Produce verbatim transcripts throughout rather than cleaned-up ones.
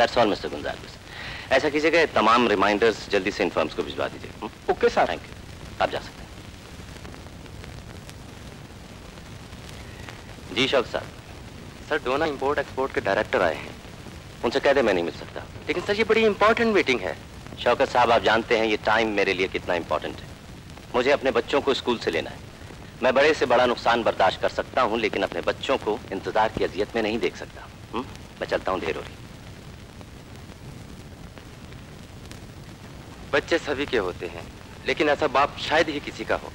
That's all mister Gonsalves. ऐसा कीजिएगा, तमाम रिमाइंडर्स जल्दी से इन फर्म्स को भिजवा दीजिए। Okay sir. थैंक यू, आप जा सकते हैं। जी शौकत साहब। सर डोना इंपोर्ट एक्सपोर्ट के डायरेक्टर आए हैं। उनसे कह दे मैं नहीं मिल सकता। लेकिन सर ये बड़ी इंपॉर्टेंट मीटिंग है। शौकत साहब, आप जानते हैं ये टाइम मेरे लिए कितना इंपॉर्टेंट है। मुझे अपने बच्चों को स्कूल से लेना है। मैं बड़े से बड़ा नुकसान बर्दाश्त कर सकता हूं, लेकिन अपने बच्चों को इंतजार की अजियत में नहीं देख सकता। हुँ? मैं चलता हूं, देर हो रही। बच्चे सभी के होते हैं, लेकिन ऐसा बाप शायद ही किसी का हो।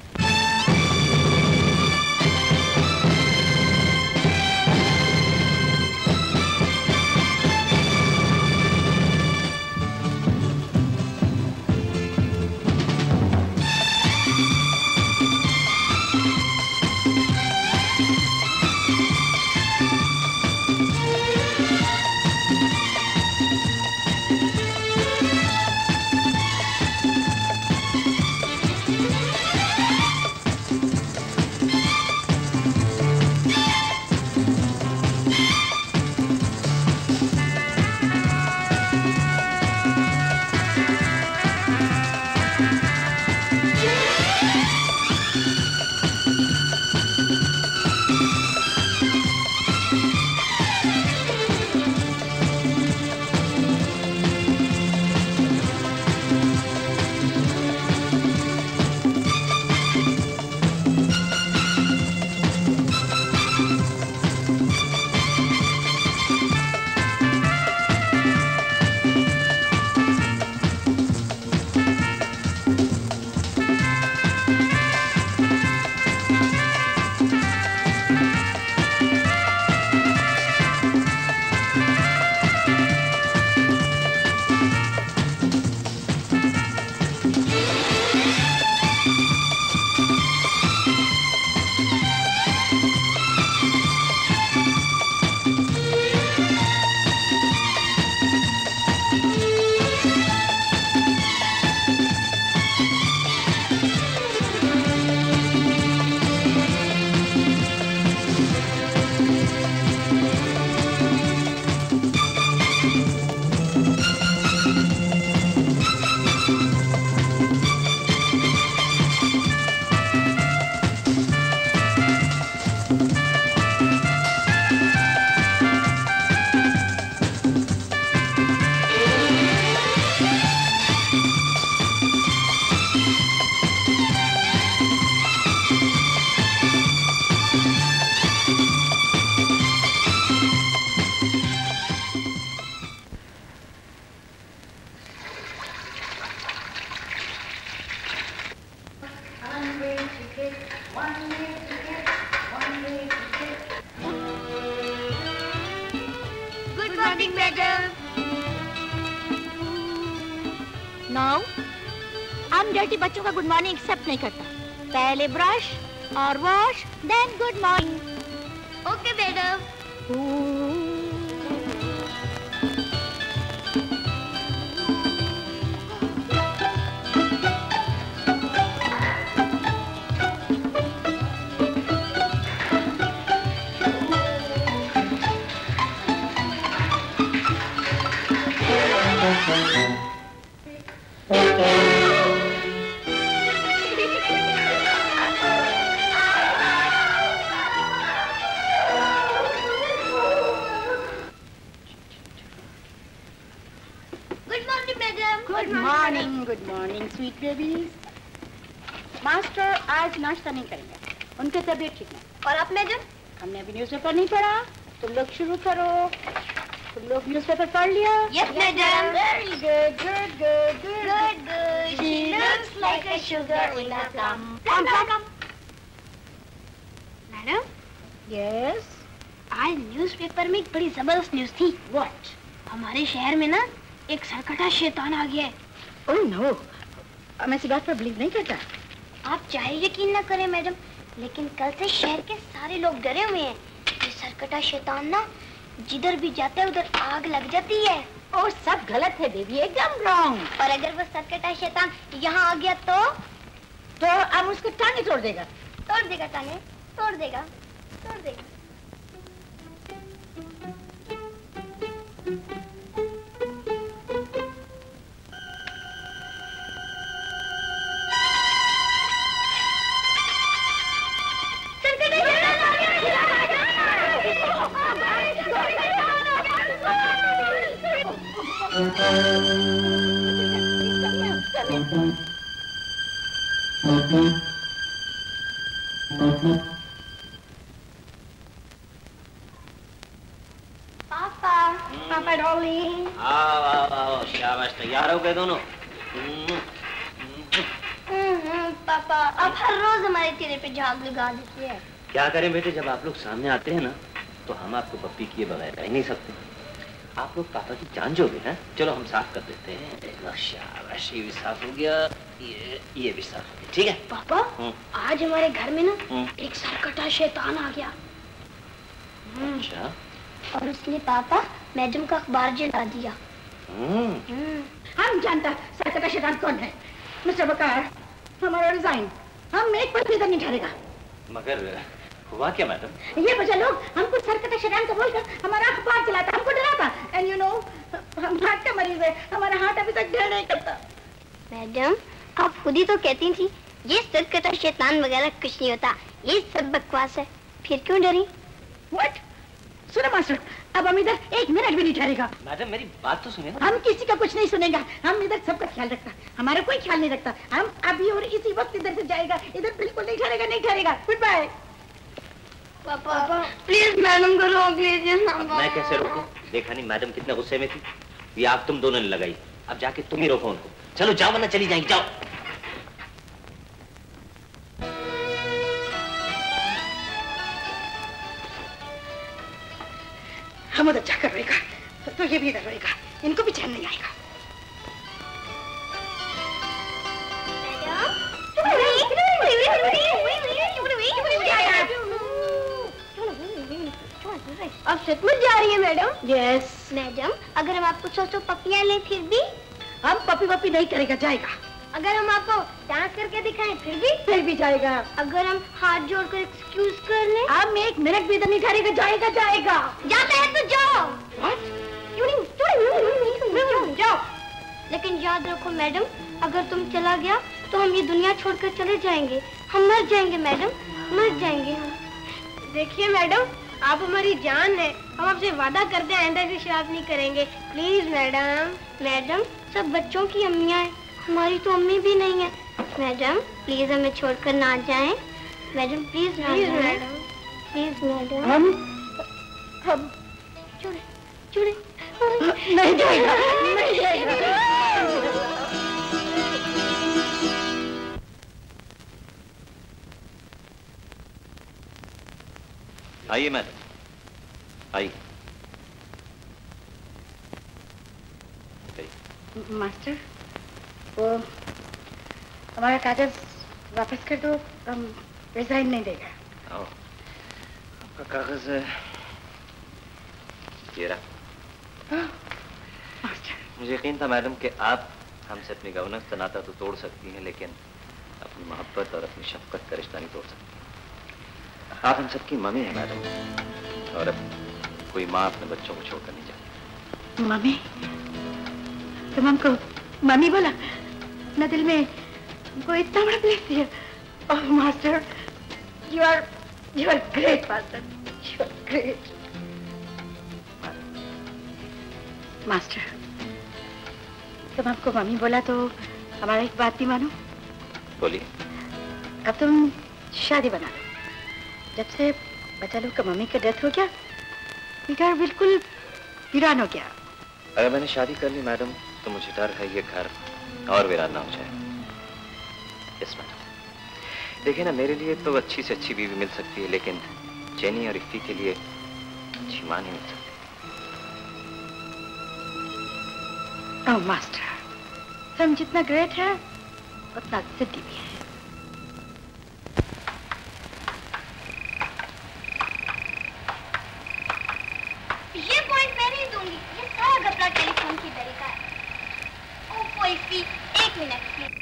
बच्चों का गुड मॉर्निंग एक्सेप्ट नहीं करता। पहले ब्रश और wash, then good morning. Okay madam. Master आज नाश्ता नहीं करेंगे, उनकी तबीयत ठीक नहीं। और आप मैडम? हमने अभी न्यूज़पेपर नहीं पढ़ा, तुम लोग शुरू करो। तुम लोग न्यूज़पेपर पढ़ लिया? Yes, madam. Very good, good, good, good, good, good. She looks like a sugar in a plum. Plum, plum, plum. Madam? Yes. आज न्यूज़पेपर में एक बड़ी जबरदस्त न्यूज़ थी। What? हमारे शहर में ना एक सरकटा शैतान आ गया है। Oh no. मैं इसी बात पर बिलीव नहीं करता। आप चाहे यकीन न करें मैडम, लेकिन कल से शहर के सारे लोग डरे हुए हैं। ये सरकटा शैतान ना जिधर भी जाता है उधर आग लग जाती है। और सब गलत है बेबी, एकदम रॉन्ग। और अगर वो सरकटा शैतान यहाँ आ गया तो तो अब उसके टांगे तोड़ देगा। तोड़ देगा टांगे, तोड़ देगा, तोड़ देगा। पापा, पापा डार्लिंग। आओ आओ आओ, शाबाश, तैयार हो गए दोनों? पापा, आप हर रोज हमारे चेहरे पे झाग लगा देते हैं। क्या करें बेटे, जब आप लोग सामने आते हैं ना तो हम आपको पप्पी किए बगैर रह नहीं सकते। आप लोग पापा की जान जोगे हैं। चलो हम साफ कर देते हैं। शाबाश, ये भी साफ हो गया, ये ये भी साफ हो गया। ठीक है पापा, आज हमारे घर में ना एक सरकटा शैतान आ गया। अच्छा। और उसने पापा मैडम का अखबार जला दिया। हम जानता सरकटा शैतान कौन है। मिस्टर बकार, हमारा रिजाइन, हम एक पल भी इधर नहीं ठहरेगा। मगर हुआ क्या मैडम? ये बचा लोग हमको सरकटा शैतान का बोलकर हमारा अखबार चलाता, हमको डराता। एंड यू नो, हम हार्ट का मरीज है, हमारा हार्ट अभी तक डर नहीं करता। मैडम, आप खुद ही तो कहती थी ये सरकटा शैतान वगैरह कुछ नहीं होता, ये सब बकवास है, फिर क्यों डरी? व्हाट? सुनो मास्टर, अब हम इधर एक मिनट भी नहीं ठहरेगा। मैडम मेरी बात तो सुनिए। हम किसी का कुछ नहीं सुनेगा, हम इधर सबका ख्याल रखता, हमारा कोई ख्याल नहीं रखता। हम अभी और इसी वक्त इधर से जाएगा, इधर बिल्कुल नहीं ठहरेगा, नहीं ठहरेगा। Good bye. पापा, प्लीज मैडम को रोक लीजिए ना। मैं कैसे रोकूं? देखा नहीं मैडम कितने गुस्से में थी। ये आग तुम दोनों ने लगाई, अब जाके तुम ही रोको उनको। चलो जाओ वरना चली जाएंगी, जाओ। हम उधर जाकर रहेगा तो ये भी इधर रहेगा, इनको भी चैन नहीं आएगा। अब सचमुच जा रही है मैडम? यस मैडम, अगर हम आपको सौ सौ पपियां लें फिर भी? हम पपी पपी नहीं करेगा, जाएगा। अगर हम आपको डांस करके दिखाएं फिर भी? फिर भी जाएगा। अगर हम हाथ जोड़कर एक्सक्यूज कर लें? हम एक मिनट भी इधर नहीं ठहरेगा, जाएगा जाएगा। जाता है तो जाओ। What? क्यों नहीं? क्यों? जाओ। लेकिन याद रखो मैडम, अगर तुम चला गया तो हम ये दुनिया छोड़कर चले जाएंगे, हम मर जाएंगे मैडम, मर जाएंगे हम। देखिए मैडम, आप हमारी जान है, हम आपसे वादा करते हैं आइंदा ऐसी शराब नहीं करेंगे, प्लीज मैडम। मैडम, सब बच्चों की अम्मियाँ हैं, हमारी तो अम्मी भी नहीं है। मैडम प्लीज हमें छोड़कर ना जाएं। Madam please please madam, please madam. हम हम चुड़े चुड़े नहीं जाएगा, नहीं जाएगा। आइए मैडम, आइए। मास्टर, वो हमारा कागज वापस कर दो, हम रिजाइन नहीं देगा। आओ, आपका कागज है ये रहा। मास्टर, मुझे यकीन था मैडम कि आप हमसे अपनी गवर्नेंस का नाता तो तोड़ सकती हैं, लेकिन अपनी मोहब्बत और अपनी शफकत का रिश्ता नहीं तोड़ सकती। आप हम सबकी मम्मी हैं मैडम, और अब कोई माँ अपने बच्चों को छोड़कर नहीं जाती। मम्मी? तुम हमको मम्मी बोला? न दिल में वो इतना बड़ा प्लेस दिया। Oh master, you are you are great master, you are great. Master, तुम हमको मम्मी बोला तो हमारा एक बात भी मानो। बोलिए। अब तुम शादी बना लो। जब से बच्चा लोग का मम्मी का डेथ हो गया, ये घर बिल्कुल वीरान हो गया। अगर मैंने शादी कर ली मैडम तो मुझे डर है ये घर और वीरान ना हो जाए। Yes madam. देखिए ना, मेरे लिए तो अच्छी से अच्छी बीवी मिल सकती है, लेकिन जेनी और इफ्ती के लिए अच्छी मां नहीं मिल सकती। ओह मास्टर, तुम जितना ग्रेट है उतना जिद्दी भी है। ये पॉइंट मैं नहीं दूंगी, ये सारा घपला टेलीफोन की बेरी का है। ओ कोई फी, एक minute please.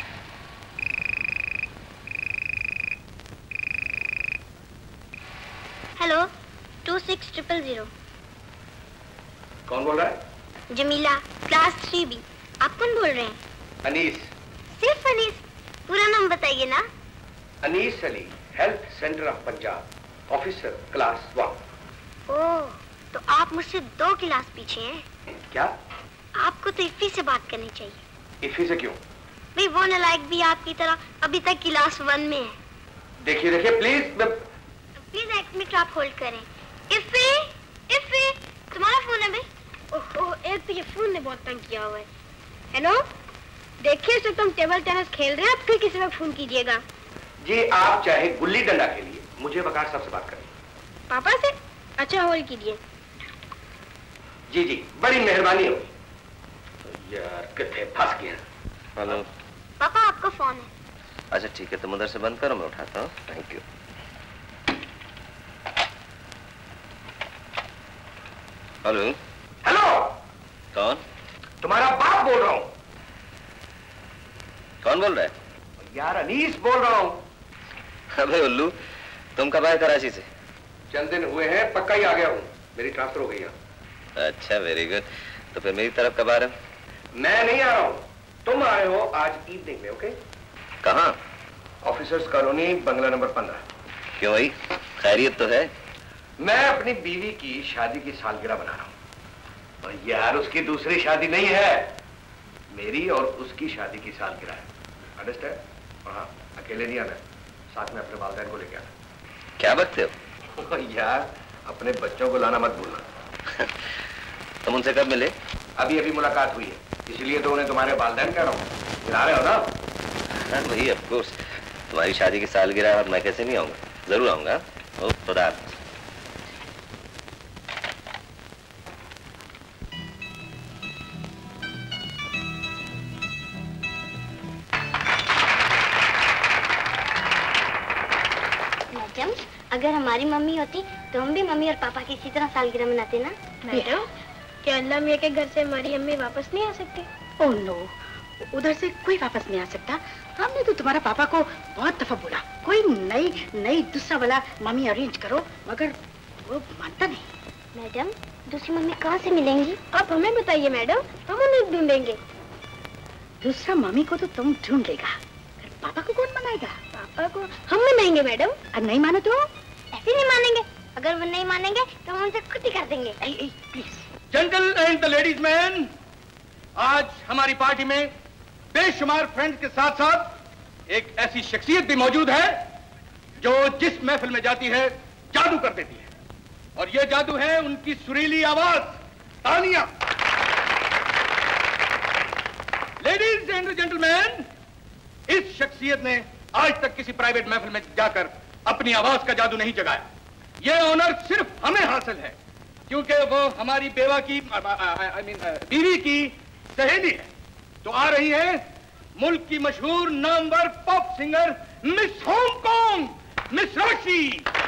Hello, two six triple zero. कौन बोल रहा है? Jamila, class three B. आप कौन बोल रहे हैं? अनीस। सिर्फ अनीस? पूरा नाम बताइए ना। Anees Ali, health centre of Punjab, officer, class one. Oh, तो आप मुझसे दो क्लास पीछे हैं। क्या? आपको तो इफ़ी से बात करनी चाहिए। इफ़ी से क्यों? भाई वो नालायक भी आपकी तरह अभी तक क्लास वन में है। देखिए देखिए प्लीज मैं... प्लीज एक मिनट आप होल्ड करें। इफ़ी, इफ़ी, तुम्हारा फोन है भाई? ओहो, एक तो ये फोन ने बहुत तंग किया हुआ है। हेलो, देखिए सर तुम टेबल टेनिस खेल रहे हैं, आप फिर किसी वक्त फोन कीजिएगा। जी आप चाहे गुल्ली डंडा खेलिए, मुझे वकार साहब से बात करनी। पापा से? अच्छा होल्ड कीजिए। जी जी बड़ी मेहरबानी होगी। यार कितने फंस गया। हेलो पापा आपका फोन है। अच्छा ठीक है, तुम उधर से बंद करो, मैं उठाता हूँ। Thank you. हेलो हेलो कौन? तुम्हारा बाप बोल रहा हूँ। कौन बोल रहा है? यार अनीस बोल रहा हूँ। अबे उल्लू, तुम कब आए कराची से? चंद दिन हुए हैं, पक्का ही आ गया हूँ। मेरी ट्रांसफर हो गई है। अच्छा वेरी गुड। तो फिर मेरी तरफ कब आ रहे हो? मैं नहीं आ रहा हूँ, तुम आए हो आज इवनिंग में। ओके? कहाँ? ऑफिसर्स कॉलोनी, बंगला नंबर पंद्रह। क्यों भाई, खैरियत तो है? मैं अपनी बीवी की शादी की सालगिरह बना रहा हूँ। और यार उसकी दूसरी शादी नहीं है, मेरी और उसकी शादी की सालगिरह है। अंडरस्टैंड? और हाँ, अकेले नहीं आना, साथ में अपने वालिदैन को लेके आना। क्या बकते हो? यार अपने बच्चों को लाना मत भूलना। तुम उनसे कब मिले? अभी अभी मुलाकात हुई है, इसीलिए तो उन्हें तुम्हारे वालिदैन कह रहा हूँ। मिला रहे हो ना? हाँ भाई ऑफ कोर्स, तुम्हारी शादी की सालगिरह और मैं कैसे नहीं आऊंगा, जरूर आऊंगा। ओ खुदा हाफ़िज़। अगर हमारी मम्मी होती तो हम भी मम्मी और पापा की इसी तरह सालगिरह मनाते ना। मैडम, क्या अल्लाह मियां के घर से हमारी अम्मी वापस नहीं आ सकती? ओह नो, उधर से कोई वापस नहीं आ सकता। हमने तो तुम्हारा पापा को बहुत दफा बोला कोई नई नई दूसरा वाला मम्मी अरेंज करो, मगर वो मानता नहीं। मैडम, दूसरी मम्मी कहाँ से मिलेंगी? आप हमें बताइए मैडम, हम उन्हें ढूंढेंगे। दूसरा मम्मी को तो तुम ढूंढ लेगा, पापा को कौन मनाएगा? पापा को हम मनाएंगे मैडम। और नहीं मानो तो? ऐसे नहीं मानेंगे, अगर वो नहीं मानेंगे तो हम उनसे खुद ही कर देंगे। Please. Gentle and the ladies man, आज हमारी पार्टी में बेशुमार फ्रेंड्स के साथ साथ एक ऐसी शख्सियत भी मौजूद है जो जिस महफिल में जाती है जादू कर देती है, और ये जादू है उनकी सुरीली आवाज, तालियां। लेडीज एंड जेंटलमैन, इस शख्सियत ने आज तक किसी प्राइवेट महफिल में जाकर अपनी आवाज का जादू नहीं जगाया। यह ऑनर सिर्फ हमें हासिल है क्योंकि वो हमारी बेवा की आई मीन बीवी की सहेली है। तो आ रही है मुल्क की मशहूर नामवर pop singer miss Hong Kong, miss Rashi.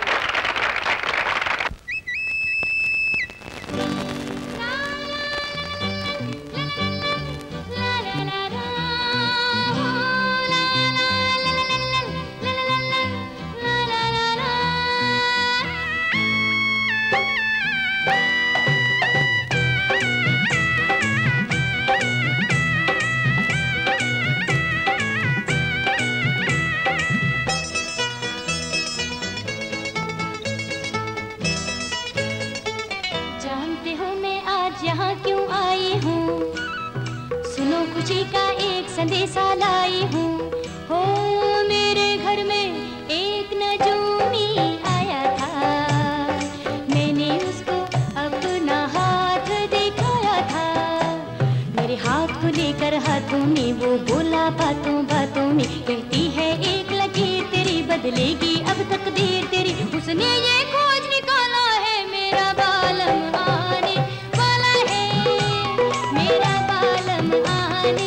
संदेशा लाई हूँ। हो मेरे घर में एक नजूमी आया था, मैंने उसको अपना हाथ दिखाया था। मेरे हाथ को लेकर हाथों में वो बोला बातों बातों में, कहती है एक लकीर तेरी बदलेगी अब तकदीर तेरी। उसने ये खोज निकाला है मेरा बालम आने वाला है, मेरा बालम आने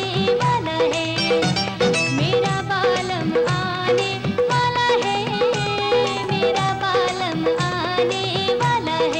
मेरा बालम आने वाला है, मेरा बालम आने वाला है।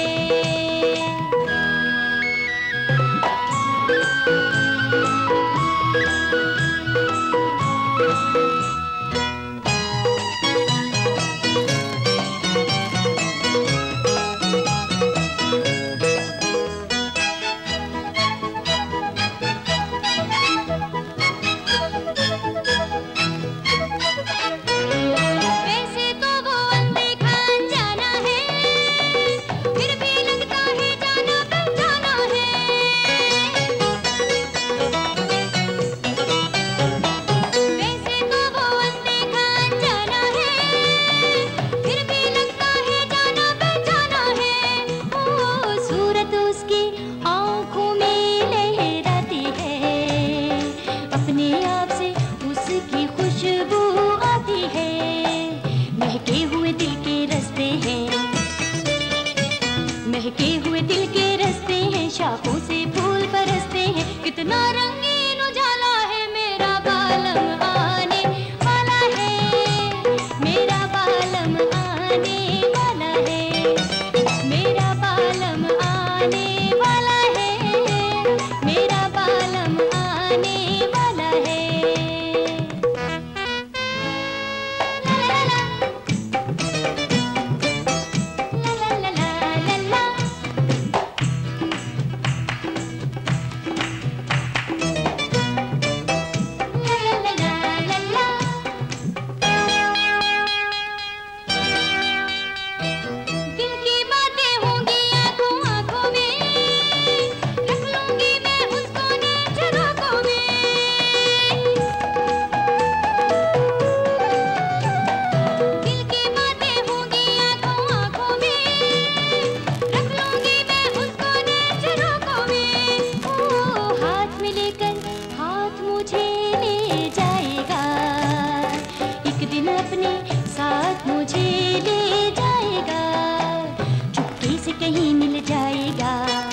कौन अपने साथ मुझे ले जाएगा, चुपके से कहीं मिल जाएगा,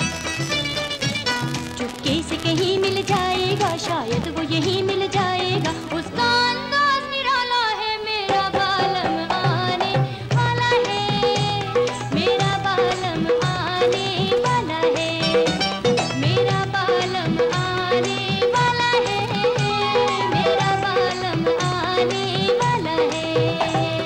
चुपके से कहीं मिल जाएगा, शायद वो यहीं मिल जाएगा। उसका अंदाज निराला है, मेरा बालम आने वाला है, मेरा बालम आने वाला है, मेरा बालम आने वाला है, मेरा बालम आने वाला है।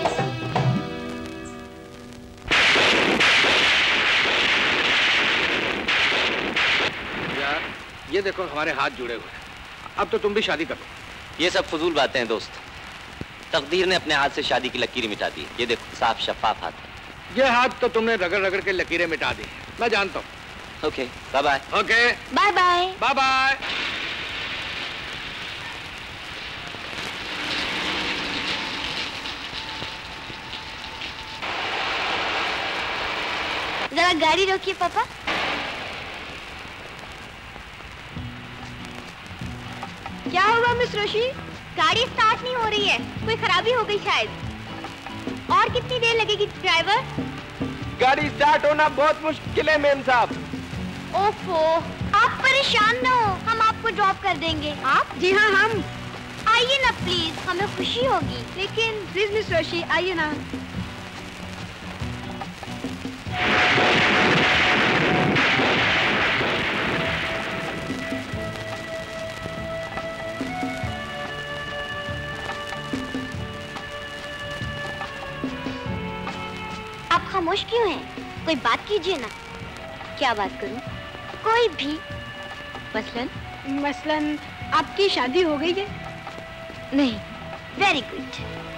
यार ये देखो हमारे हाथ जुड़े हुए हैं, अब तो तुम भी शादी करो। ये सब फजूल बातें हैं दोस्त। तकदीर ने अपने हाथ से शादी की लकीरें मिटा दी। ये देखो साफ शफाफ हाथ है। ये हाथ तो तुमने रगड़ रगड़ के लकीरें मिटा दी, मैं जानता हूँ। Okay bye bye. Okay bye bye. Bye bye. जरा गाड़ी रोकिए पापा। क्या हुआ मिस रोशी? गाड़ी स्टार्ट नहीं हो रही है, कोई खराबी हो गई शायद। और कितनी देर लगेगी ड्राइवर? गाड़ी स्टार्ट होना बहुत मुश्किल है मेम साहब। ओफो, आप परेशान ना हो, हम आपको ड्रॉप कर देंगे। आप? जी हाँ हम। आइए ना प्लीज, हमें खुशी होगी। लेकिन प्लीज मिस रोशी आइए ना। आप खामोश क्यों हैं? कोई बात कीजिए ना। क्या बात करूं? कोई भी। मसलन? मसलन आपकी शादी हो गई है? नहीं। Very good.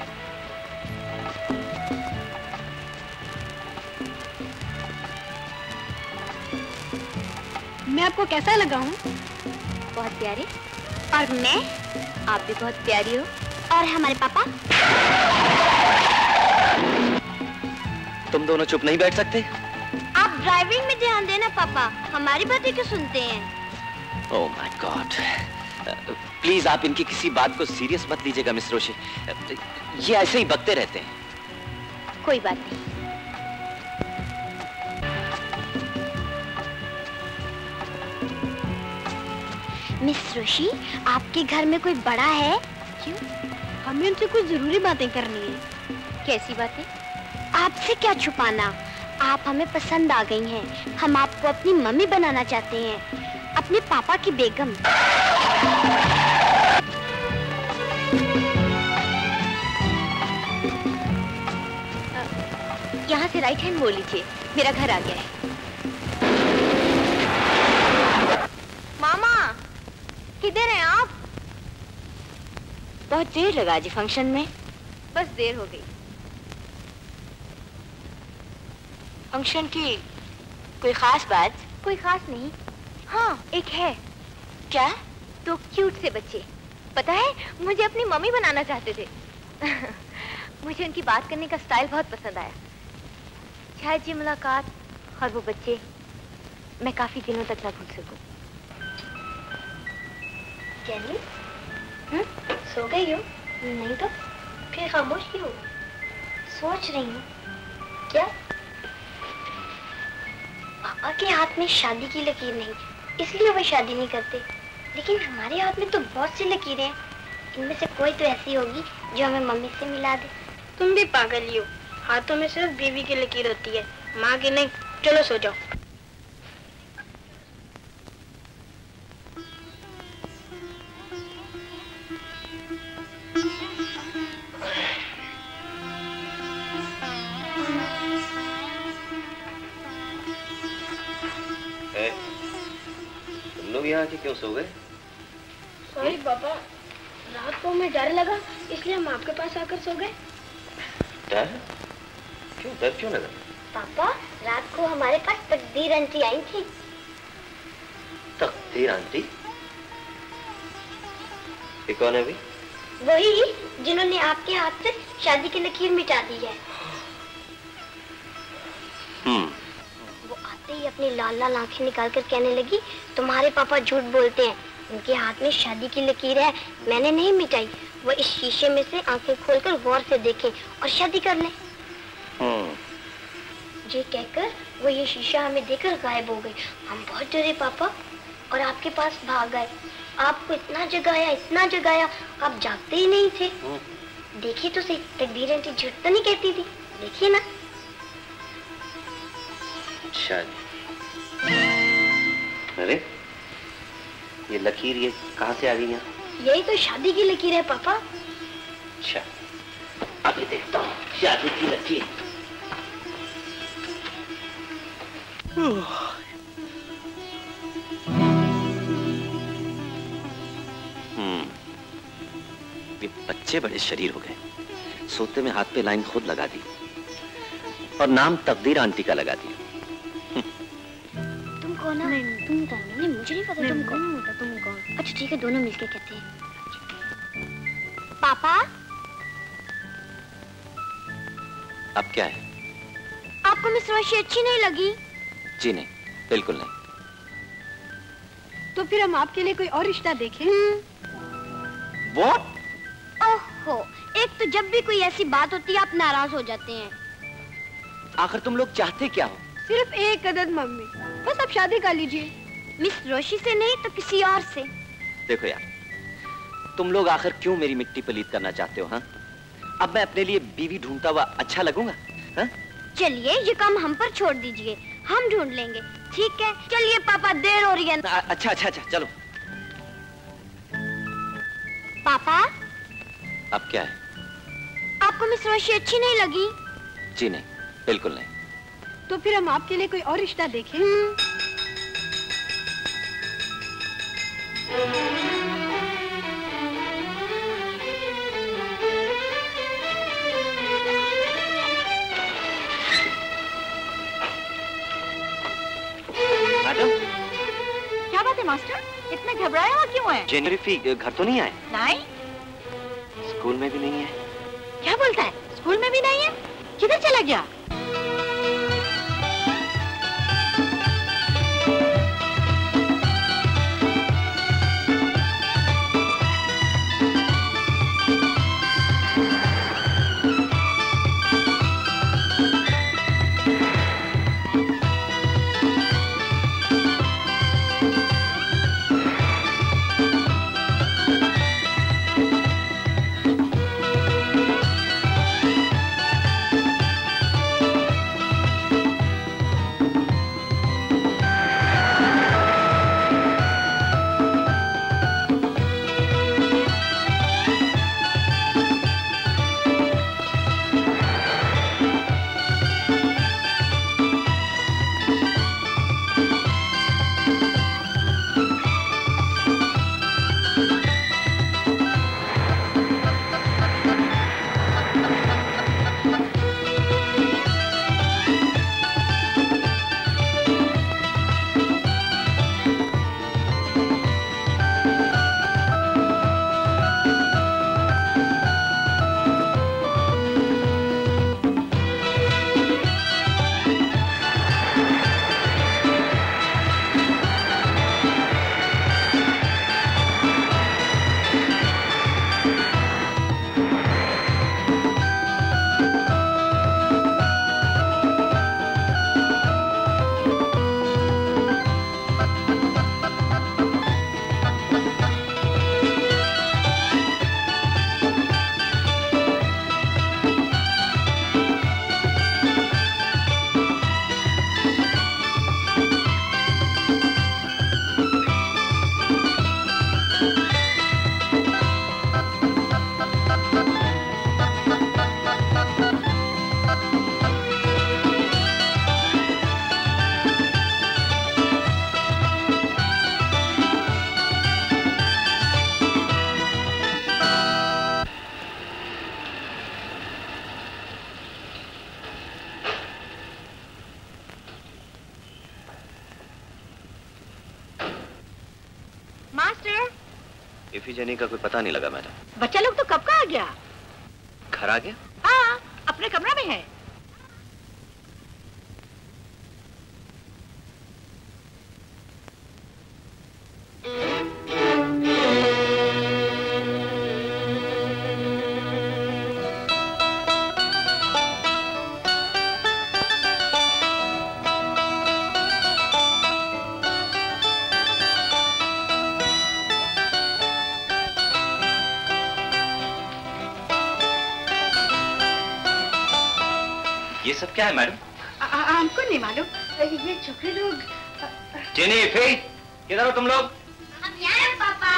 मैं आपको कैसा लगा हूँ? बहुत प्यारे। और मैं? आप भी बहुत प्यारी हो। और हमारे पापा? तुम दोनों चुप नहीं बैठ सकते? आप ड्राइविंग में ध्यान देना पापा, हमारी बातें क्यों सुनते हैं? ओह माय गॉड, प्लीज आप इनकी किसी बात को सीरियस मत लीजिएगा मिस रोशी, ये ऐसे ही बकते रहते हैं। कोई बात नहीं। मिस रोशी, आपके घर में कोई बड़ा है? क्यों? हमें उनसे कुछ जरूरी बातें करनी है। कैसी बातें? आपसे क्या छुपाना, आप हमें पसंद आ गई हैं। हम आपको अपनी मम्मी बनाना चाहते हैं, अपने पापा की बेगम। यहाँ से राइट हैंड मोड़ लीजिए, मेरा घर आ गया है। मामा, किधर हैं आप? बहुत देर लगा जी फंक्शन में। बस देर हो गई। फंक्शन की कोई खास बात? कोई खास नहीं। हाँ एक है। क्या? दो क्यूट से बच्चे। पता है, मुझे अपनी मम्मी बनाना चाहते थे। मुझे उनकी बात करने का स्टाइल बहुत पसंद आया। शायद ये मुलाकात और वो बच्चे मैं काफी दिनों तक ना भूल सकूं। कैली? हम्म? सो गई हो? नहीं तो फिर खामोश क्यों? सोच रही हूँ। क्या? पापा के हाथ में शादी की लकीर नहीं, इसलिए वो शादी नहीं करते। लेकिन हमारे हाथ में तो बहुत सी लकीरें हैं। इनमें से कोई तो ऐसी होगी जो हमें मम्मी से मिला दे। तुम भी पागल ही हो, हाथों में सिर्फ बीवी की लकीर होती है, माँ की नहीं। चलो सो जाओ। तुम लोग यहाँ आके क्यों सो गए? सॉरी पापा, रात को हमें डर लगा इसलिए हम आपके पास आकर सो गए। डर? क्यों डर क्यों लगा? पापा, रात को हमारे पास तकदीर आंटी आई थी। तकदीर आंटी? ये कौन है अभी? वही जिन्होंने आपके हाथ से शादी की लकीर मिटा दी है। हम्म। वो आते ही अपनी लाल लाल आंखें निकाल कर कहने लगी, तुम्हारे पापा झूठ बोलते हैं, उनके हाथ में शादी की लकीर है, मैंने नहीं मिटाई। वो इस शीशे में से आंखें खोलकर गौर से देखें और शादी कर लें। ये कहकर वो ये शीशा हमें देकर गायब हो गई। हम बहुत डरे पापा और आपके पास भाग गए। आपको इतना जगाया इतना जगाया, आप जागते ही नहीं थे। देखिए तो सही, तकदीर आंटी झूठ तो नहीं कहती थी, देखिए ना। अच्छा, अरे ये लकीर ये कहाँ से आ गई यहाँ? यही तो शादी की लकीर है पापा। अच्छा, अभी देखता हूँ शादी की लकीर। हम्म, ये बच्चे बड़े शरीर हो गए। सोते में हाथ पे लाइन खुद लगा दी और नाम तकदीर आंटी का लगा दिया। तुम कौन? नहीं, तुम कौन? नहीं, मुझे नहीं पता तुम कौन। तुम कौन? अच्छा ठीक है, दोनों मिलके कहते हैं। पापा, अब क्या है? आपको मिस रोशी अच्छी नहीं लगी? जी नहीं, बिल्कुल नहीं। तो फिर हम आपके लिए कोई और रिश्ता देखें। What? ओहो, एक तो जब भी कोई ऐसी बात होती है आप नाराज हो जाते हैं। आखिर तुम लोग चाहते क्या हो? सिर्फ एक अदद मम्मी, बस आप शादी कर लीजिए। मिस रोशी से नहीं तो किसी और से। देखो यार, तुम लोग आखिर क्यों मेरी मिट्टी पलीत करना चाहते हो? हाँ, अब मैं अपने लिए बीवी ढूंढता हुआ अच्छा लगूंगा? हाँ? चलिए ये काम हम पर छोड़ दीजिए, हम ढूंढ लेंगे। ठीक है, चलिए पापा, देर हो रही है। अच्छा अच्छा अच्छा, चलो। पापा, अब क्या है? आपको मिस रोशी अच्छी नहीं लगी? जी नहीं, बिल्कुल नहीं। तो फिर हम आपके लिए कोई और रिश्ता देखें। मैडम, क्या बात है मास्टर, इतने घबराए हुआ क्यों है? जेनरिफी घर तो नहीं आए? नहीं। स्कूल में भी नहीं है? क्या बोलता है? स्कूल में भी नहीं है? किधर चला गया? इफिजेनी का कोई पता नहीं लगा मैडम। बच्चा लोग तो कब का आ गया? घर आ गया? हाँ, अपने कमरा में है। ये सब क्या है मैडम? हमको नहीं मालूम, ये छोकरे लोग। जेनी, फी, किधर हो तुम लोग? हम यहाँ हैं पापा।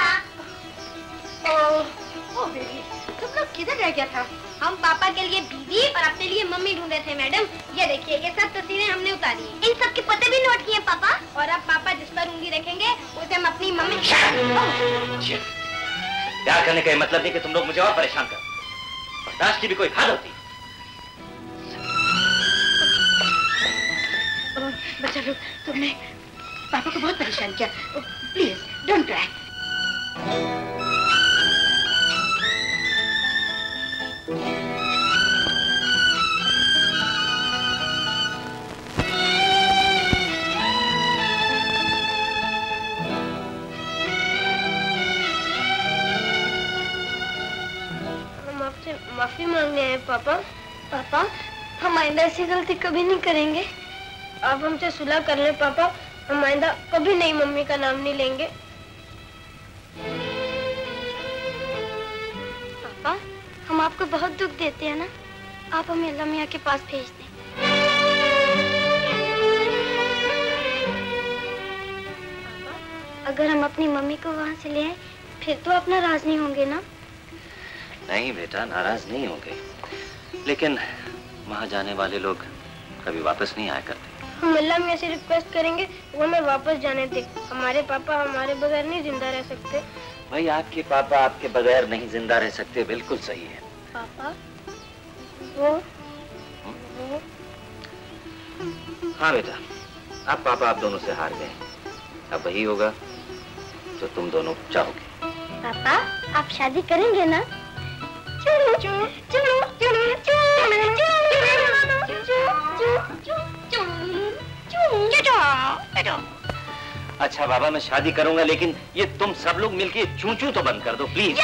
ओह ओह बेबी, तुम लोग किधर रह गया था? हम पापा के लिए बीवी और अपने लिए मम्मी ढूंढ रहे थे मैडम। ये देखिए, ये सब तस्वीरें हमने उतारी हैं। इन सब के पते भी नोट किए पापा। और अब पापा जिस पर उंगली रखेंगे उसे हम अपनी मम्मी। प्यार करने का ये मतलब नहीं कि तुम लोग मुझे और परेशान करो। बर्दाश्त की भी कोई हद होती है। बच्चा लोग, तुमने पापा को बहुत परेशान किया। Please don't cry. हम आपसे माफी मांगने आए पापा। पापा, हम आइंदा ऐसी गलती कभी नहीं करेंगे। आप हमसे सुलह कर ले पापा। हम आइंदा कभी नहीं मम्मी का नाम नहीं लेंगे। पापा, हम आपको बहुत दुख देते हैं ना। आप हमें अल्लाह मियाँ के पास भेज दें। पापा, अगर हम अपनी मम्मी को वहाँ से ले आए फिर तो आप नाराज नहीं होंगे ना? नहीं बेटा, नाराज नहीं होंगे, लेकिन वहाँ जाने वाले लोग कभी वापस नहीं आया करते। हम अल्लाह मियाँ से रिक्वेस्ट करेंगे वो हमें वापस जाने दे। हमारे पापा हमारे बगैर नहीं जिंदा रह सकते। भाई, आपके पापा आपके बगैर नहीं जिंदा रह सकते, बिल्कुल सही है। पापा, वो, वो... हाँ बेटा, अब पापा आप दोनों से हार गए। अब वही होगा जो तुम दोनों चाहोगे। पापा, आप शादी करेंगे ना? चुनु, चुनु, चुनु, चुनु, चुनु, अच्छा बाबा, मैं शादी करूंगा, लेकिन ये तुम सब लोग मिलके चू चू तो बंद कर दो प्लीज।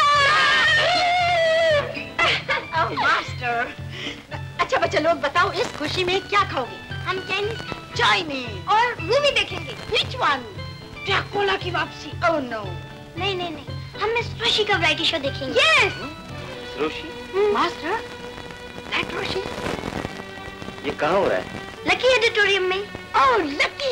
मास्टर, अच्छा बच्चा लोग बताओ, इस खुशी में क्या खाओगे? हम चाइनीज चाइनीज। और मूवी देखेंगे। Which one? ड्रैकुला की वापसी। Oh no. नहीं नहीं नहीं, हम मिस रोशी का वैरायटी शो देखेंगे। Yes. Roshi? Master, that Roshi? ये कहाँ हो रहा है? लकी ऑडिटोरियम में। Oh, lucky.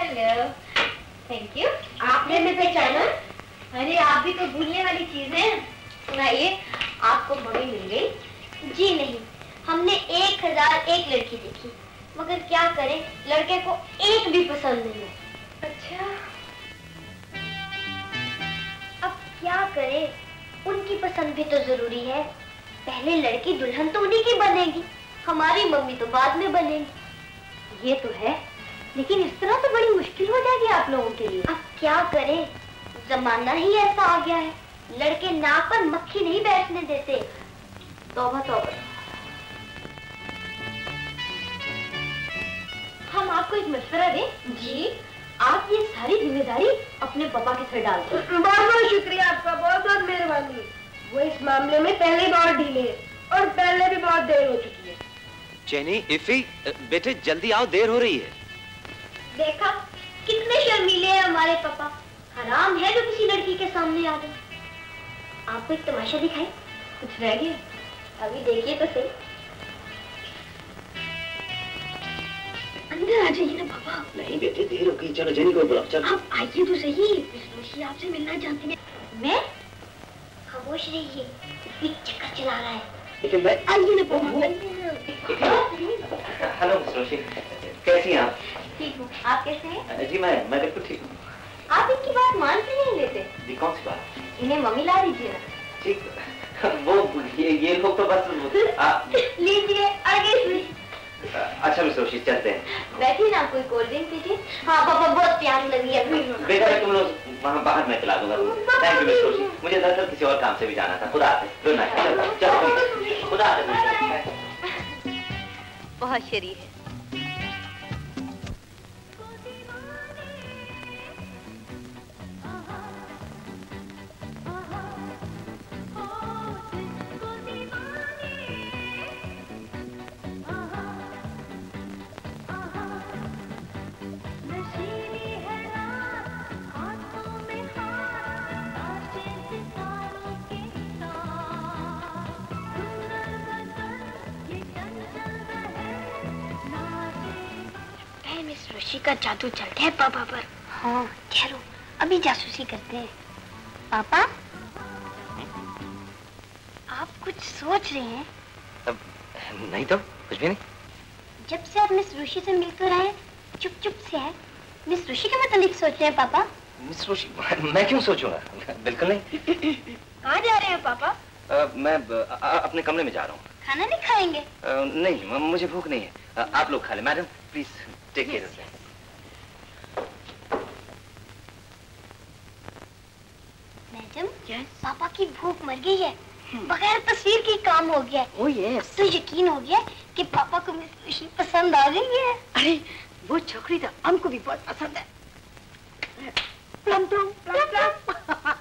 Hello, thank you. आपने भी पहचाना? अरे आप भी तो भूलने वाली चीज है। सुनाइए, आपको मम्मी मिल गई? जी नहीं, हमने एक हजार एक लड़की देखी, मगर क्या करें, लड़के को एक भी पसंद नहीं है। अच्छा, अब क्या करें, उनकी पसंद भी तो जरूरी है। पहले लड़की दुल्हन तो उन्हीं की बनेगी, हमारी मम्मी तो बाद में बनेगी। ये तो है, लेकिन इस तरह तो बड़ी मुश्किल हो जाएगी आप लोगों के लिए। अब क्या करें, जमाना ही ऐसा आ गया है, लड़के नाक पर मक्खी नहीं बैठने देते। तौबा तौबा। हम आपको एक मशवरा दें? जी। आप ये सारी जिम्मेदारी अपने पापा के सर डाल दें। बहुत बहुत शुक्रिया आपका, बहुत बहुत मेहरबानी। वो इस मामले में पहले बहुत ढीले है और पहले भी बहुत देर हो चुकी है। चैनी, इफी, बेटे जल्दी आओ, देर हो रही है। देखा कितने शर्मीले हैं हमारे पापा। हराम है जो किसी लड़की के सामने आ गए। आपको एक तमाशा दिखाई? कुछ रह गया? अभी देखिए तो सही। अंदर आ जाइए ना पापा। नहीं बेटे, देर हो गई, चलो जेनी को बुलाओ। चलो आप आइए तो सही, मिस आपसे मिलना चाहती है। मैं? खामोश रहिए, इतनी चक्कर चला रहा है। लेकिन मैं आइए ना पापा। हेलो मिस रोशी, कैसी हैं आप? ठीक हूँ, आप कैसे हैं? जी मैं मैं बिल्कुल ठीक हूँ। आप इनकी बात मान क्यों नहीं लेते? जी कौन सी बात? इन्हें मम्मी ला दीजिए ना। ठीक, वो ये ये लोग तो बस आ, लीजिए आगे इसमें। अच्छा मिस रोशी, चलते हैं। बैठिए ना, कोई कोल्ड ड्रिंक पीजिए। हाँ पापा, बहुत प्यास लगी है। बेटा मैं तुम लोग वहाँ बाहर मैं खिला दूंगा। थैंक यू मिस रोशी, मुझे दरअसल किसी और काम से भी जाना था। खुदा हाफिज़, गुड नाइट। चलो चलो, खुदा हाफिज़। बहुत शरीफ है। ऋषि का जादू चल गया है पापा पर। हाँ ठहरो, अभी जासूसी करते हैं। पापा, आप कुछ सोच रहे हैं? अब नहीं तो कुछ भी नहीं। जब से आप मिस ऋषि से मिलकर आए, चुप चुप से है, मिस ऋषि के मतलब सोच रहे हैं पापा? मिस ऋषि, मैं क्यों सोचूंगा, बिल्कुल नहीं। कहाँ जा रहे हैं पापा? आ, मैं आ, अपने कमरे में जा रहा हूँ। खाना नहीं खाएंगे? आ, नहीं, मुझे भूख नहीं है। आ, आप लोग खा ले। Madam please take care of that. Madam, पापा की भूख मर गई है, बगैर तस्वीर के काम हो गया है। Oh yes. तो यकीन हो गया कि पापा को मिस ऋषि पसंद आ गई है। अरे वो छोकरी तो हमको भी बहुत पसंद है। Plum plum plum plum.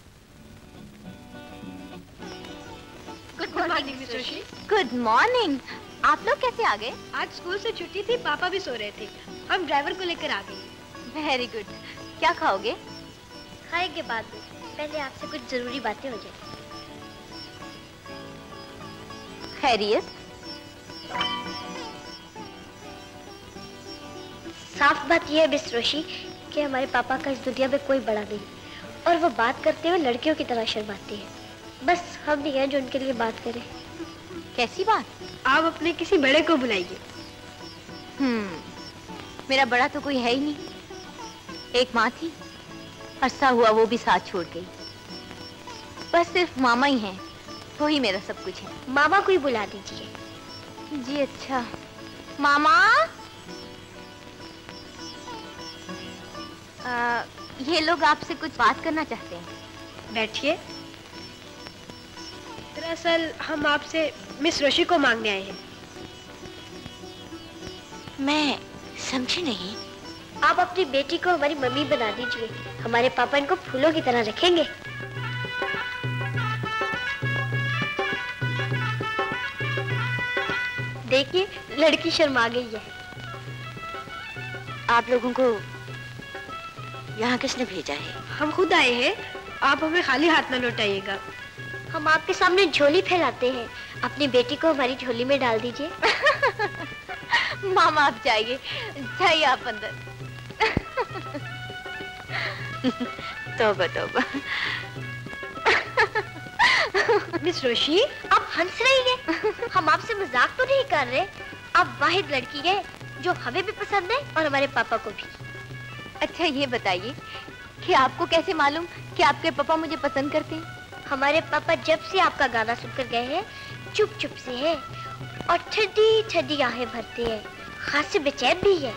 Good morning miss Rishi. Good morning. आप लोग कैसे आ गए? आज स्कूल से छुट्टी थी, पापा भी सो रहे थे, हम ड्राइवर को लेकर आ गए। Very good. क्या खाओगे? खाएंगे बाद में, पहले आपसे कुछ जरूरी बातें हो जाए। खैरियत? साफ बात यह है मिस ऋषि कि हमारे पापा का इस दुनिया में कोई बड़ा नहीं, और वो बात करते हुए लड़कियों की तरह शर्माते हैं। बस हम नहीं हैं जो उनके लिए बात करें। कैसी बात? आप अपने किसी बड़े को बुलाइए। हम्म, मेरा बड़ा तो कोई है ही नहीं। एक माँ थी, अरसा हुआ वो भी साथ छोड़ गई। बस सिर्फ मामा ही हैं, वो ही मेरा सब कुछ है। मामा को ही बुला दीजिए। जी अच्छा। मामा, आ, ये लोग आपसे कुछ बात करना चाहते हैं। बैठिए। दरअसल हम आपसे मिस ऋषि को मांगने आए हैं। मैं समझी नहीं। आप अपनी बेटी को हमारी मम्मी बना दीजिए, हमारे पापा इनको फूलों की तरह रखेंगे। देखिए लड़की शर्मा गई है। आप लोगों को यहाँ किसने भेजा है? हम खुद आए हैं, आप हमें खाली हाथ न लौटाइएगा। हम आपके सामने झोली फैलाते हैं, अपनी बेटी को हमारी झोली में डाल दीजिए। मामा आप जाइए, जाइए आप अंदर। तौबा तौबा। मिस रोशी, आप हंस रही हैं? हम आपसे मजाक तो नहीं कर रहे। आप वाहिद लड़की है जो हमें भी पसंद है और हमारे पापा को भी। अच्छा ये बताइए कि आपको कैसे मालूम कि आपके पापा मुझे पसंद करते हैं? हमारे पापा जब से आपका गाना सुनकर गए हैं चुप चुप से है और ठंडी ठंडी आहें भरते हैं, खास से बेचैन भी है।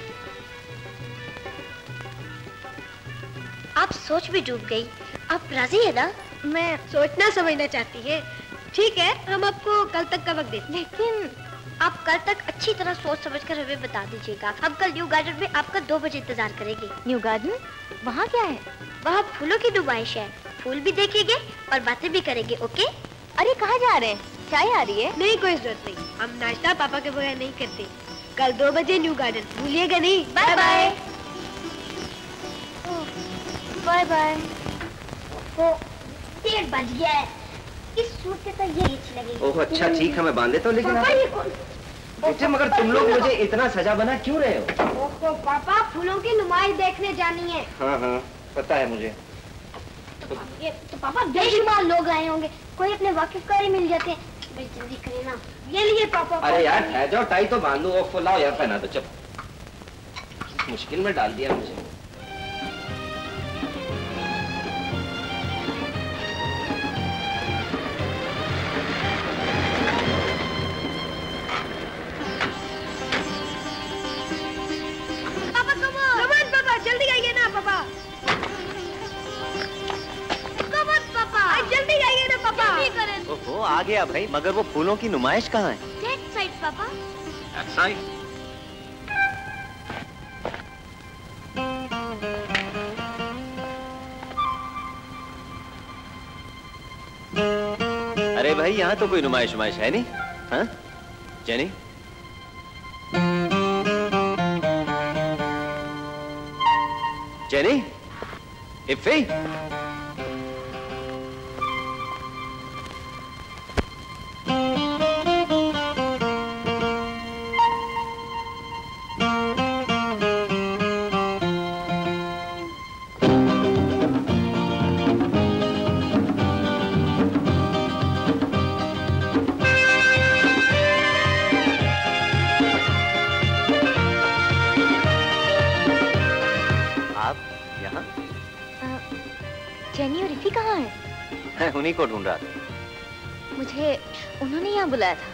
आप सोच में डूब गई। आप राजी है ना? मैं सोचना समझना चाहती है। ठीक है, हम आपको कल तक का वक्त देते। लेकिन आप कल तक अच्छी तरह सोच समझकर हमें बता दीजिएगा। हम कल न्यू गार्डन में आपका दो बजे इंतजार करेंगे। New garden? वहाँ क्या है? वहाँ फूलों की नुमाइश है। फूल भी देखेंगे और बातें भी करेंगे। ओके? अरे कहाँ जा रहे हैं? चाय आ रही है? नहीं, कोई जरूरत नहीं। हम नाश्ता पापा के बगैर नहीं करते। कल दो बजे न्यू गार्डन, भूलिएगा नहीं। Bye bye. Bye bye. वो डेढ़ बज गया है। इस सूट के साथ ये अच्छी लगेगी। ओह अच्छा ठीक है, मैं बांध देता हूँ। लेकिन पापा ये कौन? बेटे मगर तुम लोग मुझे इतना सजा बना क्यों रहे हो? ओहो पापा, फूलों की नुमाइश देखने जानी है। हाँ हाँ पता है मुझे। तो, ये, तो पापा बेशुमार लोग आए होंगे, कोई अपने वाकिफकारी मिल जाते हैं। बड़ी जल्दी करें ना। ये लिए पापा। अरे यार ठहर जाओ, टाई तो बांध दो। ओह लाओ यार पहना दो। चल मुश्किल में डाल दिया मुझे। जल्दी आइए ना पापा। पापा जल्दी आइए ना पापा। जल्दी करें। ओहो आ गया भाई, मगर वो फूलों की नुमाइश कहाँ है? That side, पापा। That side? अरे भाई यहाँ तो कोई नुमाइश नुमाइश है नहीं। हाँ जेनी? जेनी? इफ़ी? जेनी और इफ़ी कहाँ है? मैं उन्हीं को ढूंढ रहा था। मुझे उन्होंने यहाँ बुलाया था।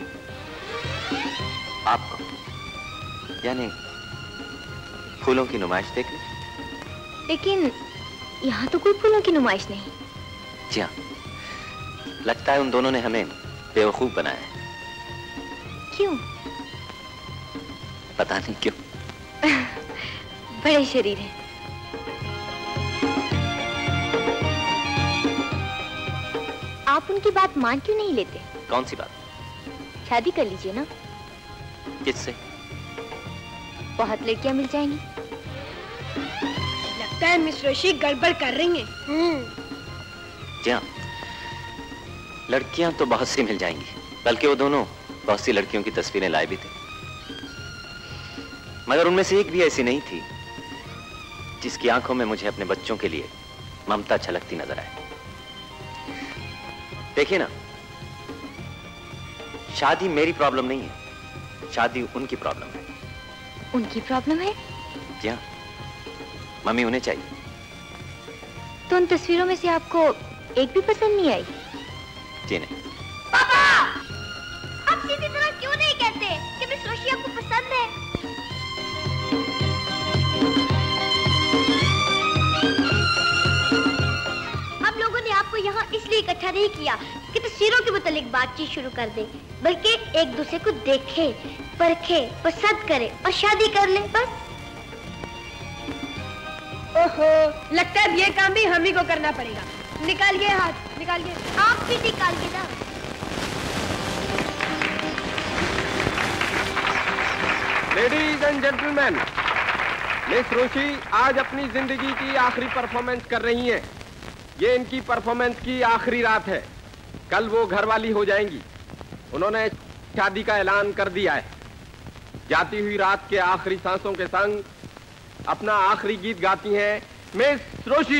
आपको? यानी फूलों की नुमाइश देखने? लेकिन यहाँ तो कोई फूलों की नुमाइश नहीं। जी हाँ, लगता है उन दोनों ने हमें बेवकूफ बनाया है। क्यों? पता नहीं क्यों। बड़े शरीर हैं। आप उनकी बात मान क्यों नहीं लेते? कौन सी बात? शादी कर लीजिए ना। किससे? बहुत लड़कियां मिल जाएंगी। लगता है मिस रोशी गड़बड़ कर रही हैं। जी हाँ, लड़कियां तो बहुत सी मिल जाएंगी, बल्कि वो दोनों बहुत सी लड़कियों की तस्वीरें लाए भी थे, मगर उनमें से एक भी ऐसी नहीं थी जिसकी आंखों में मुझे अपने बच्चों के लिए ममता छलकती नजर आए। देखिए ना, शादी मेरी प्रॉब्लम नहीं है, शादी उनकी प्रॉब्लम है। उनकी प्रॉब्लम है? जी हाँ, मम्मी उन्हें चाहिए। तो उन तस्वीरों में से आपको एक भी पसंद नहीं आई? जी नहीं। पापा, आप सीधी तरह क्यों नहीं कहते कि मिस रोशी आपको पसंद है? हम लोगों ने आपको यहाँ इसलिए इकट्ठा नहीं किया कि तस्वीरों के मुतालिक बातचीत शुरू कर दे, बल्कि एक दूसरे को देखे, परखे, पसंद करे और शादी कर ले, बस। ओहो, लगता है ये काम भी हम ही को करना पड़ेगा। निकालिए हाथ, निकालिए। आप भी निकालिए ना। Ladies and gentleman, miss Roshi आज अपनी जिंदगी की आखिरी परफॉर्मेंस कर रही हैं। ये इनकी परफॉर्मेंस की आखिरी रात है। कल वो घरवाली हो जाएंगी। उन्होंने शादी का ऐलान कर दिया है। जाती हुई रात के आखिरी सांसों के संग अपना आखिरी गीत गाती हैं मिस रोशी।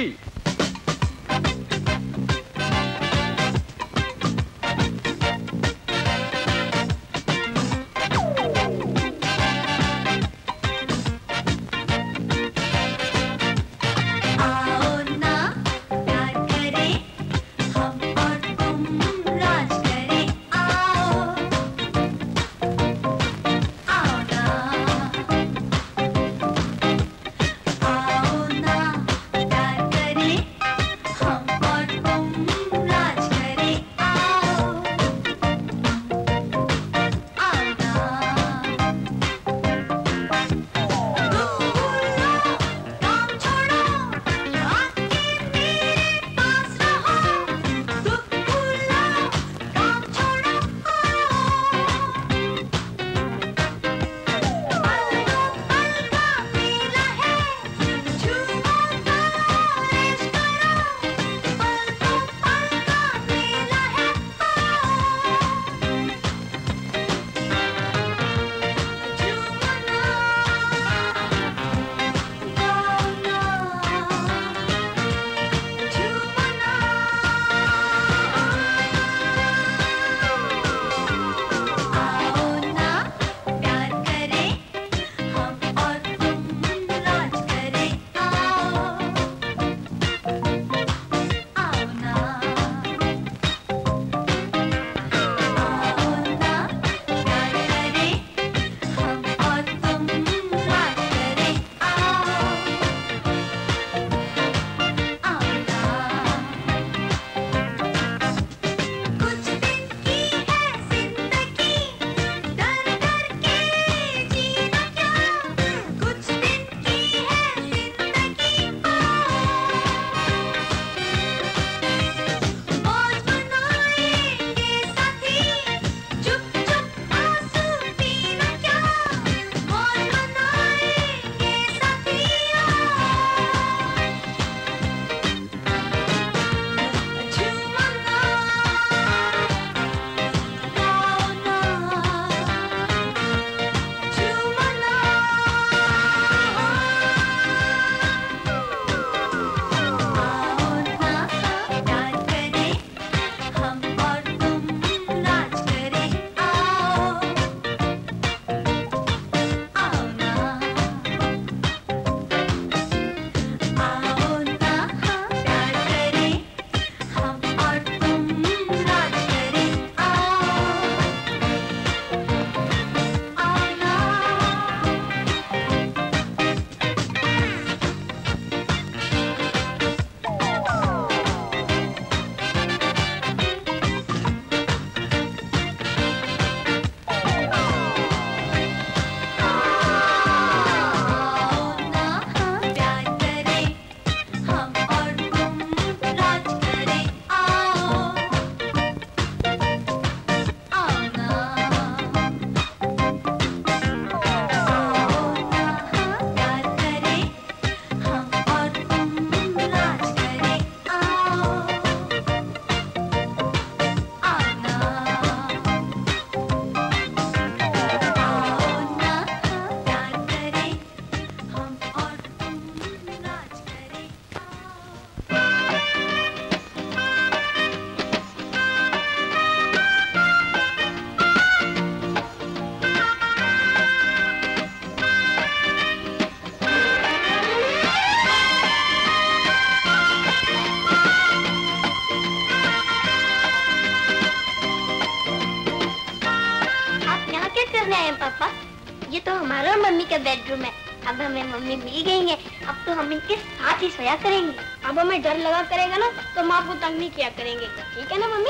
बेडरूम है। अब हमें मम्मी मिल गई है, अब तो हम इनके साथ ही सोया करेंगे। अब हमें डर लगा करेगा ना तो हम आपको तंग नहीं किया करेंगे, ठीक है ना मम्मी?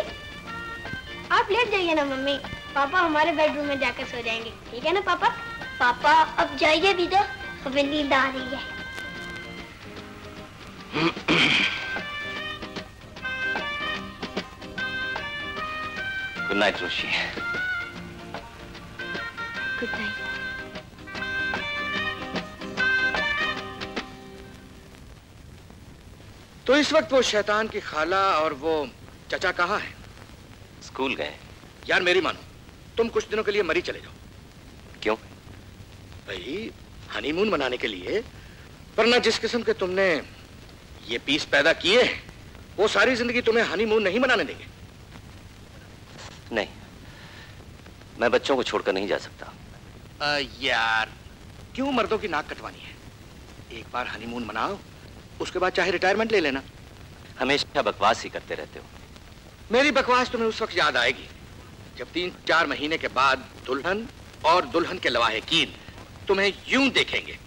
आप लेट जाइए ना मम्मी, पापा हमारे बेडरूम में जाकर सो जाएंगे, ठीक है ना पापा? पापा अब जाइए भी तो, हमें नींद आ रही है। Good night Roshi. Good night. तो इस वक्त वो शैतान की खाला और वो चचा कहाँ हैं? स्कूल गए। यार मेरी मानो, तुम कुछ दिनों के लिए मरी चले जाओ। क्यों? भाई हनीमून मनाने के लिए वरना जिस किस्म के तुमने ये पीस पैदा किए वो सारी जिंदगी तुम्हें हनीमून नहीं मनाने देंगे। नहीं, मैं बच्चों को छोड़कर नहीं जा सकता। आ, यार क्यों मर्दों की नाक कटवानी है? एक बार हनीमून मनाओ, उसके बाद चाहे रिटायरमेंट ले लेना। हमेशा बकवास ही करते रहते हो। मेरी बकवास तुम्हें उस वक्त याद आएगी जब तीन चार महीने के बाद दुल्हन और दुल्हन के लवाहिकीन तुम्हें यूं देखेंगे।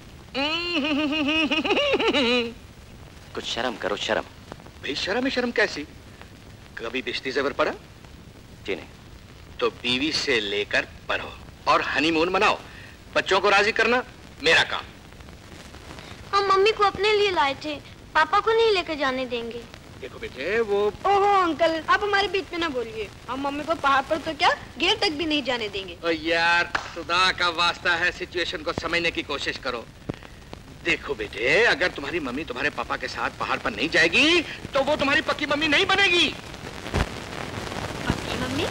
कुछ शर्म करो, शर्म। भाई शर्म ही शर्म कैसी? कभी बिस्ती ज़ेवर पड़ा? जी नहीं। तो बीवी से लेकर पढ़ो और हनीमून मनाओ। बच्चों को राजी करना मेरा काम। हम मम्मी को अपने लिए लाए थे, पापा को नहीं लेकर जाने देंगे। देखो बेटे वो। ओहो अंकल, आप हमारे बीच में ना बोलिए। हम मम्मी को पहाड़ पर तो क्या गेट तक भी नहीं जाने देंगे। ओ यार खुदा का वास्ता है, सिचुएशन को समझने की कोशिश करो। देखो बेटे, अगर तुम्हारी मम्मी तुम्हारे पापा के साथ पहाड़ पर नहीं जाएगी तो वो तुम्हारी पक्की मम्मी नहीं बनेगी। पक्की मम्मी?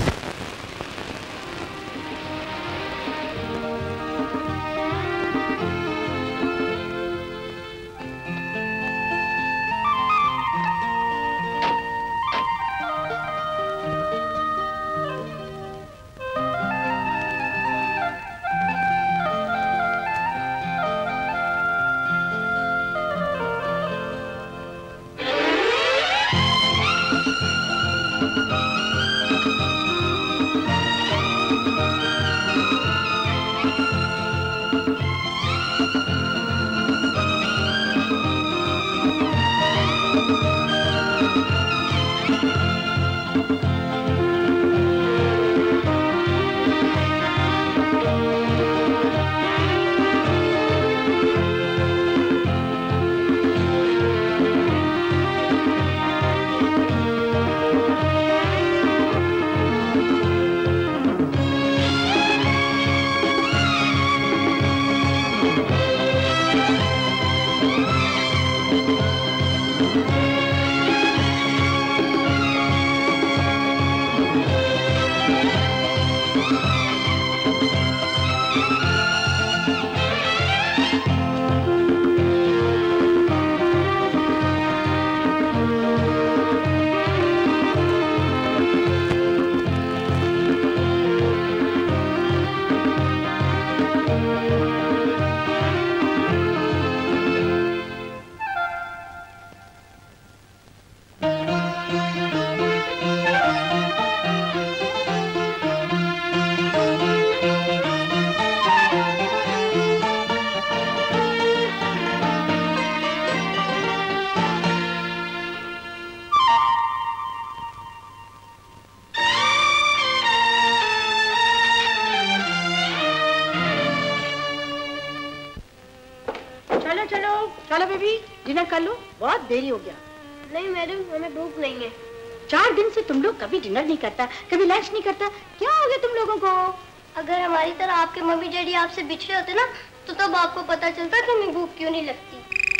कर लो, बहुत देरी हो गया। नहीं मैडम, हमें भूख नहीं है। चार दिन से तुम लोग कभी डिनर नहीं करता, कभी लंच नहीं करता, क्या हो गया तुम लोगों को? अगर हमारी तरह आपके मम्मी डैडी आपसे बिछड़े होते ना तो तब आपको पता चलता कि हमें भूख क्यों नहीं लगती।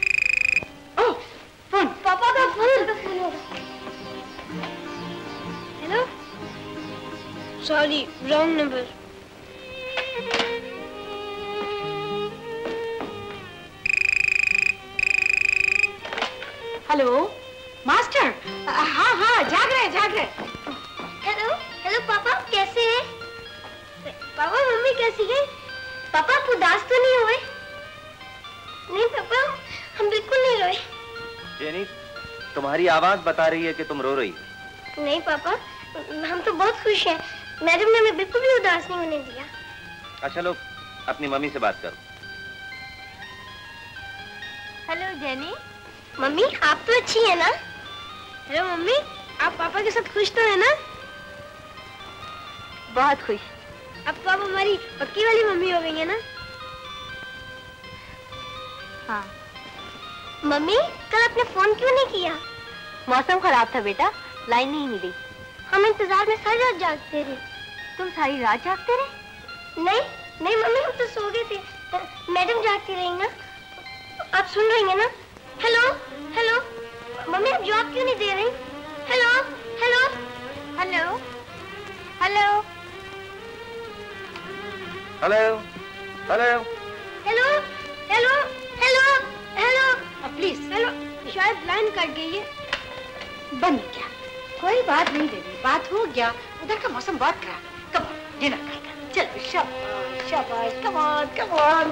Oh, phone. पापा का फोन का फोन होगा। Hello, sorry wrong number. Hello master. हाँ हाँ जाग रहे जाग रहे। हेलो हेलो पापा, कैसे हैं? पापा मम्मी कैसी है? पापा आप उदास तो नहीं हुए? नहीं पापा, हम बिल्कुल नहीं रोए। जेनी, तुम्हारी आवाज बता रही है कि तुम रो रही हो। नहीं पापा, हम तो बहुत खुश हैं। मैडम ने हमें बिल्कुल भी उदास नहीं होने दिया। अच्छा लो, अपनी मम्मी से बात करो। Hello jenny. मम्मी आप तो अच्छी है ना? हेलो मम्मी, आप पापा के साथ खुश तो है ना? बहुत खुश। अब तो आप हमारी पक्की वाली मम्मी हो गई है ना? हाँ। मम्मी कल आपने फोन क्यों नहीं किया? मौसम खराब था बेटा, लाइन नहीं मिली। हम इंतजार में सारी रात जागते रहे। तुम सारी रात जागते रहे? नहीं नहीं मम्मी, हम तो सो गए थे। मैडम जागती रही ना। आप सुन रही हैं ना? हेलो हेलो मम्मी, आप जवाब क्यों नहीं दे रही? Hello hello hello hello hello hello hello hello hello pipeline cut गई है। बन गया, कोई बात नहीं देवी, बात हो गया। उधर का मौसम बहुत खराब। कम ऑन, डिनर करना। चलो शाबाश शाबाश, कम ऑन कम ऑन।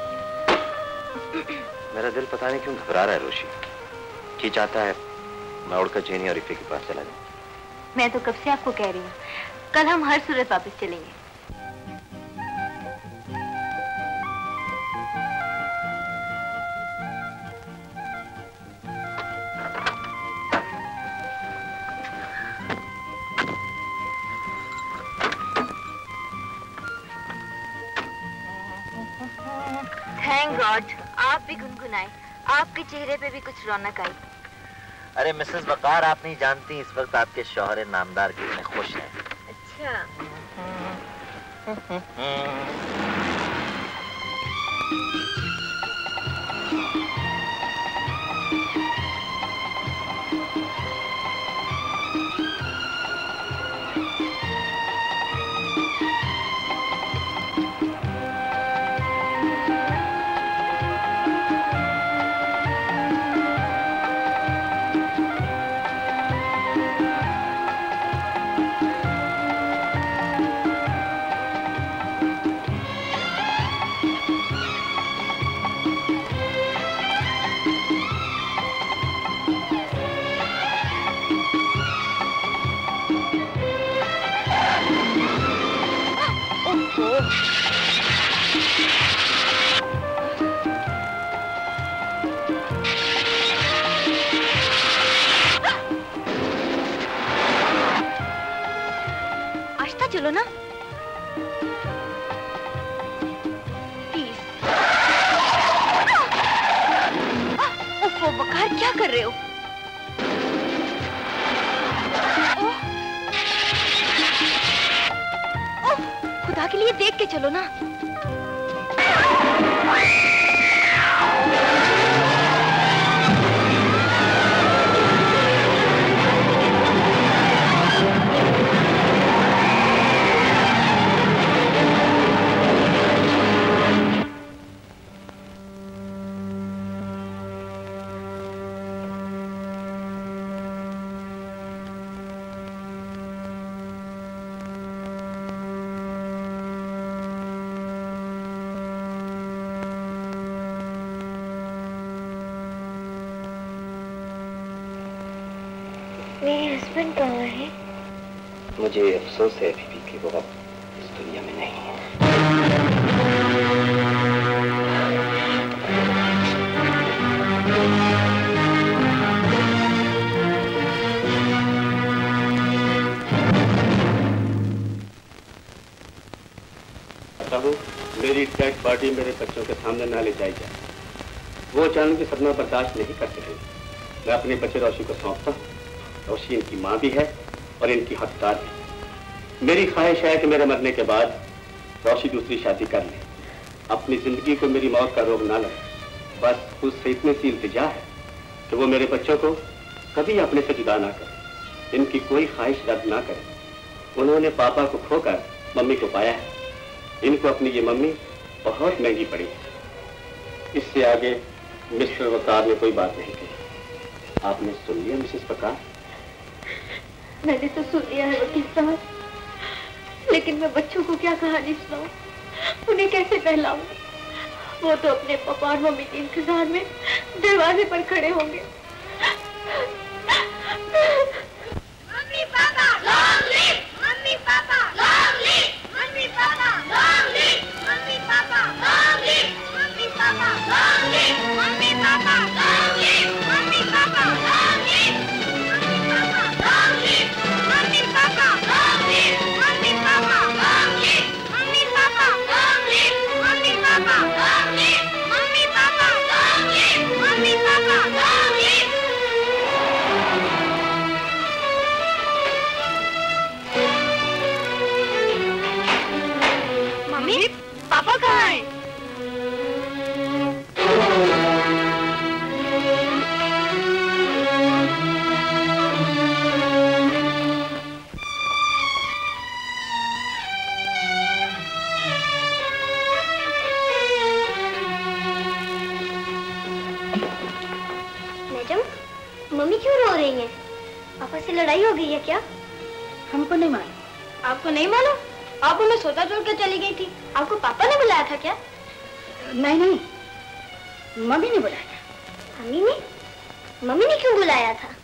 मेरा दिल पता नहीं क्यों घबरा रहा है रोशी। जी चाहता है मैं उड़कर जेनी और इफ़े के पास चला जाऊं। मैं तो कब से आपको कह रही हूँ, कल हम हर सूरत वापस चलेंगे। थैंक गॉड, आप भी गुनगुनाए, आपके चेहरे पे भी कुछ रौनक आई। अरे मिसेस वकार, आप नहीं जानती इस वक्त आपके शौहर नामदार कितने खुश हैं। अच्छा। आस्था चलो ना प्लीज। उफ़, वकार क्या कर रहे हो? ओह, खुदा के लिए देख के चलो ना। मेरे हस्बैंड कहाँ है? मुझे अफसोस है बीबी कि वो अब इस दुनिया में नहीं है। मेरी डेड बॉडी मेरे बच्चों के सामने ना ले जाई जाए। वो अचानक की सदमा बर्दाश्त नहीं कर सकेंगे। मैं अपने बच्चे रोशी को सौंपता हूँ। रोशी इनकी माँ भी है और इनकी हकदार भी। मेरी ख्वाहिश है कि मेरे मरने के बाद रोशी दूसरी शादी कर ले। अपनी जिंदगी को मेरी मौत का रोग ना लगे। बस उससे इतनी सी इल्तिजा है कि वो मेरे बच्चों को कभी अपने से जुदा ना करे, इनकी कोई ख्वाहिश रद्द ना करे। उन्होंने पापा को खोकर मम्मी को पाया है। इनको अपनी ये मम्मी बहुत महंगी पड़ी है। इससे आगे मिस्टर वकार ने कोई बात नहीं कही। आपने सुन लिया मिसेस वकार? मैंने तो सुन लिया है वकील साहब, लेकिन मैं बच्चों को क्या कहानी सुनाऊं, उन्हें कैसे पहलाऊं? वो तो अपने पापा और मम्मी के इंतजार में दरवाजे पर खड़े होंगे। मम्मी पापा लॉन्ग लिव, मम्मी पापा लॉन्ग लिव, मम्मी पापा लॉन्ग लिव, मम्मी पापा लॉन्ग लिव, मम्मी पापा लॉन्ग लिव, मम्मी पापा लॉन्ग लिव, मम्मी पापा लॉन्ग लिव, मम्मी पापा लॉन्ग लिव, मम्मी पापा लॉन्ग लिव, मम्मी पापा लॉन्ग लिव, मम्मी पापा लॉन्ग लिव, मम्मी पापा लॉन्ग लिव, मम्मी पापा लॉन्ग लिव। मम्मी पापा कहाँ हैं? क्यों रो रही हैं? पापा से लड़ाई हो गई है क्या? हमको नहीं मालूम। आपको नहीं मालूम? आप हमें सोता छोड़ के चली गई थी। आपको पापा ने बुलाया था क्या? नहीं नहीं, मम्मी ने बुलाया था। मम्मी ने? मम्मी ने क्यों बुलाया था?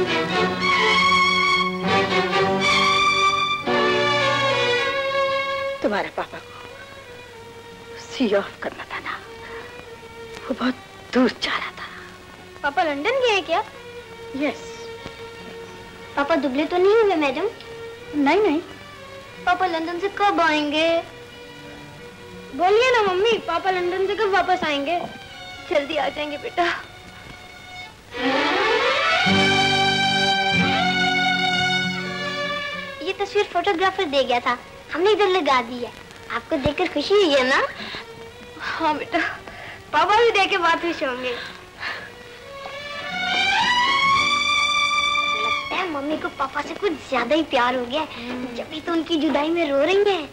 तुम्हारे पापा को सी ऑफ करना था ना, वो बहुत दूर जा रहा था। पापा लंदन गए हैं क्या? यस। पापा दुबले तो नहीं हुए मैडम? नहीं नहीं। पापा लंदन से कब आएंगे? बोलिए ना मम्मी, पापा लंदन से कब वापस आएंगे? जल्दी आ जाएंगे बेटा। ये तस्वीर फोटोग्राफर दे गया था, हमने इधर लगा दी है। आपको देखकर खुशी हुई है ना? हाँ बेटा, पापा भी देख के बहुत खुश होंगे। लगता है मम्मी को पापा से कुछ ज्यादा ही प्यार हो गया है, जब भी तो उनकी जुदाई में रो रही हैं।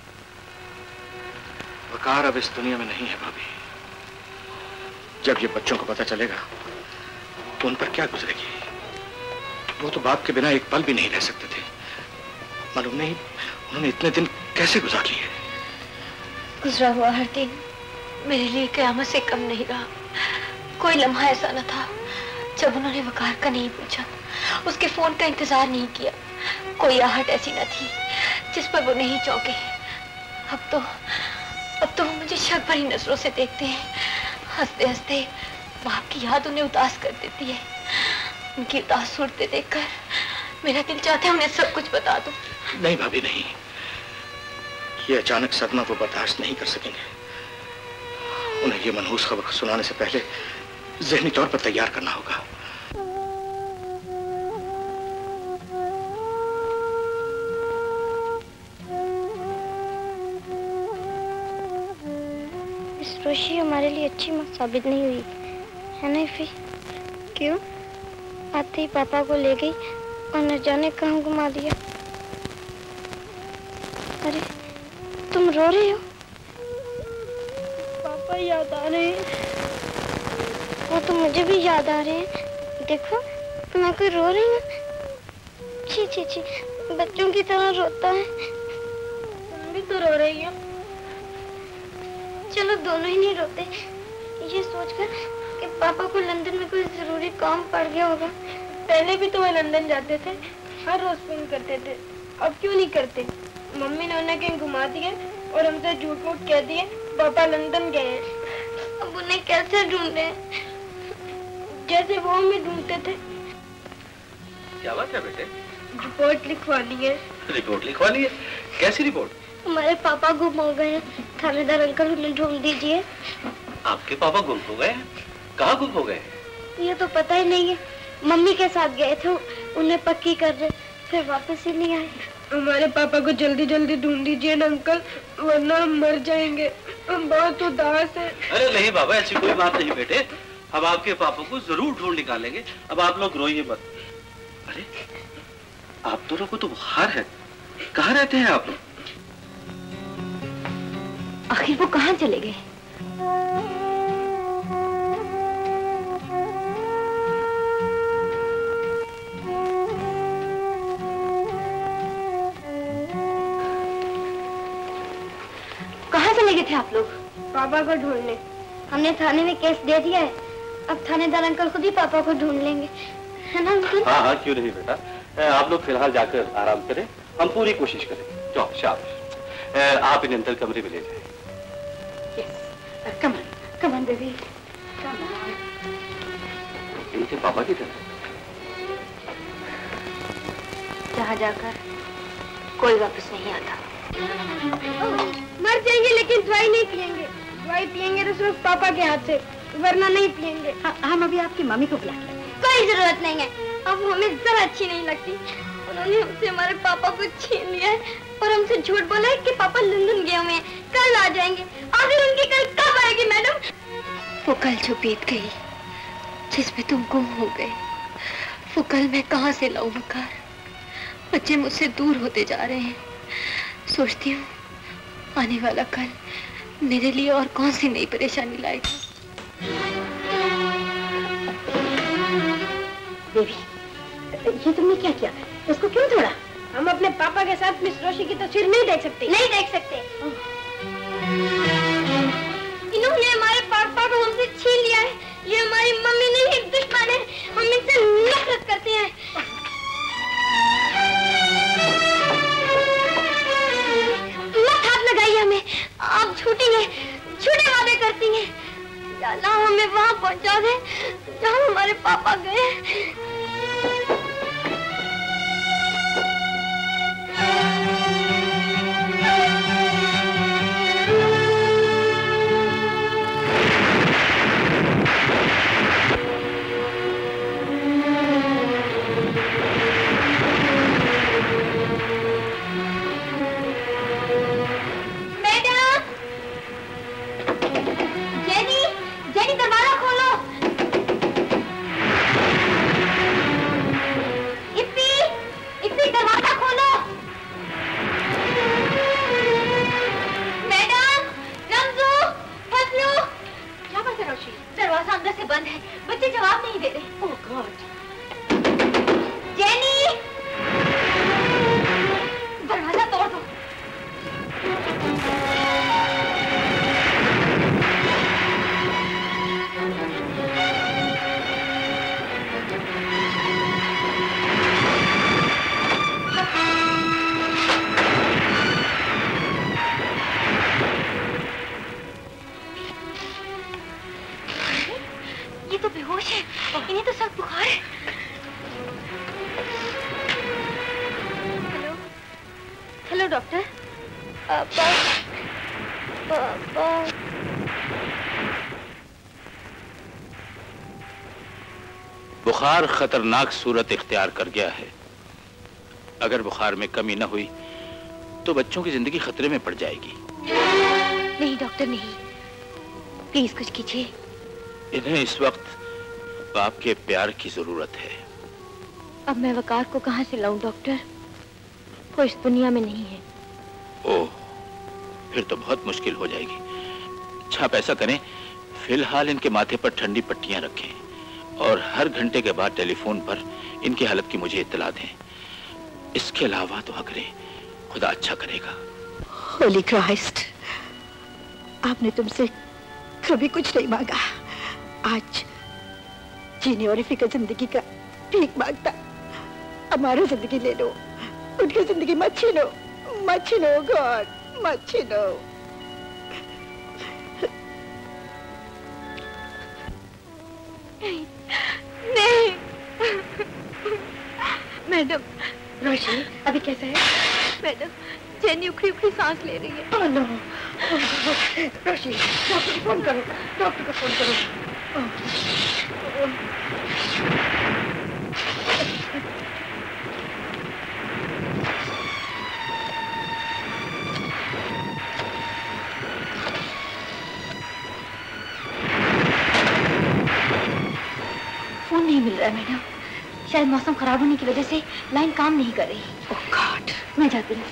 वकार अब इस दुनिया में नहीं है भाभी। जब ये बच्चों को पता चलेगा तो उन पर क्या गुजरेगी। वो तो बाप के बिना एक पल भी नहीं रह सकते थे। मालूम नहीं उन्होंने इतने दिन कैसे गुजार लिए। गुजरा हुआ हर दिन मेरे लिए क़यामत से कम नहीं रहा। कोई लम्हा ऐसा न था जब उन्होंने वकार का नहीं पूछा, उसके फोन का इंतजार नहीं किया। कोई आहट ऐसी न थी जिस पर वो नहीं चौंके। अब तो अब तो वो मुझे शक भरी नजरों से देखते हैं। हंसते हंसते बाप की याद उन्हें उदास कर देती है। उनकी उदास सूरतें देखकर मेरा दिल चाहता है उन्हें सब कुछ बता दूं। नहीं भाभी नहीं, ये अचानक सदमा वो बर्दाश्त नहीं कर सकेंगे। उन्हें ये मनहूस खबर सुनाने से पहले ज़हनी तौर पर तैयार करना होगा। रोशी हमारे लिए अच्छी मत साबित नहीं हुई है ना इफी? क्यों? आते ही पापा को ले गई और न जाने कहाँ घुमा दिया। अरे तुम रो रहे हो? पापा याद आ रहे हैं। वो तो मुझे भी याद आ रहे हैं। देखो मैं कोई रो रही हूँ? छी छी छी, बच्चों की तरह रोता है। तुम भी तो रो रही हो। चलो दोनों ही नहीं रोते, ये सोचकर कि पापा को लंदन में कोई जरूरी काम पड़ गया होगा। पहले भी तो वो लंदन जाते थे, हर रोज फोन करते थे। अब क्यों नहीं करते? मम्मी ने उन्हें कहीं घुमा दिए और हमसे झूठ मूठ कह दिए पापा लंदन गए हैं। अब उन्हें कैसे ढूंढे? जैसे वो हमें ढूंढते थे। क्या बात है बेटे? रिपोर्ट लिखवानी है। रिपोर्ट लिखवानी है? कैसी रिपोर्ट? हमारे पापा गुम हो गए हैं, थानेदार अंकल उन्हें ढूंढ दीजिए। आपके पापा गुम हो गए? कहाँ गुम हो गए? ये तो पता ही नहीं है। मम्मी के साथ गए थे, उन्हें पक्की कर रहे, फिर वापस ही नहीं आए। हमारे पापा को जल्दी जल्दी ढूंढ दीजिए ना अंकल, वरना हम मर जाएंगे। हम बहुत उदास हैं। अरे नहीं बाबा, ऐसी कोई बात नहीं बेटे, हम आपके पापा को जरूर ढूंढ निकालेंगे। अब आप लोग रोइए मत। अरे आप दोनों को तो बुखार है, कहाँ रहते हैं आप लोग? आखिर वो कहाँ चले गए? कहाँ चले गए थे आप लोग? पापा को ढूंढने। हमने थाने में केस दे दिया है, अब थानेदार अंकल खुद ही पापा को ढूंढ लेंगे, है ना अंकल? हाँ हाँ क्यों नहीं बेटा, आप लोग फिलहाल जाकर आराम करें, हम पूरी कोशिश करें। जाओ शाबाश, आप इन्हें अंदर कमरे में ले जाएं। Come on, come on, baby. Come on. इनके पापा की तरह जहाँ जाकर कोई वापस नहीं आता। मर जाएंगे लेकिन दवाई नहीं पिएंगे। दवाई पिएंगे तो सिर्फ पापा के हाथ से, वरना नहीं पिएंगे। हम अभी आपकी मम्मी को बुला लेंगे। कोई जरूरत नहीं है, अब हमें जरा अच्छी नहीं लगती। उन्होंने हमसे हमारे पापा को छीन लिया है और हमसे झूठ बोला है कि पापा लंदन गए हुए हैं, कल आ जाएंगे। आखिर उनकी कल कब आएगी मैडम? वो कल जो बीत गई, जिसमें तुम गुम हो गए, वो कल मैं कहाँ से लाऊं वकार? बच्चे मुझसे दूर होते जा रहे हैं। सोचती हूँ आने वाला कल मेरे लिए और कौन सी नई परेशानी लाएगा। बेबी, ये तुमने क्या किया? इसको क्यों तोड़ा? हम अपने पापा के साथ मिस रोशी की तस्वीर नहीं देख सकते। नहीं देख सकते। इन्होंने हमारे पापा को हमसे छीन लिया है। ये हमारी मम्मी नहीं, दुश्मन है। हम इनसे नफरत करते हैं। मत हाथ लगाइए हमें, आप झूठेंगे, झूठे वादे करती हैं। या अल्लाह हमें वहाँ पहुँचा दे जहाँ हमारे पापा गए। बुखार खतरनाक सूरत इख्तियार कर गया है। अगर बुखार में कमी न हुई तो बच्चों की जिंदगी खतरे में पड़ जाएगी। नहीं डॉक्टर नहीं, प्लीज कुछ कीजिए। इन्हें इस वक्त बाप के प्यार की जरूरत है। अब मैं वकार को कहाँ से लाऊं डॉक्टर? वो इस दुनिया में नहीं है। ओह, फिर तो बहुत मुश्किल हो जाएगी। अच्छा आप ऐसा करें, फिलहाल इनके माथे पर ठंडी पट्टियां रखें और हर घंटे के बाद टेलीफोन पर इनकी हालत की मुझे इत्तला दें। इसके अलावा तो अगर खुदा अच्छा करेगा। होली क्राइस्ट, आपने तुमसे कभी कुछ नहीं मांगा। आज जीने और फिक्र जिंदगी का भीख मांगता। हमारा जिंदगी ले लो, उनकी जिंदगी मत छीनो, मत छीनो गॉड, मत छीनो। नहीं, नहीं। मैडम, रोशनी अभी कैसा है? मैडम, जेनी उखड़ी उखड़ी सांस ले रही है। ओह नो, रोशनी डॉक्टर को फोन करो, डॉक्टर को फोन करो। फोन नहीं मिल रहा है मैडम। शायद मौसम खराब होने की वजह से लाइन काम नहीं कर रही। ओह गॉड, मैं जाती हूँ।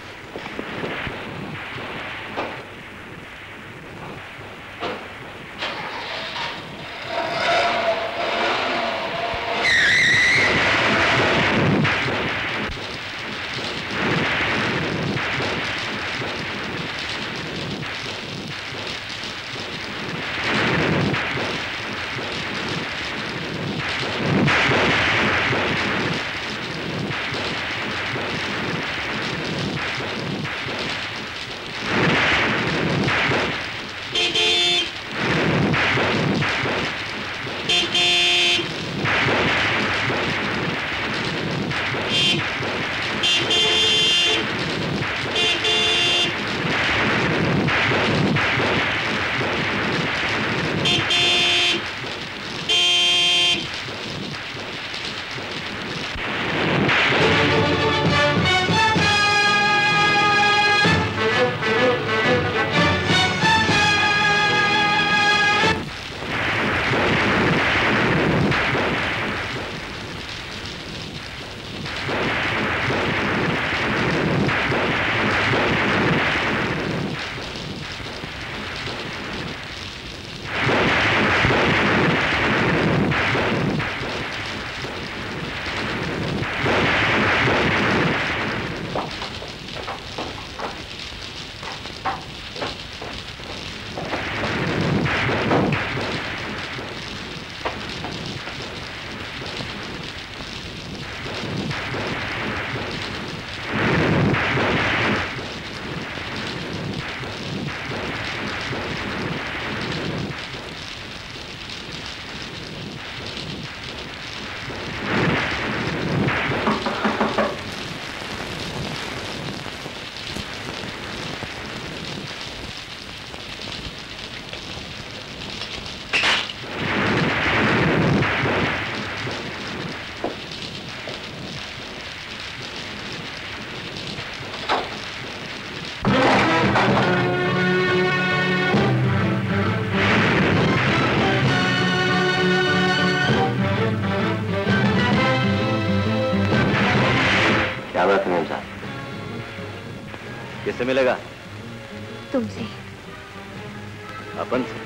किससे मिलेगा? तुमसे। अपन से?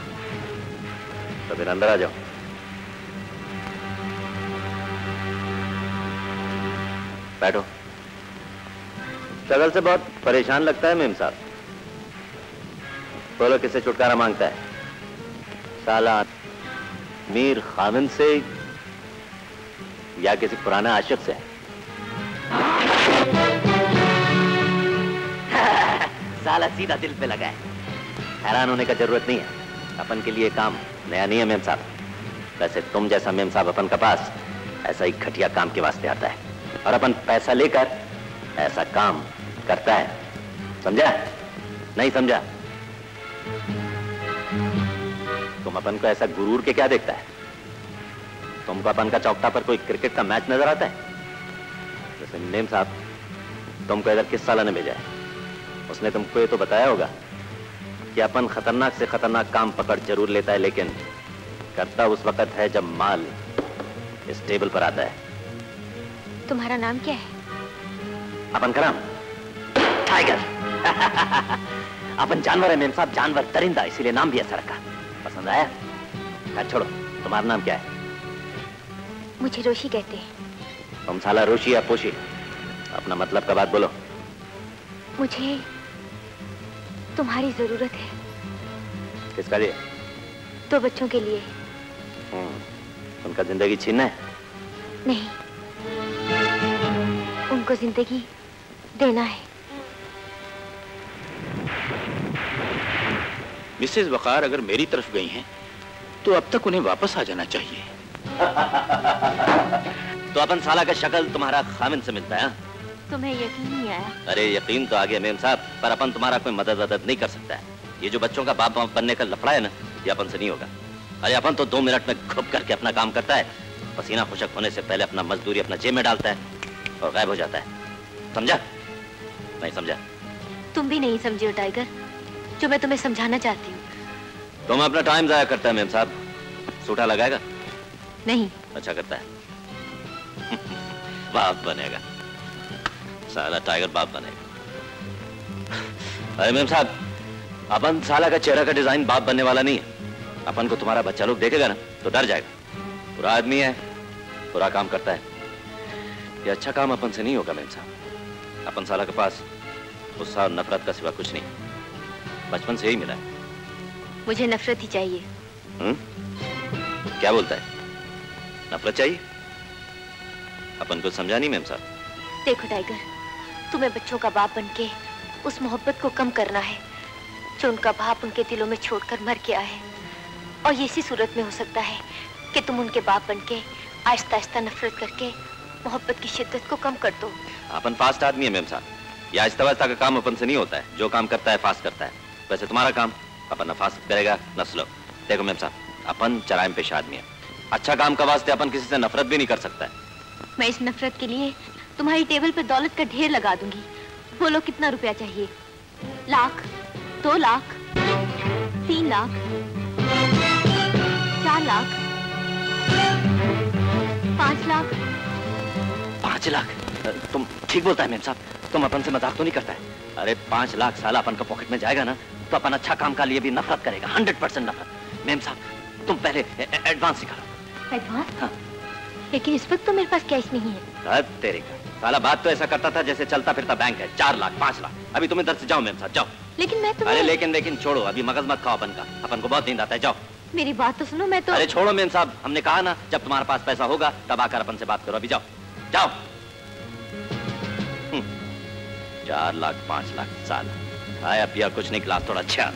तो फिर अंदर आ जाओ। बैठो। शक्ल से बहुत परेशान लगता है मेम साहब। बोलो किससे छुटकारा मांगता है? साला मीर खाविन से या किसी पुराने आशिक से? साला सीधा दिल पे लगा है। हैरान होने का जरूरत नहीं है। अपन के लिए काम नया नहीं है मेम साहब। वैसे तुम जैसा मेम साहब अपन के पास ऐसा ही घटिया काम के वास्ते आता है, और अपन पैसा लेकर ऐसा काम करता है। समझा? नहीं समझा? तुम अपन को ऐसा गुरूर के क्या देखता है? तुमको अपन का चौकटा पर कोई क्रिकेट का मैच नजर आता है? जैसे मेम साहब तुमको इधर किस साला ने भेजा है? उसने तुमको ये तो बताया होगा कि अपन खतरनाक से खतरनाक काम पकड़ जरूर लेता है, लेकिन करता उस वक्त है जब माल इस टेबल पर आता है। तुम्हारा नाम क्या है? अपन का नाम टाइगर। अपन जानवर है मेम साहब, जानवर, दरिंदा, इसीलिए नाम भी ऐसा रखा। पसंद आया? खैर छोड़ो, तुम्हारा नाम क्या है? मुझे रोशी कहते हैं। तुम साला रोशी या पोशी? अपना मतलब का बात बोलो। मुझे तुम्हारी जरूरत है। किसका लिए? दो बच्चों के लिए। उनका जिंदगी छीनना है? नहीं, उनको जिंदगी देना है। मिसेस वकार अगर मेरी तरफ गई हैं, तो अब तक उन्हें वापस आ जाना चाहिए। तो अपन साला का शक्ल तुम्हारा खामिन से मिलता है? तुम्हें यकीन नहीं आया? अरे यकीन तो आ गया मेम साहब, पर अपन तुम्हारा कोई मदद वदद नहीं कर सकता है। ये जो बच्चों का बाप बनने का लफड़ा है ना, ये अपन से नहीं होगा। अरे अपन तो दो मिनट में घुप करके अपना काम करता है, पसीना खुशक होने से पहले अपना मजदूरी अपना जेब में डालता है और गायब हो जाता है। समझा? नहीं समझा? तुम भी नहीं समझे हो टाइगर, जो मैं तुम्हें समझाना चाहती हूँ। तुम अपना टाइम जाया करता है मेम साहब। सूटा लगाएगा? नहीं। अच्छा करता है। बाप बनेगा साला, टाइगर बाप बनेगा। अरे मेम साहब, अपन साला का चेहरा का डिजाइन बाप बनने वाला नहीं है। अपन को तुम्हारा बच्चा लोग देखेगा ना तो डर जाएगा। बुरा आदमी है, बुरा काम करता है। ये अच्छा काम अपन से नहीं होगा मेम साहब। अपन साला के पास गुस्सा और नफरत का सिवा कुछ नहीं, बचपन से ही मिला है। मुझे नफरत ही चाहिए। हुँ? क्या बोलता है? नफरत चाहिए? अपन को समझा नहीं मेम साहब। देखो टाइगर, तुम्हें बच्चों का बाप बनके उस मोहब्बत को कम करना है जो उनका बाप उनके दिलों में छोड़कर मर गया है। और ये इसी सूरत में हो सकता है कि तुम उनके बाप बनके आहिस्ता आहिस्ता नफरत करके मोहब्बत की शिद्दत को कम कर दो। अपन फास्ट आदमी है मेम साहब, ये आहिस्ता आहिस्ता का काम अपन से नहीं होता है। जो काम करता है फास्ट करता है। वैसे तुम्हारा काम अपन न फास्ट करेगा न स्लो। देखो मेम साहब, अपन चराइम पेश आदमी है। अच्छा काम का वास्ते अपन किसी से नफरत भी नहीं कर सकता है। मैं इस नफरत के लिए तुम्हारी टेबल पे दौलत का ढेर लगा दूंगी। बोलो कितना रुपया चाहिए? लाख, दो लाख, तीन लाख, चार लाख, पांच लाख। पांच लाख? तुम ठीक बोलता है मेम साहब, तुम अपन से मजाक तो नहीं करता है? अरे पांच लाख साला अपन का पॉकेट में जाएगा ना तो अपन अच्छा काम का लिए भी नफरत करेगा। हंड्रेड परसेंट नफरत। मेम साहब तुम पहले एडवांस निकालो। एडवांस? हाँ। लेकिन इस वक्त तो मेरे पास कैश नहीं है। तेरे का साला बात तो ऐसा करता था जैसे चलता फिरता बैंक है। चार लाख, पांच लाख। अभी तुम इधर से जाओ मेम साहब, जाओ। लेकिन मैं तुम्हें... अरे लेकिन लेकिन छोड़ो, अभी मगज मत खाओ अपन का। अपन को बहुत नींद आता है, जाओ। मेरी बात तो सुनो। मैं तो... अरे छोड़ो मेम साहब, हमने कहा ना जब तुम्हारे पास पैसा होगा तब आकर अपन से बात करो। अभी जाओ, जाओ। चार लाख, पांच लाख साल खाया पिया कुछ नहीं, क्लास थोड़ा अच्छा।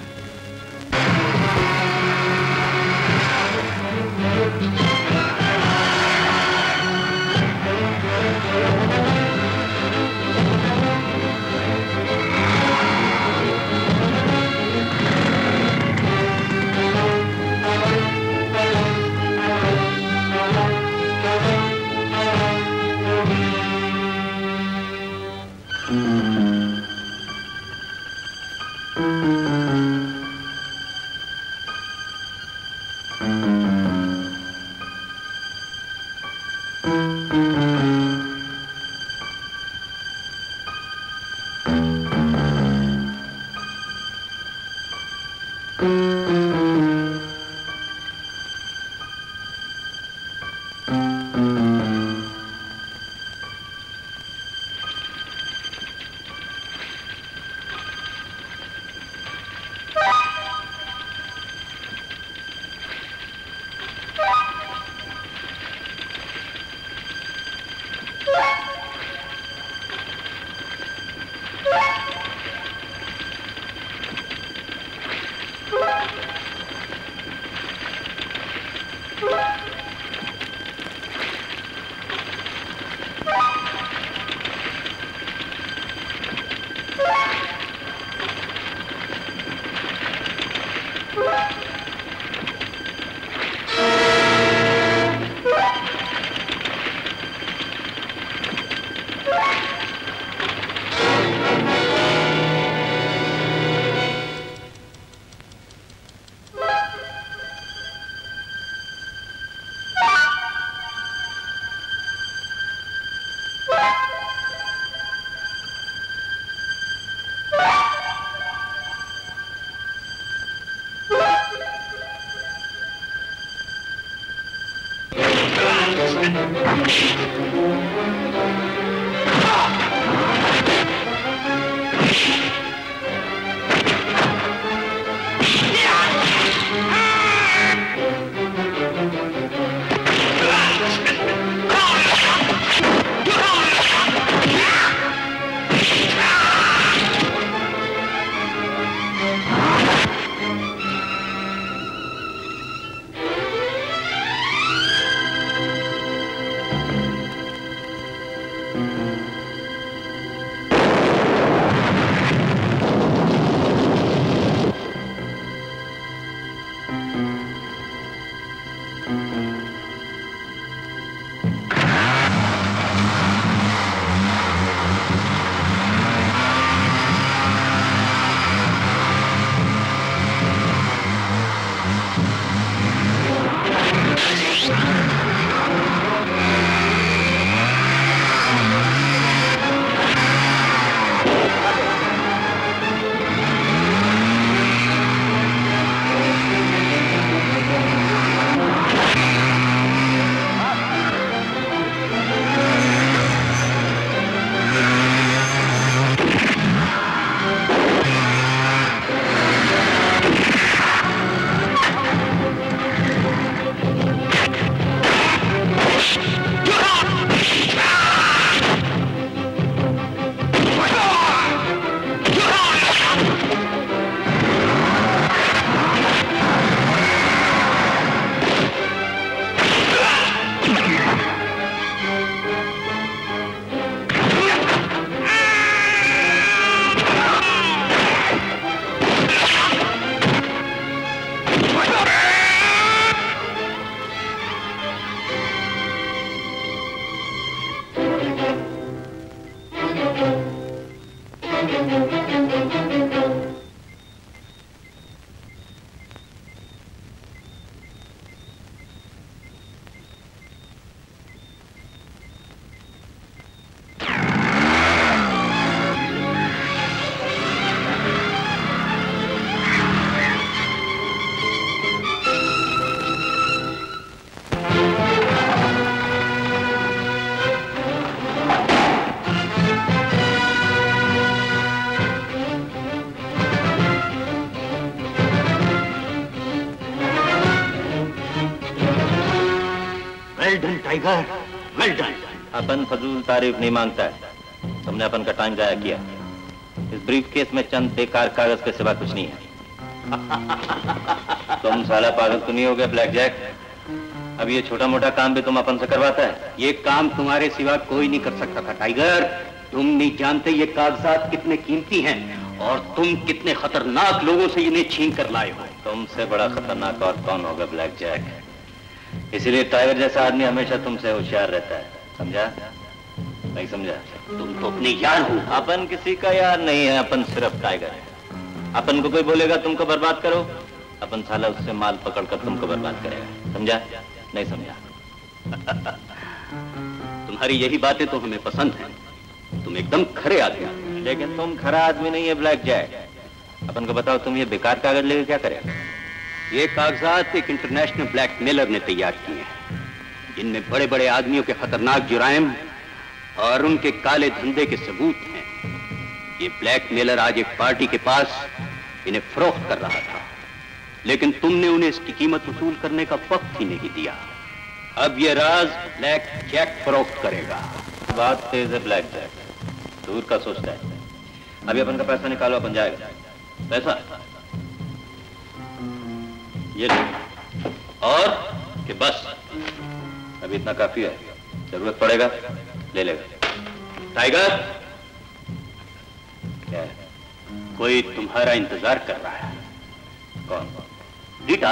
Tiger, well done. अपन फजूल तारीफ नहीं मांगता है, तुमने अपन का टाइम जाया किया। इस ब्रीफ केस में चंद बेकार कागज के सिवा कुछ नहीं है। तुम साला पागल तो नहीं हो गए ब्लैक जैक? अब ये छोटा मोटा काम भी तुम अपन से करवाता है? ये काम तुम्हारे सिवा कोई नहीं कर सकता था टाइगर। तुम नहीं जानते ये कागजात कितने कीमती हैं और तुम कितने खतरनाक लोगों से इन्हें छीन कर लाए हो। तुमसे बड़ा खतरनाक और कौन होगा ब्लैक जैक? इसीलिए टाइगर जैसा आदमी हमेशा तुमसे होशियार रहता है, समझा? नहीं समझा? तुम तो अपने यार हो। अपन किसी का यार नहीं है, अपन सिर्फ टाइगर है। अपन को कोई बोलेगा तुमको बर्बाद करो, अपन साला उससे माल पकड़कर तुमको बर्बाद करेगा, समझा? नहीं समझा? तुम्हारी यही बातें तो हमें पसंद हैं। तुम एकदम खरे आदमी हो। लेकिन तुम खरा आदमी नहीं है ब्लैक जैक। अपन को बताओ, तुम ये बेकार कागज लेके क्या करेगा? ये कागजात एक इंटरनेशनल ब्लैकमेलर ने तैयार किए हैं, जिनमें बड़े बड़े आदमियों के खतरनाक जुराइम और उनके काले धंधे के सबूत हैं। ये ब्लैकमेलर आज एक पार्टी के पास इन्हें फरोख्त कर रहा था, लेकिन तुमने उन्हें इसकी कीमत वसूल करने का वक्त ही नहीं दिया। अब ये राज ब्लैक जैक फरोख्त करेगा। बात तेज है ब्लैक जैक, दूर का सोचता है। अभी अपन का पैसा निकालो, अपन जाएगा। पैसा ये लो। और कि बस अभी इतना काफी है, जरूरत पड़ेगा ले लेगा। टाइगर, क्या है? कोई तुम्हारा इंतजार कर रहा है। कौन? डीटा।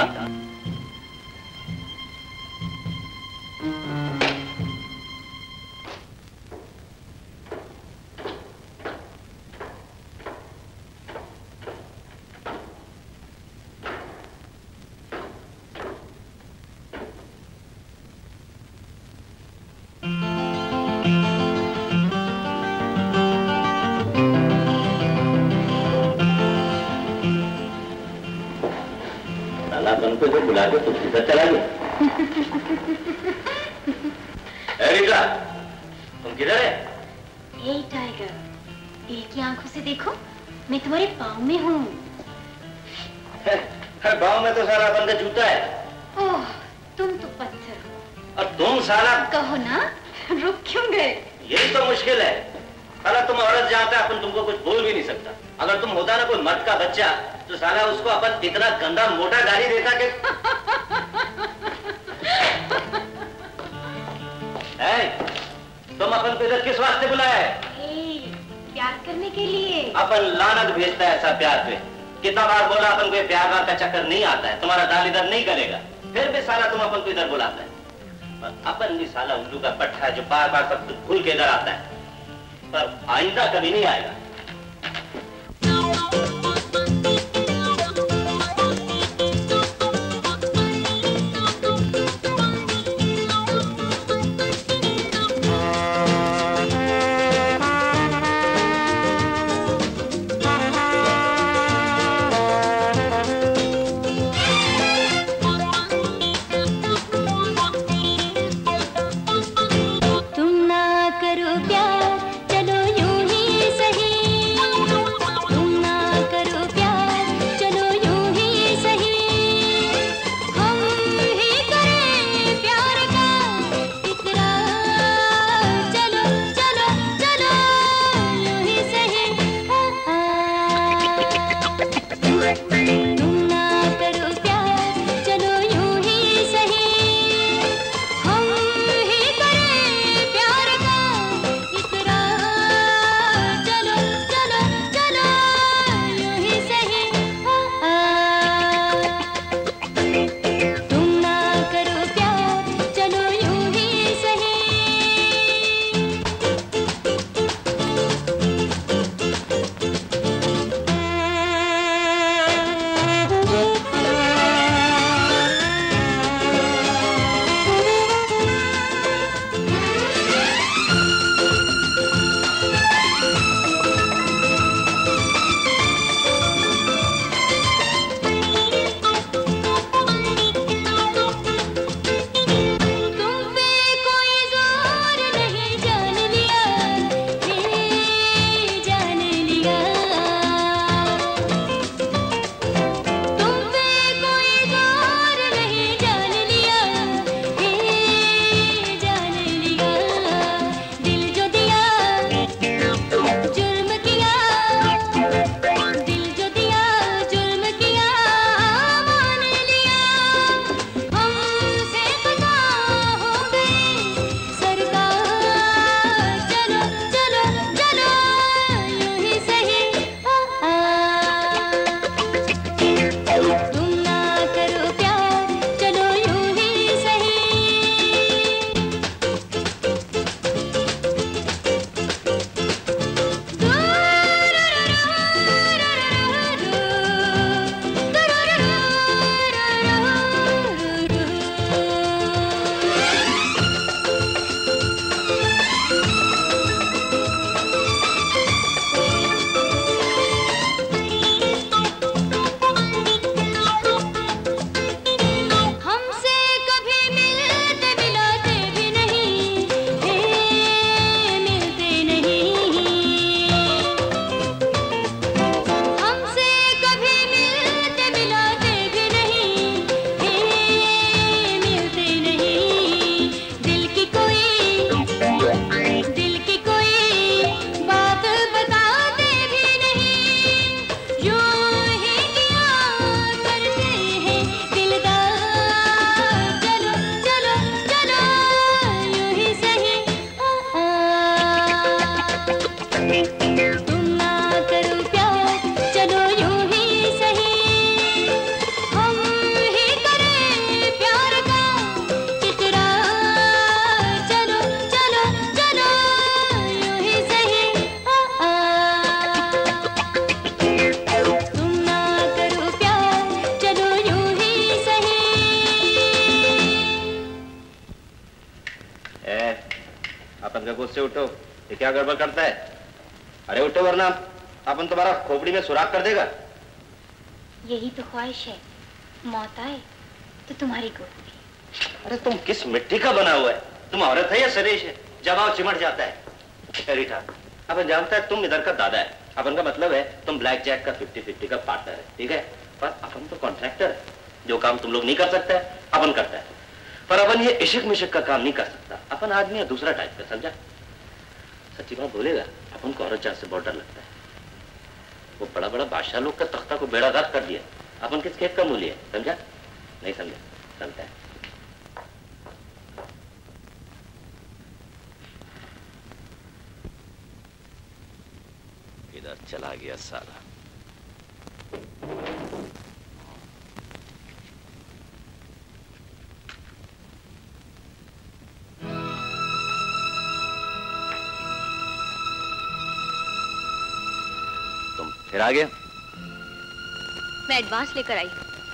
अपन को जो बुला के तुम किधर चला गया? रीटा, तुम किधर है? हे टाइगर, एक ही आंखों से देखो, मैं तुम्हारे पाँव में हूँ। पाँव में तो सारा बंदा जूता है। ओह, तुम तो पत्थर हो। और तुम सारा कहो ना, रुक क्यों गए? यही तो मुश्किल है। साला तुम औरत जानता है, अपन तुमको कुछ बोल भी नहीं सकता। अगर तुम होता ना कोई मर्द का बच्चा, तो साला उसको अपन इतना गंदा मोटा गाली देता कि है, तुम अपन को इधर किस वास्ते बुलाया है? प्यार करने के लिए। अपन लानत भेजता है ऐसा प्यार पे। कितना बार बोला अपन को ये प्यार वार का चक्कर नहीं आता है, तुम्हारा दाल इधर नहीं करेगा, फिर भी साला तुम अपन को इधर बुलाता है। अपन भी साला उल्लू का पट्टा है जो बार बार सब कुछ भूल के इधर आता है, पर आइंदा कभी नहीं आएगा। से उठो, ये क्या गड़बड़ करता है? अरे उठो वरना अपन तुम्हारा खोपड़ी में सुराख कर देगा। यही तो ख्वाहिश है, मौत आए तो तुम्हारी गोद में। अरे तुम किस मिट्टी का बना हुआ है? तुम औरत है या शरीश है? जवाब चिमट जाता है। रीटा, अपन जानता है तुम इधर का दादा है, अपन का मतलब है तुम ब्लैक जैक का फिफ्टी फिफ्टी का पार्टनर है, ठीक है? पर अपन तो कॉन्ट्रैक्टर है, जो काम तुम लोग नहीं कर सकते अपन करता है। पर अपन ये इश्क मिश्क का काम नहीं कर सकता, अपन आदमी है दूसरा टाइप का, समझा? सच्ची बात बोलेगा, अपन को औरत जात से बहुत डर लगता है। वो बड़ा बड़ा बादशाह लोग का तख्ता को बेड़ा गर्क कर दिया, अपन किस खेत का मूल्य है, समझा? नहीं समझा? समझा है। इधर चला गया साला। तुम फिर आ गए? मैं एडवांस लेकर आई।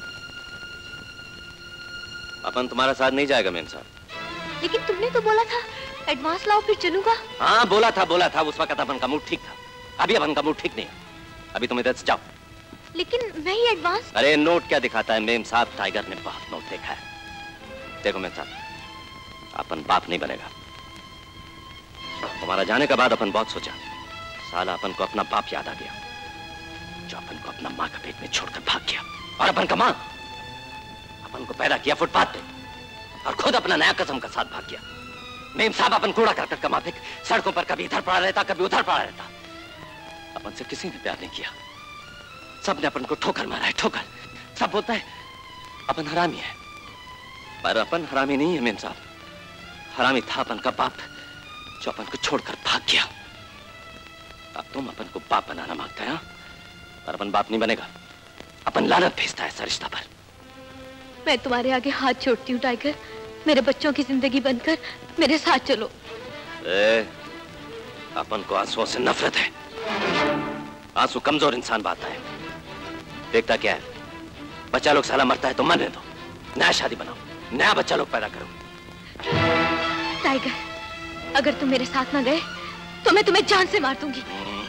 अपन तुम्हारा साथ नहीं जाएगा मेम साहब। लेकिन तुमने तो बोला था एडवांस लाओ फिर चलूंगा। हाँ बोला था बोला था उस वक्त अपन का मूड ठीक था, अभी अपन का मूड ठीक नहीं। अभी तुम इधर से जाओ। लेकिन मैं ही एडवांस। अरे नोट क्या दिखाता है मेम साहब, टाइगर ने बहुत नोट देखा है। देखो मेम साहब, अपन बाप नहीं बनेगा। तुम्हारा जाने के बाद अपन बहुत सोचा, साला अपन को अपना बाप याद आ गया, जो अपन को अपना माँ का पेट में छोड़कर भाग गया। और अपन का माँ अपन को पैदा किया फुटपाथ पे और खुद अपना नया कसम का साथ भाग गया। मेम साहब अपन कूड़ा करकट का माफिक, सड़कों पर कभी इधर पड़ा रहता कभी उधर पड़ा रहता। अपन से किसी ने प्यार नहीं किया, सबने अपन को ठोकर मारा है, ठोकर। सब बोलता है अपन हरामी है, पर अपन हरामी नहीं है मेम साहब। हरामी था अपन का बाप, जो अपन को छोड़कर भाग गया। अब तुम अपन को बाप बनाना मांगता है, पर अपन बाप नहीं बनेगा। अपन लानत भेजता है ऐसा रिश्ता पर। मैं तुम्हारे आगे हाथ छोड़ती हूँ टाइगर, मेरे बच्चों की जिंदगी बनकर मेरे साथ चलो। ए, अपन को आंसुओं से नफरत है। आंसू कमजोर इंसान बात है। देखता क्या है, बच्चा लोग साला मरता है तो मरने दो, नया शादी बनाओ, नया बच्चा लोग पैदा करो। टाइगर, अगर तुम मेरे साथ ना गए तो मैं तुम्हें जान से मार दूंगी।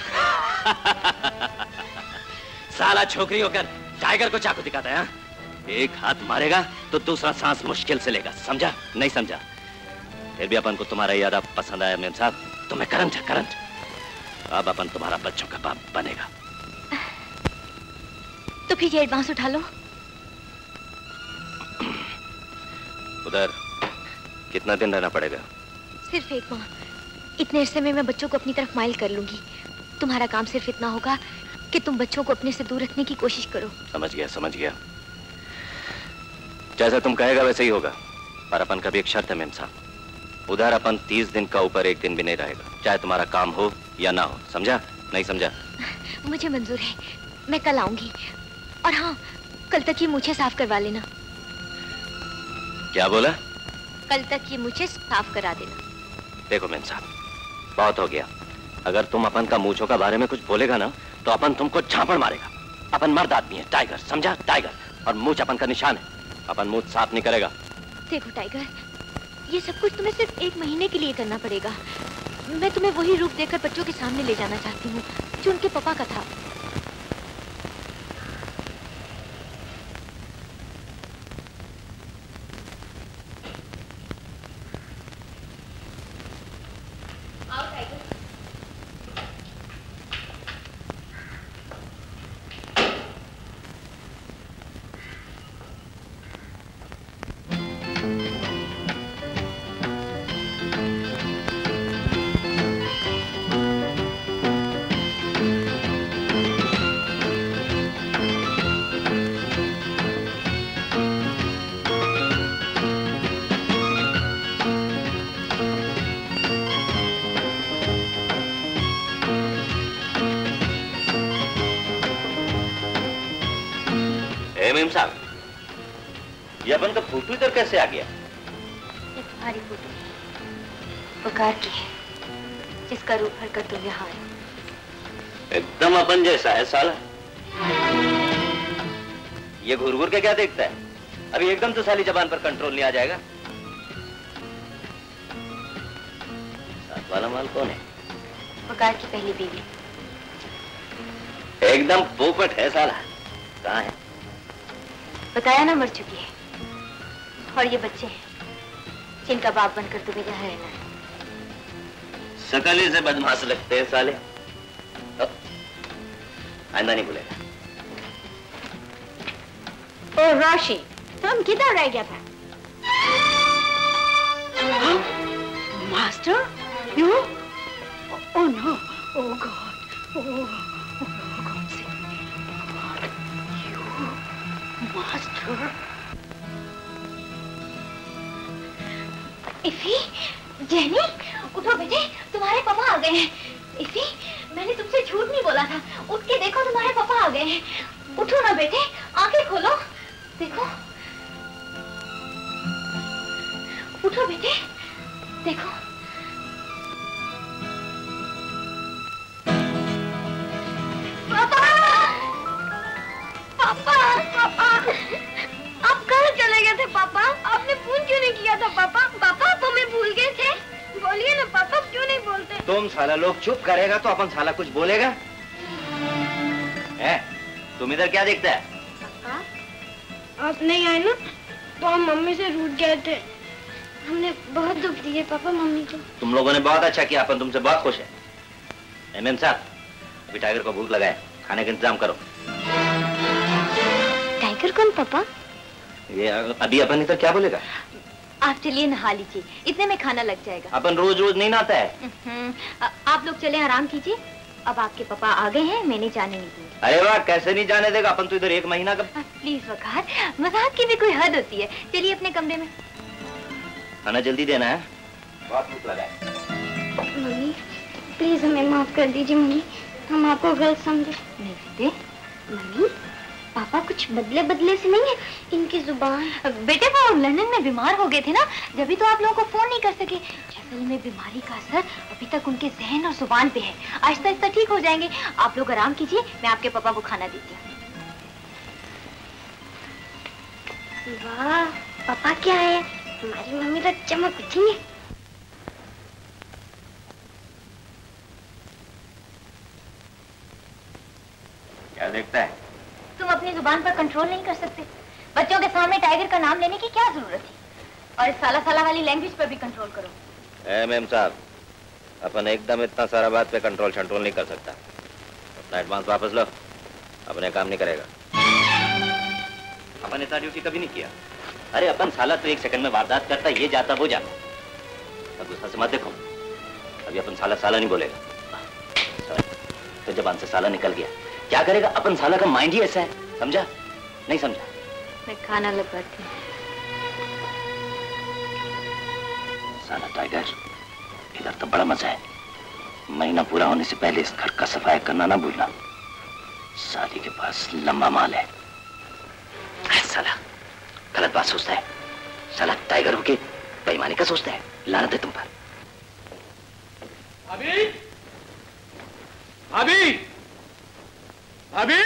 साला छोकरी होकर टाइगर को चाकू दिखाता है। एक हाथ मारेगा तो दूसरा सांस मुश्किल से लेगा, समझा? नहीं समझा? फिर भी अपन को तुम्हारा इरादा पसंद आया मेम साहब, तुम्हें करंट है करंट। अब अपन तुम्हारा बच्चों का बाप बनेगा। तो फिर ये एडवांस उठा लो। उधर कितना दिन रहना पड़ेगा? सिर्फ एक माह। इतने अरसे में मैं बच्चों को अपनी तरफ माइल कर लूंगी। तुम्हारा काम सिर्फ इतना होगा कि तुम बच्चों को अपने से दूर रखने की कोशिश करो। समझ गया समझ गया, जैसा तुम कहेगा वैसे ही होगा। पर अपन का भी एक शर्त है मेम साहब, उधर अपन तीस दिन का ऊपर एक दिन भी नहीं रहेगा, चाहे तुम्हारा काम हो या ना हो, समझा? नहीं समझा? मुझे मंजूर है, मैं कल आऊंगी। और हाँ, कल तक ये मूछें साफ करवा लेना। क्या बोला? कल तक ये मूछें साफ करा देना। देखो मेम साहब, बहुत हो गया। अगर तुम अपन का मूछों का बारे में कुछ बोलेगा ना तो अपन तुमको झापड़ मारेगा। अपन मर्द आदमी है, टाइगर, समझा? टाइगर। और मूछ अपन का निशान है, अपन मूछ साफ नहीं करेगा। देखो टाइगर, ये सब कुछ तुम्हें सिर्फ एक महीने के लिए करना पड़ेगा। मैं तुम्हें वही रूप देकर बच्चों के सामने ले जाना चाहती हूँ जो उनके पापा का था। मेम साहब, ये अपन का फोटो इधर कैसे आ गया? ये तुम्हारी फोटो है, वकार की है, जिसका रूप भर कर तुम यहाँ आए। एकदम अपन जैसा है साला। ये घूर घूर के क्या देखता है? अभी एकदम तो साली जबान पर कंट्रोल नहीं आ जाएगा। साथ वाला माल कौन है? वकार की पहली बीवी। एकदम पोपट है साला। कहाँ है? बताया ना, मर चुकी है। और ये बच्चे हैं, जिनका बाप बनकर तुम्हें यहाँ रहना है। सकल से बदमाश लगते हैं साले। आइंदा नहीं भूलेगा। ओ राशि, तुम किधर रह गया था? हाँ? Master, you? Oh no! Oh God! Oh, oh God! Save me! God, you, Master! Iffi, Jenny, उठो बेटे, तुम्हारे पापा आ गए हैं। इफी, मैंने तुमसे झूठ नहीं बोला था। उठ के देखो, तुम्हारे पापा आ गए हैं। उठो ना बेटे, आंखें खोलो, देखो। उठो बेटे, देखो। पापा, पापा, पापा, आप कहाँ चले गए थे पापा? आपने फोन क्यों नहीं किया था पापा? पापा, आप हमें भूल गए थे? बोलिए ना पापा, क्यों नहीं बोलते? तुम साला लोग चुप करेगा तो अपन साला कुछ बोलेगा? है? तुम इधर क्या देखता है? पापा, आप नहीं आए ना तो हम मम्मी से रूठ गए थे। हमने बहुत दुख दिए पापा मम्मी को। तुम लोगों ने बहुत अच्छा किया, अपन तुमसे बहुत खुश है। एमएम साहब, अभी टाइगर को भूख लगा है, खाने का इंतजाम करो। टाइगर कौन पापा? ये अभी अपन इधर क्या बोलेगा? आप चलिए नहा लीजिए, इतने में खाना लग जाएगा। अपन रोज रोज नहीं नहाता है। आ, आप लोग चले आराम कीजिए। अब आपके पापा आ गए हैं, मैंने जाने नहीं दूंगी। अरे वाह, कैसे नहीं जाने देगा? अपन तो इधर एक महीना का। प्लीज वकार, मजाक की भी कोई हद होती है। चलिए अपने कमरे में। खाना जल्दी देना है, बहुत भूख लगा है। मम्मी प्लीज हमें माफ कर दीजिए मम्मी, हम आपको गलत समझे। नहीं बेटे। मम्मी पापा कुछ बदले बदले से नहीं है, इनकी जुबान। बेटे वो लंदन में बीमार हो गए थे ना, जब भी तो आप लोगों को फोन नहीं कर सके। असल में बीमारी का असर अभी तक उनके जहन और जुबान पे है। आहिस्ता आहिस्ता ठीक हो जाएंगे। आप लोग आराम कीजिए, मैं आपके पापा को खाना देती हूँ। वाह पापा क्या है, हमारी मम्मी तो चमक उठी है। क्या देखता है? तुम अपनी जुबान पर कंट्रोल नहीं कर सकते। बच्चों के सामने टाइगर का नाम लेने की क्या जरूरत थी? और इस साला साला वाली लैंग्वेज पर भी कंट्रोल करो। ए मैम साहब, अपन एकदम इतना सारा बात पे कंट्रोल कंट्रोल नहीं कर सकता। अपना एडवांस वापस लो, अपने काम नहीं करेगा। अपन इतना ड्यूटी कभी नहीं किया। अरे अपन साला तो एक सेकंड में वारदात करता, ये जाता वो जाता। अब गुस्सा से मत देखो, अभी अपन साला साला नहीं बोलेगा। तो जबान से साला निकल गया, क्या करेगा? अपन साला का माइंड ही ऐसा है, समझा? नहीं समझा? मैं खाना लगाती हूँ। साला टाइगर, इधर तो बड़ा मजा है। महीना पूरा होने से पहले इस घर का सफाई करना ना भूलना। साली के पास लंबा माल है। साला गलत बात सोचता है। साला टाइगर होके बेईमानी का सोचता है। लानत है तुम पर। अभी अभी अभी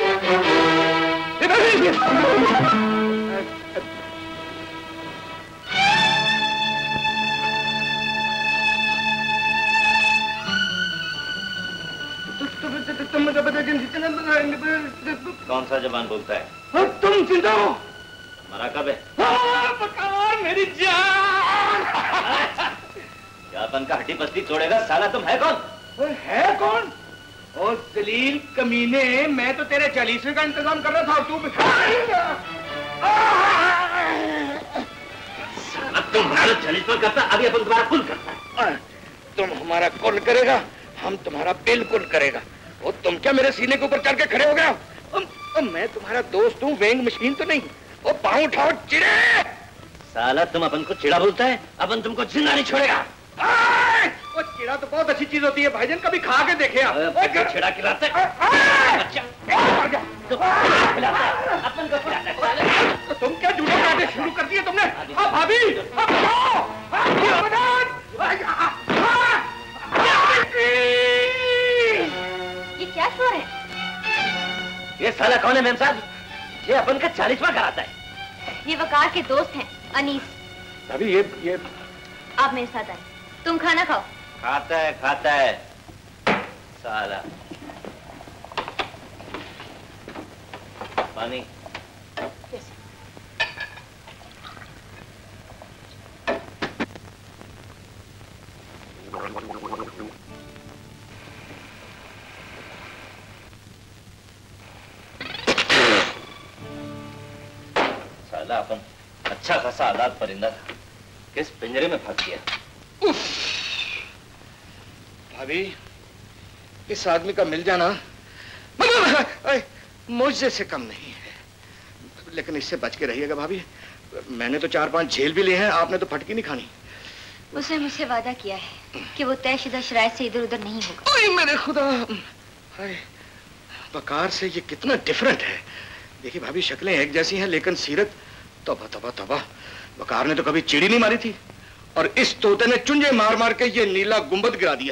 कौन सा जबान बोलता है? तुम चिंता हो। मरा कब है? बकार मेरी जान। क्या अपन का हड्डी पसली तोड़ेगा? साला तुम है कौन? है कौन? ओ जलील कमीने, मैं तो तेरे चालीसवें का इंतजाम कर रहा था, तू तुम्हारा चालीसवां करता, अभी अपन तुम्हारा कुल करता है। तुम हमारा कुल करेगा, हम तुम्हारा बिल्कुल करेगा। और तुम क्या मेरे सीने के ऊपर चढ़ के खड़े हो गए? ओ, ओ, मैं तुम्हारा दोस्त हूँ, वेंग मशीन तो नहीं। ओ पाँव उठाओ चिड़े। साला तुम अपन को चिड़ा बोलता है, अपन तुमको जिंदा नहीं छोड़ेगा। वो चिड़ा तो बहुत अच्छी चीज होती है भाईजान, कभी खा के देखे आप। चिड़ा खिलाते अपन को खिलाते। तुम क्या जूठे काटे शुरू कर दिए तुमने? हाँ भाभी, ये क्या शोर है? ये साला कौन है मैम साहब? ये अपन का चालीसवां कराता है। ये वकार के दोस्त हैं, अनीस। अभी ये ये आप मेरे साथ आए, तुम खाना खाओ। खाता है खाता है साला। पानी। साला अपन अच्छा खासा आजाद परिंदा था, किस पिंजरे में फंस गया। भाभी, इस आदमी का मिल जाना मतलब मुझसे से कम नहीं है, लेकिन इससे बच के रहिएगा भाभी। मैंने तो चार पांच झेल भी लिए हैं, आपने तो फटकी नहीं खानी। उसने मुझसे वादा किया है कि वो तयशुदा शराइत से इधर उधर नहीं होगा। ओए मेरे खुदा, वकार से ये कितना डिफरेंट है। देखिए भाभी, शक्लें एक जैसी हैं लेकिन सीरत तौबा तौबा तौबा। वकार ने तो कभी चिड़ी नहीं मारी थी और इस तोते ने चुंजे मार मार के ये नीला गुंबद गिरा दिया।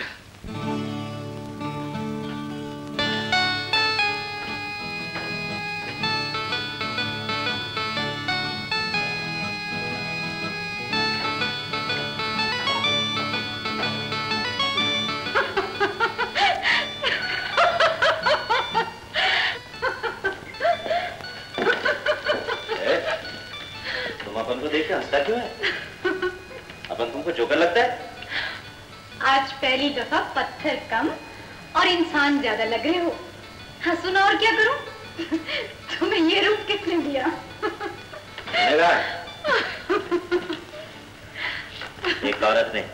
अपन को देख के हंसता क्यों है? अपन तुमको जोकर लगता है? आज पहली दफा पत्थर कम और इंसान ज्यादा लग रहे हो। हाँ सुनो, और क्या करूं? तुम्हें ये रूप किसने दिया? मेरा एक औरत ने।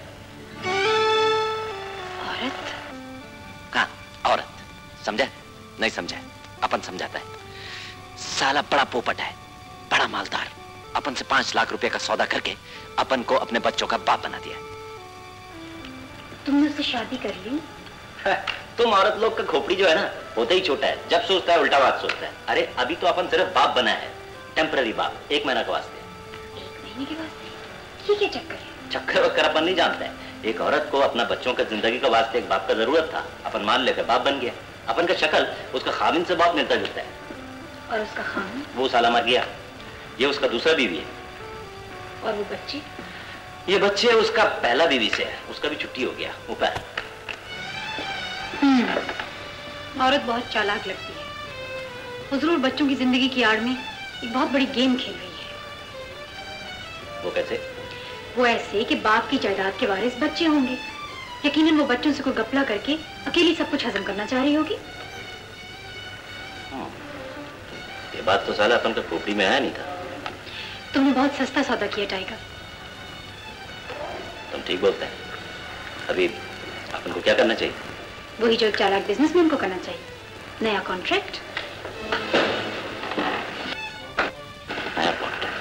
औरत? कहाँ औरत? समझा? नहीं समझा? अपन समझाता है। साला बड़ा पोपट है, बड़ा मालदार। अपन से पांच लाख रुपए का सौदा करके अपन को अपने बच्चों का बाप बना दिया। तुमने उससे शादी कर ली? तुम औरत लोग का खोपड़ी जो है ना, होता ही छोटा है। जब सोचता है उल्टा बात सोचता है। अरे अभी तो अपन सिर्फ बाप बना है, टेम्पररी बाप, एक महीना के वास्ते। एक महीने के वास्ते? ये क्या चक्कर है? चक्कर वक्कर अपन नहीं जानता है। एक औरत को अपना बच्चों का जिंदगी का वास्ते एक बाप का जरूरत था, अपन मान लेकर बाप बन गया। अपन का शक्ल उसका खामिन से बहुत मिलता जुलता है। और उसका खामिन? वो साला मर गया, ये उसका दूसरा बीवी है। और वो बच्चे? ये बच्चे उसका पहला बीवी से है, उसका भी छुट्टी हो गया ऊपर। औरत बहुत चालाक लगती है। वो जरूर बच्चों की जिंदगी की आड़ में एक बहुत बड़ी गेम खेल रही है। वो कैसे? वो ऐसे कि बाप की जायदाद के वारिस बच्चे होंगे। यकीनन वो बच्चों से कोई गपला करके अकेली सब कुछ हजम करना चाह रही होगी। ये बात तो साला अपन का खोपड़ी में आया नहीं था। तुमने बहुत सस्ता सौदा किया टाइगर। तुम ठीक बोलते हैं। अभी अपन को क्या करना चाहिए? वही जो एक चालाक बिजनेसमैन को करना चाहिए, नया कॉन्ट्रैक्ट। नया कॉन्ट्रैक्ट?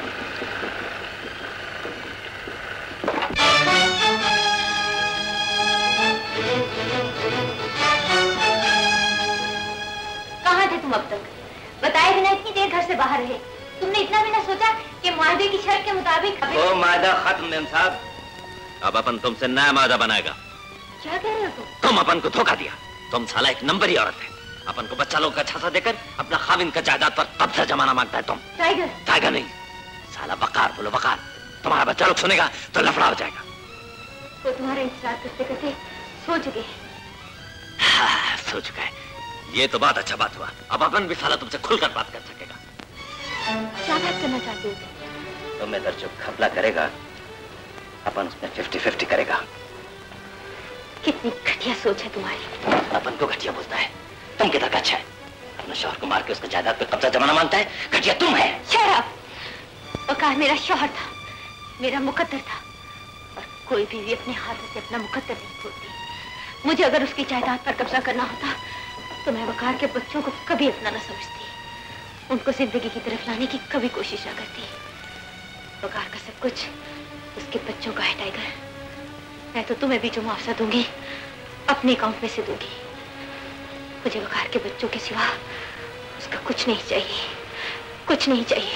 कहाँ थे तुम अब तक? बताए बिना इतनी देर घर से बाहर रहे। तुमने इतना भी ना सोचा कि मायदे की शर्त के मुताबिक? वो मायदा खत्म मेम साहब, अब अपन तुमसे नया मायदा बनाएगा। क्या कह रहे हो तुम? तुम अपन को धोखा दिया। तुम साला एक नंबरी औरत है। अपन को बच्चा लोग का छासा देकर अपना खाविन का जायदाद पर कब्जा जमाना मांगता है तुम। टाइगर? टाइगर नहीं, साला वकार बोलो वकार। तुम्हारा बच्चा लोग सुनेगा तो लफड़ा हो जाएगा। वो तुम्हारा इंतजार करते करते सो चुके हैं। हाँ, सो चुका है। ये तो बात अच्छा बात हुआ। अब अपन भी साला तुमसे खुलकर बात कर सकेगा। क्या बात करना चाहते हो? तुम इधर जो घपला करेगा, अपन उसमें फिफ्टी फिफ्टी करेगा। कितनी घटिया सोच है तुम्हारी। अपन को घटिया बोलता है, तुम कितना अच्छा है। अपने शौहर को मार के उसका जायदाद पे कब्जा जमाना मांगता है। घटिया तुम है। शराब वकार मेरा शौहर था, मेरा मुकद्दर था, और कोई बीवी अपने हाथों से अपना मुकद्दर नहीं खोलती। मुझे अगर उसकी जायदाद पर कब्जा करना होता तो मैं वकार के बच्चों को कभी अपना न समझती, उनको जिंदगी की तरफ लाने की कभी कोशिश न करती। वकार का सब कुछ उसके बच्चों का है टाइगर। मैं तो तुम्हें भी जो मुआवजा दूंगी अपने अकाउंट में से दूंगी। मुझे वकार के बच्चों के सिवा उसका कुछ नहीं चाहिए, कुछ नहीं चाहिए।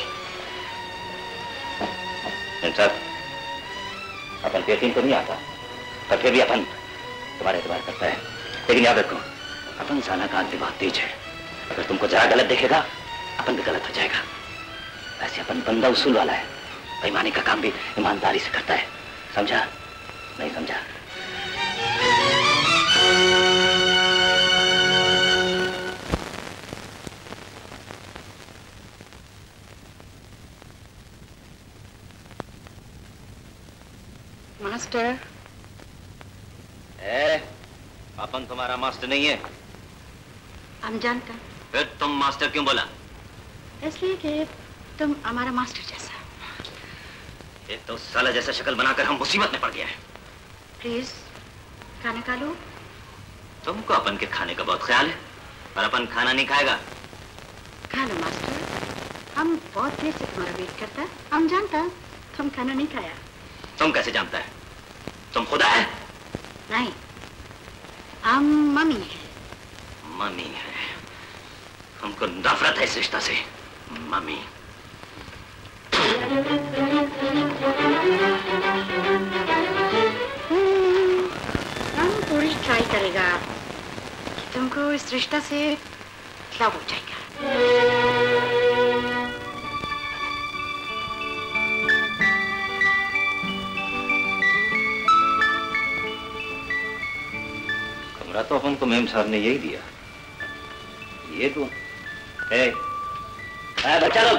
सर, अपन पे यकीन तो नहीं आता, पर फिर भी अपन तुम्हारे एतबार करता है। लेकिन याद रखो, अपन साला का आदमी बहुत तेज है। अगर तुमको जरा गलत देखेगा, अपन भी गलत हो जाएगा। वैसे अपन बंदा उसूल वाला है, बेईमानी का काम भी ईमानदारी से करता है। समझा? नहीं समझा? मास्टर। ए, अपन तुम्हारा मास्टर नहीं है। हम जानता। फिर तुम मास्टर क्यों बोला? इसलिए कि तुम हमारा मास्टर जैसा। ये तो साला जैसा शक्ल बनाकर हम मुसीबत में पड़ गया है। प्लीज खाना खा लो। तुमको अपन के खाने का बहुत ख्याल है, पर अपन खाना नहीं खाएगा। खा लो मास्टर, हम बहुत देर से तुम्हारा वेट करता है। हम जानता तुम खाना नहीं खाया। तुम कैसे जानता है? तुम खुदा है? नहीं, हम मम्मी है। मम्मी है? हमको नफरत है इस रिश्ता से। मम्मी। हम पूरी ट्राई करेगा कि तुमको इस रिश्ता से लव हो जाएगा। कमरा तो अपन को मेम साहब ने यही दिया। ये तो ए, ए बच्चा लोग,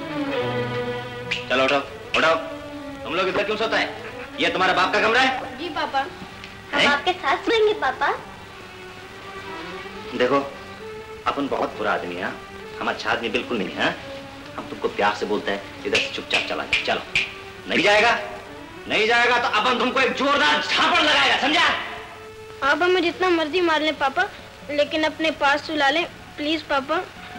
चलो उठाओ उठाओ। तुम लोग इधर क्यों सोता है? ये तुम्हारा बाप का कमरा है? जी पापा, हम आपके साथ सोएंगे पापा। देखो, अपन बहुत बुरा आदमी है, हम अच्छा आदमी बिल्कुल नहीं है। हम तुमको प्यार से बोलते हैं, इधर से चुपचाप चला जाए। चलो। नहीं जाएगा? नहीं जाएगा तो अपन तुमको एक जोरदार झापड़ लगाएगा, समझा? आप हमें जितना मर्जी मार लें पापा, लेकिन अपने पास सुला लें प्लीज पापा।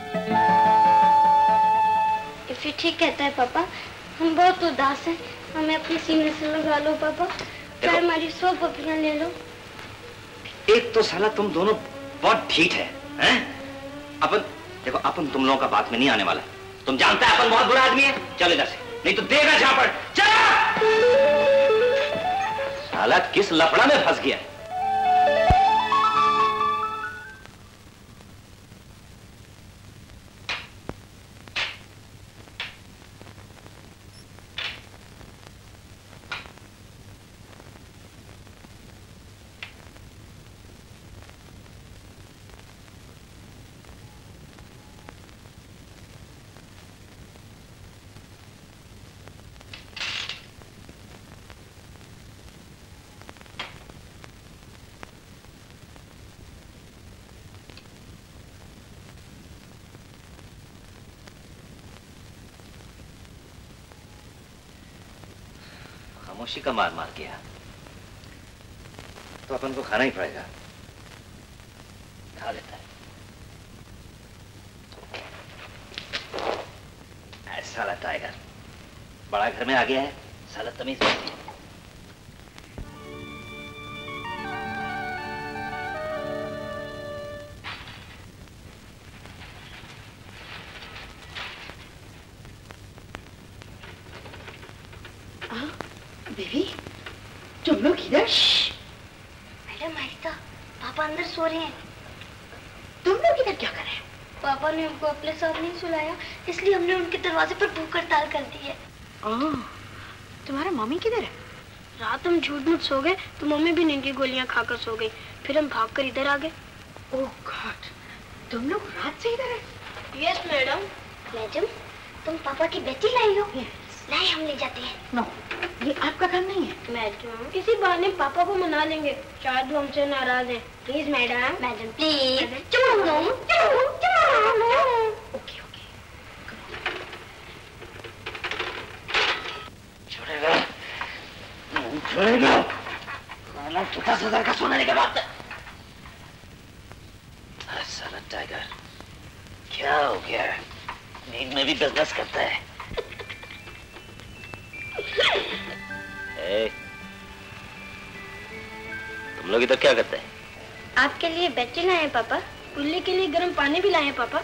फिर ठीक कहता है पापा, हम बहुत उदास हैं, हमें अपने सीने से लगा लो पापा, फिर हमारी सौ पपड़ियां ले लो। एक तो साला तुम दोनों बहुत ढीठ है, हैं? अपन देखो, अपन तुम लोगों का बात में नहीं आने वाला। तुम जानता है अपन बहुत बुरा आदमी है। चल इधर से, नहीं तो देगा झापड़। चलो। साला किस लफड़ा में फंस गया है? खामोशी का मार मार किया तो अपन को खाना ही पड़ेगा। खा लेता है। ऐसा साला टाइगर बड़ा घर में आ गया है, साला तमीज नहीं है। बेबी, तुम लोग इधर? मैडम आहिस्ता, पापा अंदर सो रहे हैं। तुम लोग इधर क्या कर रहे हैं? पापा ने हमको अपने साथ नहीं सुलाया, इसलिए हमने उनके दरवाजे पर भूख हड़ताल कर दी है। ओह, तुम्हारा मम्मी किधर है? रात हम झूठ मूठ सो गए तो मम्मी भी नींद की गोलियां खाकर सो गई, फिर हम भागकर इधर आ गए। ओह गॉड, तुम लोग रात से इधर है? Yes madam. मैडम, तुम पापा की बेटी लाई हो? नहीं, हम ले जाते हैं। नो, ये आपका काम नहीं है। मैडम, इसी बहाने पापा को मना लेंगे, शायद वो हमसे नाराज हैं। Please madam. Madam please. Okay okay. छोड़ेगा नहीं छोड़ेगा। खाना पचास हजार का सोने के बाद। साला टाइगर क्या हो गया? नींद में भी बिजनेस करता है। ए, तुम लोग इधर क्या करते हैं? आपके लिए बेटी लाए हैं पापा, कुल्ली के लिए गर्म पानी भी लाए हैं पापा।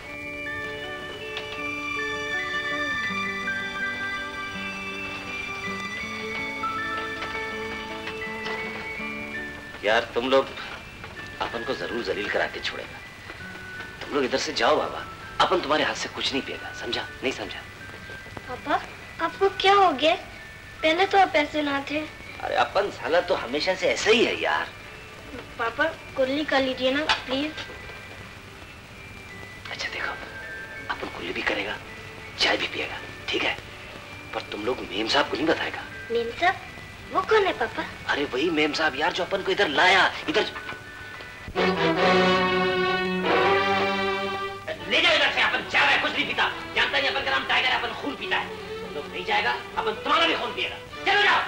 यार तुम लोग अपन को जरूर जलील करा के छोड़ेगा। तुम लोग इधर से जाओ बाबा, अपन तुम्हारे हाथ से कुछ नहीं पिएगा, समझा? नहीं समझा? पापा, आपको क्या हो गया? पहले तो आप ऐसे ना थे। अरे अपन साला तो हमेशा से ऐसे ही है यार। पापा कुल्ली कर लीजिए ना प्लीज। अच्छा देखो, अपन कुल्ली भी करेगा, चाय भी पिएगा, ठीक है? पर तुम लोग मेम साहब को नहीं बताएगा। मेम साहब? वो कौन है पापा? अरे वही मेम साहब यार जो अपन को इधर लाया। इधर ले जाओ इधर से। अपन चाय है कुछ नहीं पीता। जानता नहीं अपन का नाम टाइगर है, अपन खून पीता है। तुम लोग नहीं जाएगा अपन तुम्हारा भी खून पिएगा। चलो जाओ।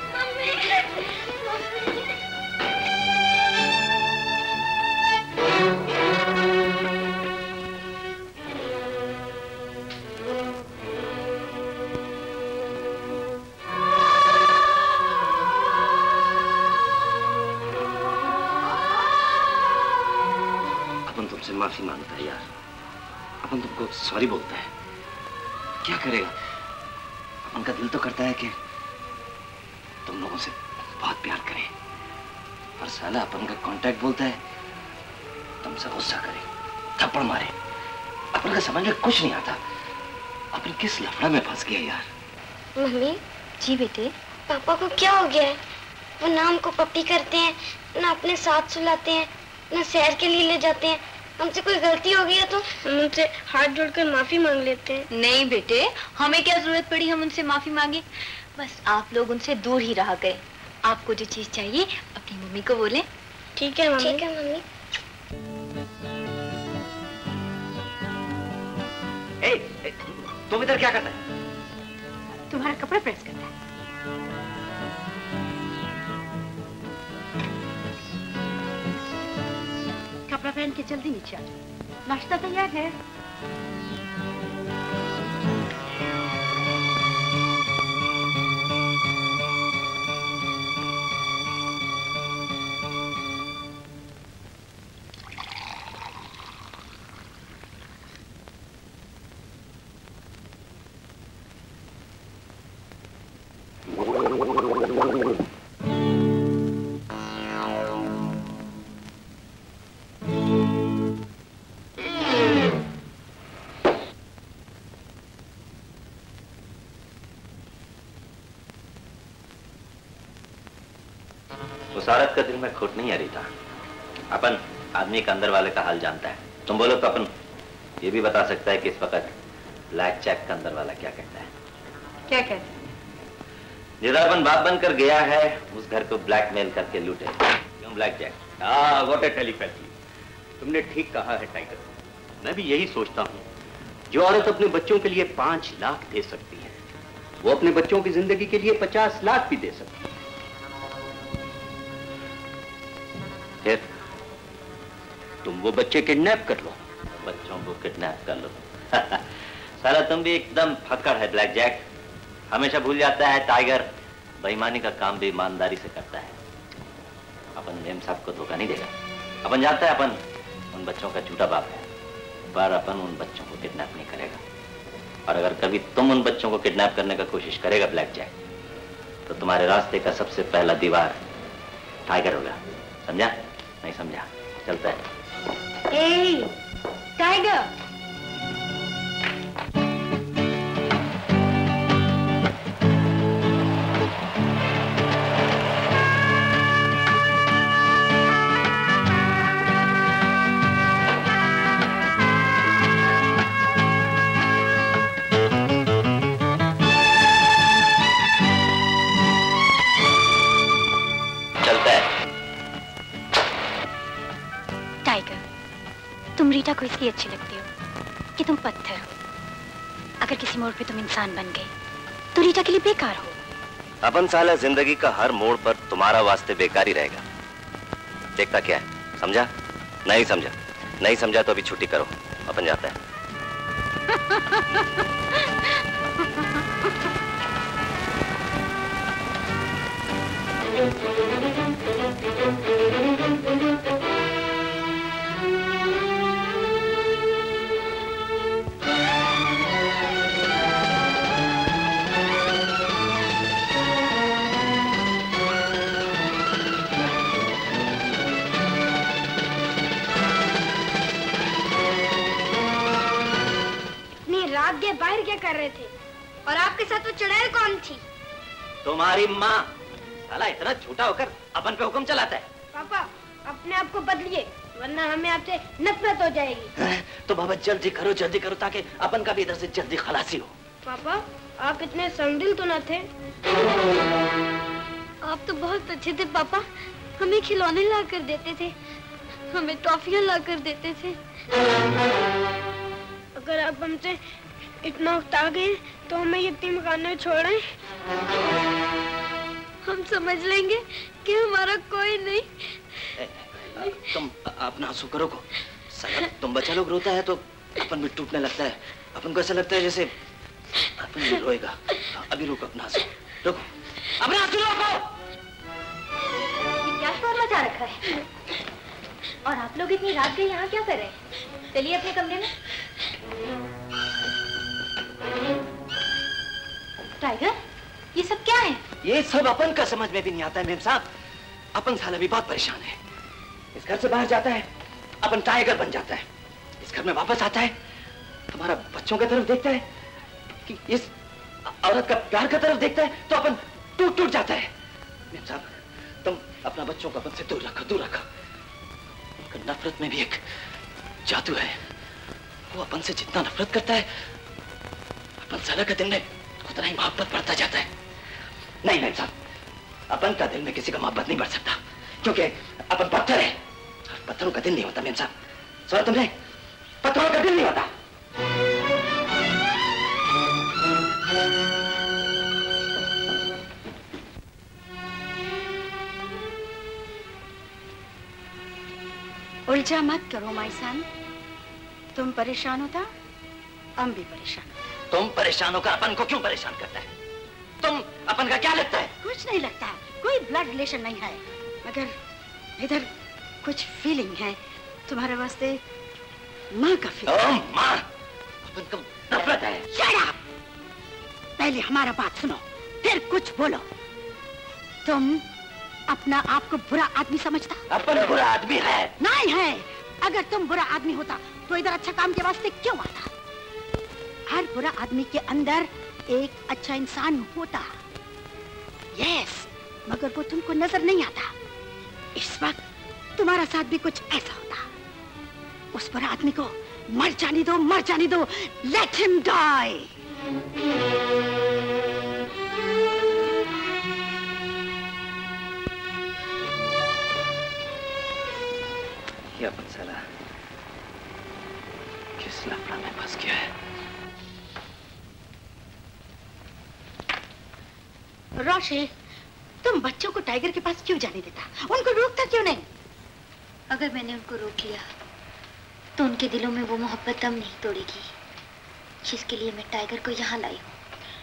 अपन तुमसे माफी मांगता है यार। अपन तुमको सॉरी बोलता है। क्या करेगा? अपन का दिल तो करता है कि तुम लोगों से बहुत प्यार करे, पर साला अपन का कांटेक्ट बोलता है तुमसे गुस्सा करे, थप्पड़ मारे। अपन का समझ में कुछ नहीं आता। अपन किस लफड़ा में फंस गया यार। मम्मी। जी बेटे। पापा को क्या हो गया है? वो ना हमको पप्पी करते हैं, ना अपने साथ सुलाते हैं, ना सैर के लिए ले जाते हैं। हमसे कोई गलती हो गई है तो हम उनसे हाथ जोड़कर माफी मांग लेते हैं। नहीं बेटे, हमें क्या जरूरत पड़ी हम उनसे माफी मांगे। बस आप लोग उनसे दूर ही रह गए। आपको जो चीज चाहिए अपनी मम्मी को बोलें। ठीक है मम्मी। ठीक है मम्मी। ए, ए, तुम इधर क्या करता है? तुम्हारा कपड़ा प्रेस करता है। कपड़ा पहन के जल्दी नीचे आ जाओ। नाश्ता तैयार है। उस औरत का दिल में खोट नहीं आ रही था। अपन आदमी का अंदर वाले का हाल जानता है। तुम बोलो तो अपन ये भी बता सकता है कि इस वक्त ब्लैक जैक का अंदर वाला क्या कहता है। क्या कहता है? जिधर अपन बाप बनकर गया है उस घर को ब्लैकमेल करके लूटे। क्यों ब्लैक जैक? हाँ, व्हाट अ टेलीपैथी। तुमने ठीक कहा है टाइगर। मैं भी यही सोचता हूँ। जो औरत अपने बच्चों के लिए पांच लाख दे सकती है, वो अपने बच्चों की जिंदगी के लिए पचास लाख भी दे सकती है। फिर तुम वो बच्चे किडनैप कर लो। बच्चों को किडनैप कर लो। साला तुम भी एकदम फक्कड़ है ब्लैक जैक। हमेशा भूल जाता है टाइगर बेईमानी का काम भी ईमानदारी से करता है। अपन मेम साहब को धोखा नहीं देगा। अपन जानता है अपन उन बच्चों का झूठा बाप है, पर अपन उन बच्चों को किडनैप नहीं करेगा। और अगर कभी तुम उन बच्चों को किडनैप करने का कोशिश करेगा ब्लैक जैक, तो तुम्हारे रास्ते का सबसे पहला दीवार टाइगर होगा। समझा? नहीं समझा? चलता है। ए, टाइगर। तुम रीटा को इसलिए अच्छी लगती हो कि तुम पत्थर हो। अगर किसी मोड़ पे तुम इंसान बन गए तो रीटा के लिए बेकार हो। अपन साला जिंदगी का हर मोड़ पर तुम्हारा वास्ते बेकार ही रहेगा। देखता क्या है? समझा? नहीं समझा? नहीं समझा तो अभी छुट्टी करो, अपन जाता है। रात के बाहर क्या कर रहे थे? और आपके साथ वो चुड़ैल कौन थी? तुम्हारी माँ। साला इतना झूठा होकर अपन पे हुक्म चलाता है। पापा अपने आप को बदलिए वरना हमें आपसे नफरत हो जाएगी। तो बाबा जल्दी करो जल्दी करो ताकि अपन का भी इधर से जल्दी खलासी हो। पापा आप इतने संदिल तो न थे। बहुत अच्छे थे पापा। हमें खिलौने ला कर देते थे, हमें टॉफियां ला कर देते थे। अगर आप हमसे इतना उकता गए तो हमें यतीम खाने छोड़ें। हम समझ लेंगे कि हमारा कोई नहीं। ए, तुम अपना आंसू करो को। साला तुम बच्चा लोग रोता है तो अपन भी टूटने लगता है। अपन को ऐसा लगता है जैसे अपन भी रोएगा। अभी रुको, अपना आंसू रुको, अपना आंसू रोको। ये क्या शोर मचा रखा है? और आप लोग इतनी रात गए यहाँ क्या कर रहे हैं? चलिए अपने कमरे में। टाइगर, ये सब क्या है? ये सब अपन का समझ में भी नहीं आता है मेम साहब। अपन साला भी बहुत परेशान है। इस घर से बाहर जाता है, अपन टाइगर बन जाता है। इस घर में वापस आता है, हमारा बच्चों की तरफ देखता है कि इस औरत का प्यार की तरफ देखता है तो अपन टूट टूट जाता है। मेम साहब, तुम अपना बच्चों को अपन से दूर रखो, दूर रखो। उनका नफरत में भी एक जादू है। वो अपन से जितना नफरत करता है, अपन साला का दिल में उतना ही मोहब्बत बढ़ता जाता है। नहीं मेम साहब, अपन का दिल में किसी का मोहब्बत नहीं बढ़ सकता, क्योंकि अपन पत्थर है और पत्थरों का दिल नहीं होता। मेम साहब सुना तुमने, पत्थरों का दिल नहीं होता। उलझा मत करो माई सन। तुम परेशान होता, हम भी परेशान होता। तुम परेशान होकर अपन को क्यों परेशान करता है? तुम अपन का क्या लगता है? कुछ नहीं लगता, कोई ब्लड रिलेशन नहीं है, मगर इधर कुछ फीलिंग है तुम्हारे वास्ते। माँ का फीलिंग। माँ, अपन को नफरत है। Shut up! पहले हमारा बात सुनो, फिर कुछ बोलो। तुम अपना आप को बुरा आदमी समझता? अपन बुरा आदमी है? नहीं है। अगर तुम बुरा आदमी होता तो इधर अच्छा काम के वास्ते क्यों आता? हर बुरा आदमी के अंदर एक अच्छा इंसान होता। यस, मगर वो तुमको नजर नहीं आता। इस वक्त तुम्हारा साथ भी कुछ ऐसा होता। उस बुरा आदमी को मर जाने दो, मर जाने दो। Let him die. ये अपन साला किस लफड़ा में फंस गया है? रोशी, तुम बच्चों को टाइगर के पास क्यों जाने देता? उनको रोकता क्यों नहीं? अगर मैंने उनको रोक लिया तो उनके दिलों में वो मोहब्बत दम नहीं तोड़ेगी जिसके लिए मैं टाइगर को यहाँ लाई हूँ।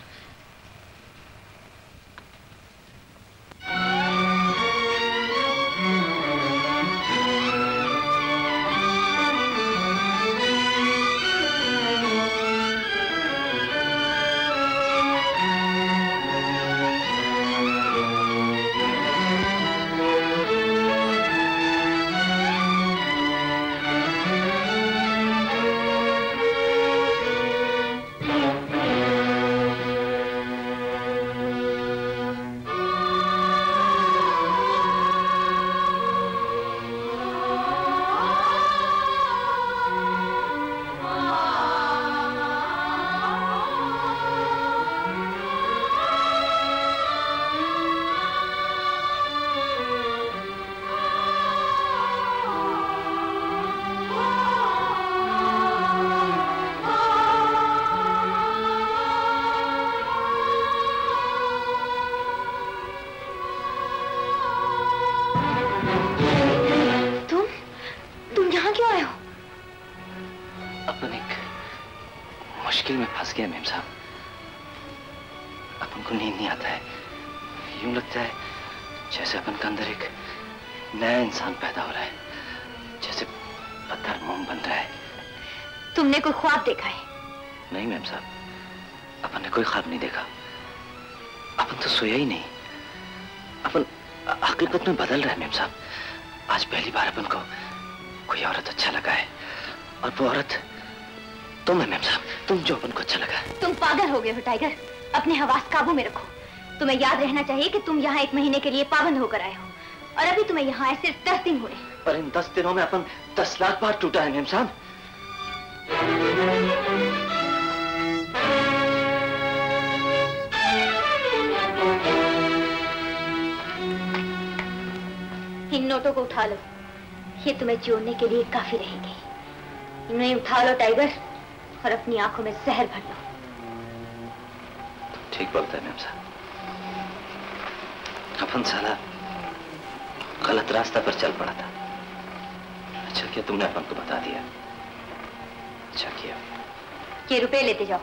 ख्वाब देखा है? नहीं मैम साहब, अपन ने कोई ख्वाब नहीं देखा। अपन तो सोया ही नहीं। अपन हकीकत में बदल रहे हैं मैम साहब। आज पहली बार अपन को कोई औरत अच्छा लगा है, और वो औरत तुम है मैम साहब। तुम जो अपन को अच्छा लगा। तुम पागल हो गए हो टाइगर, अपने हवास काबू में रखो। तुम्हें याद रहना चाहिए कि तुम यहाँ एक महीने के लिए पाबंद होकर आए हो, और अभी तुम्हें यहाँ आए सिर्फ दस दिन हुए। पर इन दस दिनों में अपन दस लाख बार टूटा है मैम साहब। नोटों को उठा लो, ये तुम्हें जोड़ने के लिए काफी रहेंगे। इन्हें उठा लो टाइगर, और अपनी आंखों में जहर भर लो। ठीक बोलता है मैम साहब। अपन साला गलत रास्ता पर चल पड़ा था। अच्छा किया तुमने अपन को बता दिया। अच्छा किया। ये रुपए लेते जाओ।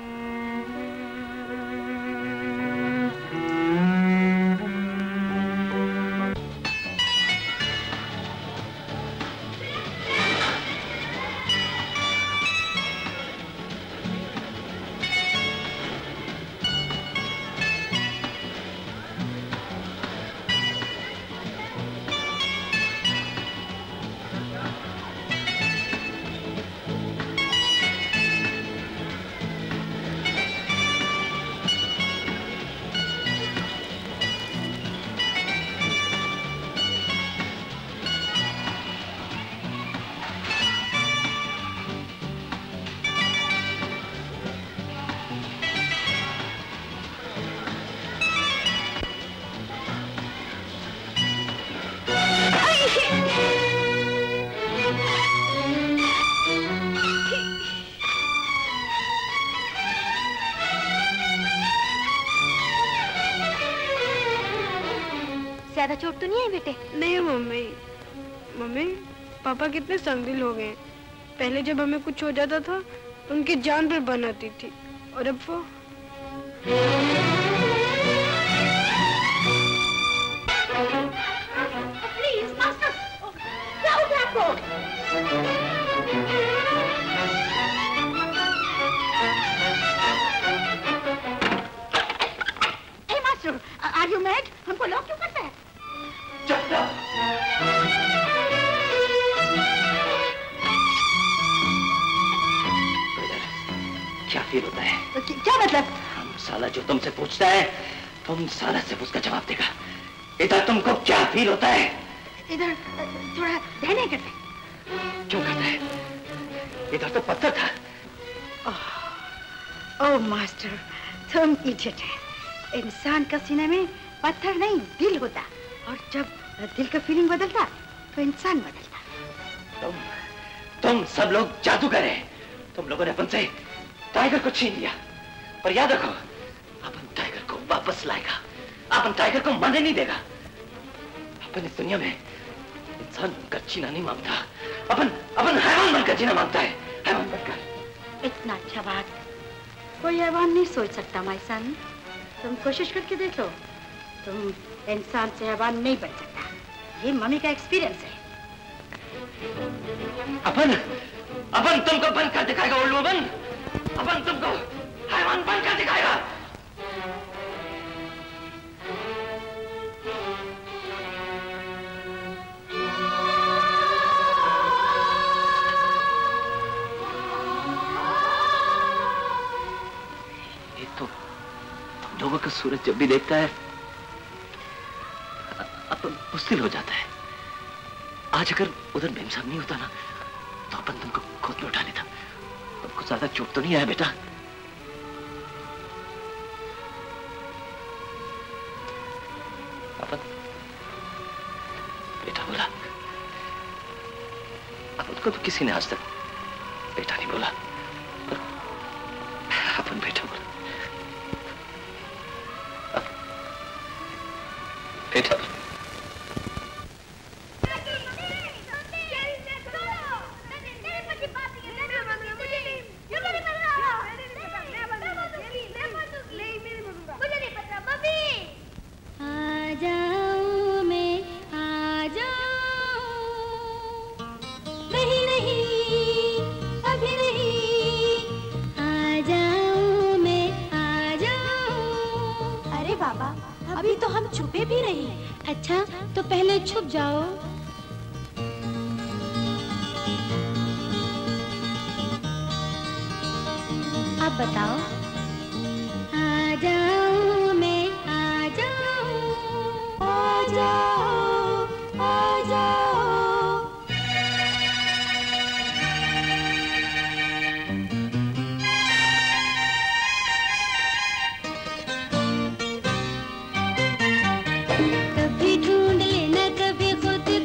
ज्यादा चोट तो नहीं है बेटे? नहीं मम्मी। मम्मी पापा कितने संगदिल हो गए। पहले जब हमें कुछ हो जाता था उनकी जान पर बन आती थी, और अब वो प्लीज मास्टर, क्या हो गया आपको? Hey master, are you mad? हमको लॉक क्यों करता है? क्या फील होता है? क्या मतलब? हम साला जो तुमसे पूछता है तुम साला से उसका जवाब देगा। इधर तुमको क्या फील होता है? इधर थोड़ा ध्यान नहीं करते। क्यों करता है? इधर तो पत्थर था। ओह मास्टर, तुम इडियट है। इंसान का सीने में पत्थर नहीं दिल होता, और जब दिल का फीलिंग बदलता तो इंसान बदलता। तुम तुम सब लोग जादूगर हैं। तुम लोगों ने अपन से टाइगर को छीन लिया, पर याद रखो अपन टाइगर को वापस लाएगा। अपन टाइगर को मरने नहीं देगा। अपन इस दुनिया में इंसान बनकर जीना नहीं मांगता, अपन अपन हैवान बनकर जीना मांगता है। हैवान बनकर। इतना अच्छा बात कोई हैवान नहीं सोच सकता माय सन। तुम कोशिश करके देख लो, तुम इंसान से हैवान नहीं बन सकता। ये मम्मी का एक्सपीरियंस है। अपन अपन तुमको बंद कर दिखाएगा उल्लू। अपन अपन तुमको हैवान बन कर दिखाएगा। ये तो तुम लोगों का सूरज जब भी देखता है अपन मुश्किल हो जाता है। आज अगर उधर मेम साहब नहीं होता ना तो अपन तुमको गोद में उठा लेता। तुमको ज्यादा चोट तो नहीं आया बेटा? अपन बेटा बोला। अपन को तो किसी ने आज तक बेटा नहीं बोला, पर अपन बेटा बोला। बेटा अभी तो हम छुपे भी नहीं। अच्छा तो पहले छुप जाओ। अब बताओ। आ जाओ मैं आ जाओ, आ जाओ, आ जाओ। कभी ढूंढ लेना कभी खुद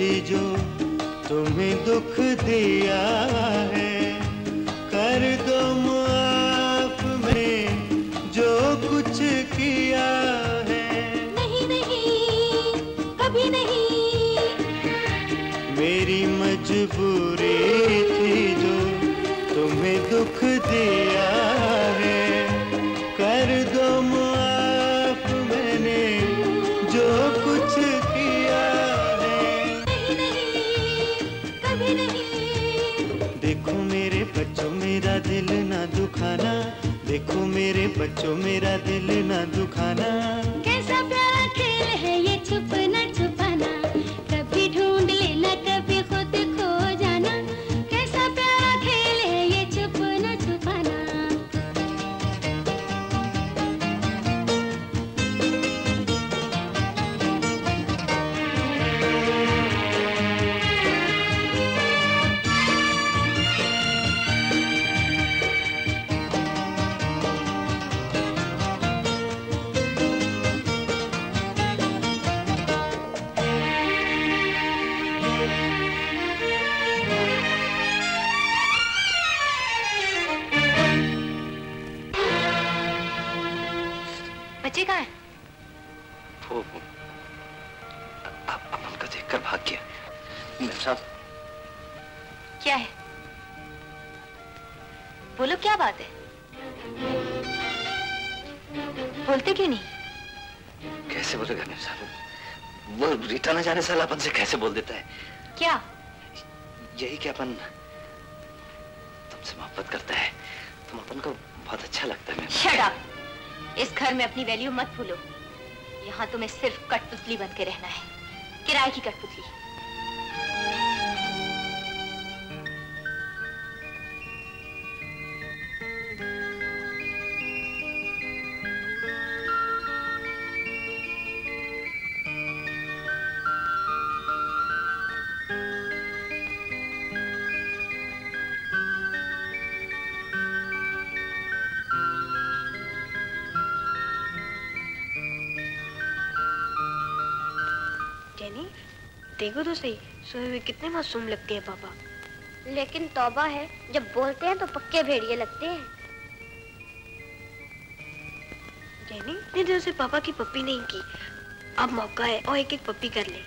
थी जो तुम्हें दुख दिया है, कर दो माफ मैंने जो कुछ किया है। नहीं नहीं कभी नहीं, मेरी मजबूरी थी जो तुम्हें दुख दिया है, कर दो माफ मैंने जो कुछ किया है। नहीं नहीं कभी नहीं। देखो मेरे बच्चों मेरा दिल ना दुखाना, देखो मेरे बच्चों मेरा दिल ना दुखाना। कैसा प्यारा खेल है ये छुप न छुपाना, कभी ढूंढ लेना कभी खुद खो जाना। कैसा प्यारा खेल है ये छुप न छुपाना। बच्चे कहाँ हैं? वो आप अपन को देखकर भाग गया। मेम साहब, क्या है? बोलो क्या बात है? बोलते क्यों नहीं? कैसे बोलेगा मेम साहब? वो रीटा न जाने साला अपन से कैसे बोल देता है। क्या? यही कि अपन तुमसे मोहब्बत करता है, तुम अपन को बहुत अच्छा लगता है। Ma'am shut up! इस घर में अपनी वैल्यू मत भूलो। यहाँ तुम्हें सिर्फ कठपुतली बन के रहना है, किराए की कठपुतली। जेनी, देखो तो सही, सोए हुए कितने मासूम लगते हैं पापा। लेकिन तौबा है, जब बोलते हैं तो पक्के भेड़िए लगते हैं। जेनी, इतने देर से पापा की पप्पी नहीं की, अब मौका है और एक एक पप्पी कर ले।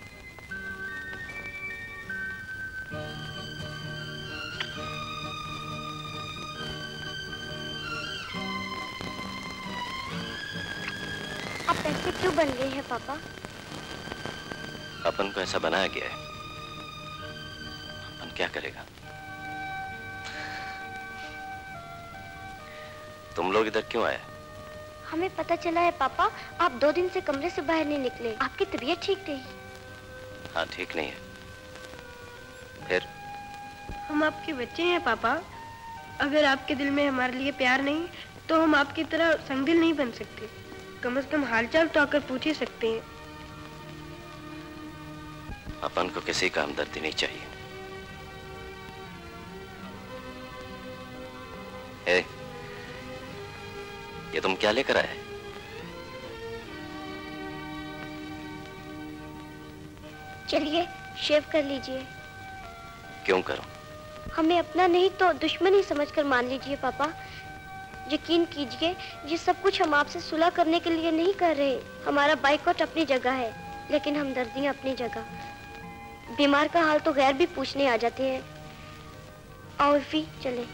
आप ऐसे क्यों बन गए हैं पापा? अपन को ऐसा बनाया गया है, अपन क्या करेगा? तुम लोग इधर क्यों आए? हमें पता चला है पापा, आप दो दिन से कमरे से बाहर नहीं निकले। आपकी तबीयत ठीक नहीं। हाँ, ठीक नहीं है। फिर? हम आपके बच्चे हैं पापा। अगर आपके दिल में हमारे लिए प्यार नहीं, तो हम आपकी तरह संगदिल नहीं बन सकते। कम से कम हालचाल तो आकर पूछ ही सकते हैं। अपन को किसी का हमदर्दी नहीं चाहिए। ए, ये तुम क्या लेकर आए? चलिए शेव कर लीजिए। क्यों करूं? हमें अपना नहीं तो दुश्मन ही समझकर मान लीजिए पापा। यकीन कीजिए, ये सब कुछ हम आपसे सुलह करने के लिए नहीं कर रहे। हमारा बाइकआउट अपनी जगह है, लेकिन हमदर्दियां अपनी जगह। बीमार का हाल तो गैर भी पूछने आ जाते हैं। और भी चले।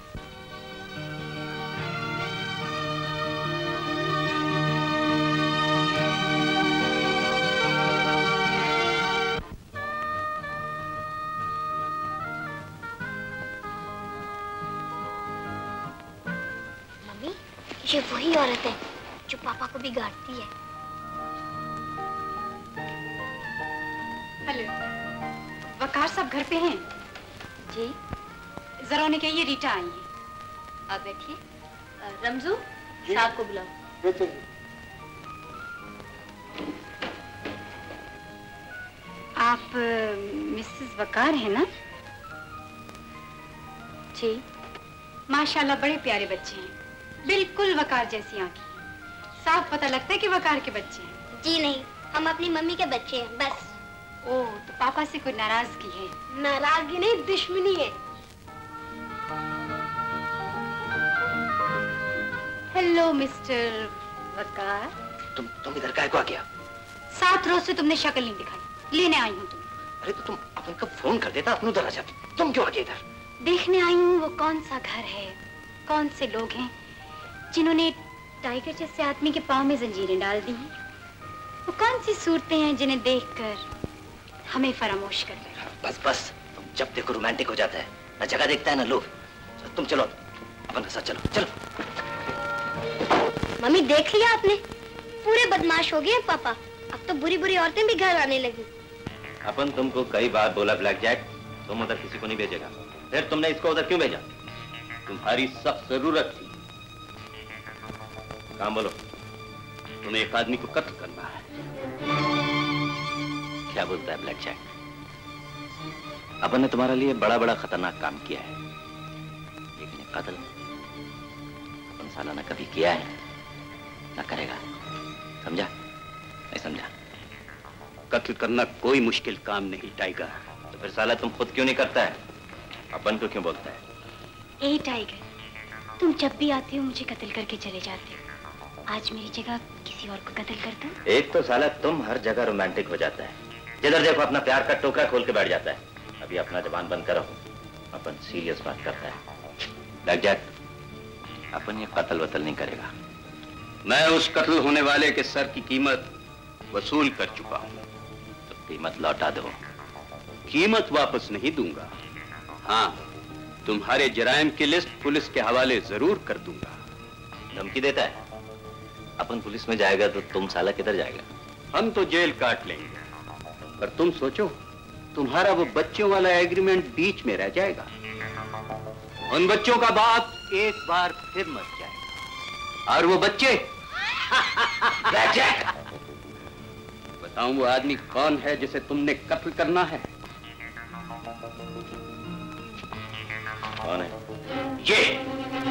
मम्मी, ये वही औरत है जो पापा को बिगाड़ती है। हेलो, वकार साहब घर पे हैं? जी। जरा उन्हें कहिए रीटा आई है। आप बैठिए। रमजू, साहब को बुलाओ। आप मिसेस वकार हैं ना? जी। माशाल्लाह बड़े प्यारे बच्चे हैं, बिल्कुल वकार जैसी आंखें। साफ पता लगता है कि वकार के बच्चे हैं। जी नहीं, हम अपनी मम्मी के बच्चे हैं बस। ओह, तो पापा से कोई नाराजगी है? नाराजगी नहीं, दुश्मनी है। Hello mister Waqar. तुम तुम इधर काय को आ गया? सात रोज से तुमने शक्ल नहीं दिखाई, लेने आई हूँ तुम्हें। अरे तो तुम अपन कब फोन कर देता, अपन उधर आ जाती, तुम क्यों आ गए इधर? देखने आई हूँ वो कौन सा घर है, कौन से लोग हैं जिन्होंने टाइगर जैसे आदमी के पाँव में जंजीरें डाल दी हैं। वो कौन सी सूरतें हैं जिन्हें देखकर हमें फरामोश कर दे। बस बस, तुम जब देखो रोमांटिक हो जाता है, ना जगह देखता है ना लोग। तुम चलो अपन के साथ, चलो चलो। मम्मी देख लिया आपने, पूरे बदमाश हो गए पापा। अब तो बुरी बुरी औरतें भी घर आने लगी। अपन तुमको कई बार बोला ब्लैक जैक, तुम उधर किसी को नहीं भेजेगा, फिर तुमने इसको उधर क्यों भेजा? तुम्हारी सख्त जरूरत थी। काम बोलो। तुम्हें एक आदमी को कत्ल करना है। क्या बोलता है ब्लैक जैक? अपन ने तुम्हारे लिए बड़ा बड़ा खतरनाक काम किया है, लेकिन ये कत्ल अपन साला ना कभी किया है ना करेगा। समझा? नहीं समझा? कत्ल करना कोई मुश्किल काम नहीं टाइगर। तो फिर साला तुम खुद क्यों नहीं करता है? अपन को क्यों बोलता है? ए टाइगर, तुम जब भी आते हो मुझे कत्ल करके चले जाते हो। आज मेरी जगह किसी और को कत्ल कर दो। एक तो साला तुम हर जगह रोमांटिक हो जाता है, जिधर देखो अपना प्यार का टोकरा खोल के बैठ जाता है। अभी अपना जबान बंद करो, अपन सीरियस बात करता है। लग जाए, अपन ये कत्ल वतल नहीं करेगा। मैं उस कत्ल होने वाले के सर की कीमत वसूल कर चुका हूं। तो कीमत लौटा दो। कीमत वापस नहीं दूंगा। हाँ, तुम्हारे जराइम की लिस्ट पुलिस के हवाले जरूर कर दूंगा। धमकी देता है? अपन पुलिस में जाएगा तो तुम साला किधर जाएगा? हम तो जेल काट लेंगे, पर तुम सोचो, तुम्हारा वो बच्चों वाला एग्रीमेंट बीच में रह जाएगा। उन बच्चों का बाप एक बार फिर मर जाएगा, और वो बच्चे बताऊं वो आदमी कौन है जिसे तुमने कत्ल करना है? कौन है? ये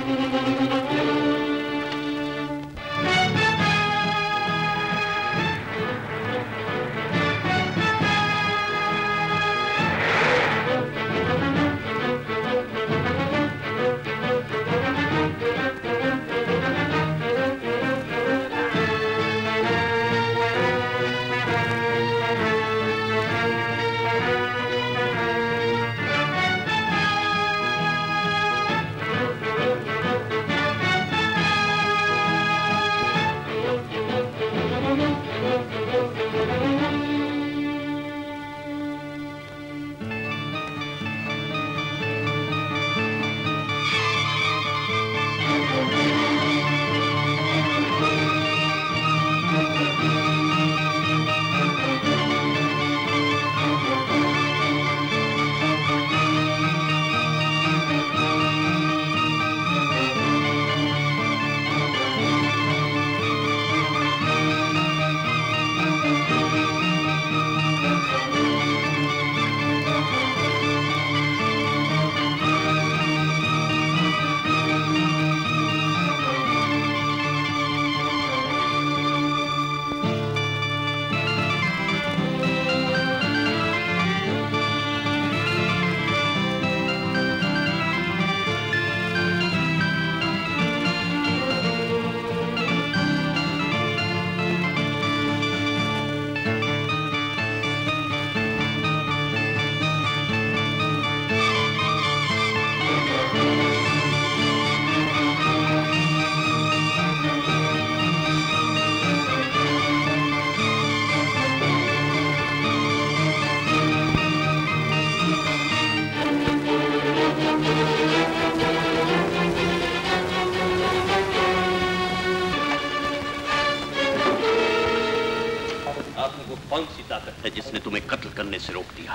जिसने तुम्हें कत्ल करने से रोक दिया?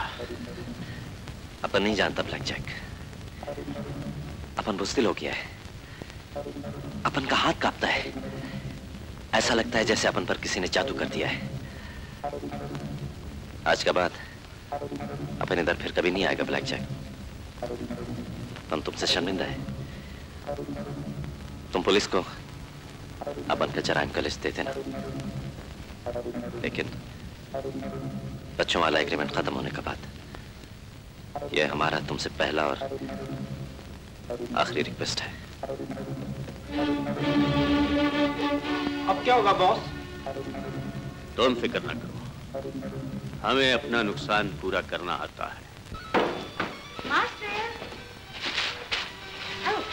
अपन नहीं जानता ब्लैक जैक, अपन बुज़दिल हो गया है। अपन का हाथ कांपता है, ऐसा लगता है जैसे अपन पर किसी ने जादू कर दिया है। आज के बाद अपन इधर फिर कभी नहीं आएगा ब्लैक जैक। हम तुमसे शर्मिंदा है। तुम पुलिस को अपन का जराइम का लिस्ट दे देना, लेकिन बच्चों वाला एग्रीमेंट खत्म होने के बाद यह हमारा तुमसे पहला और आखिरी रिक्वेस्ट है। अब क्या होगा बॉस? तुम फिक्र ना करो, हमें अपना नुकसान पूरा करना आता है। मास्टर, आओ।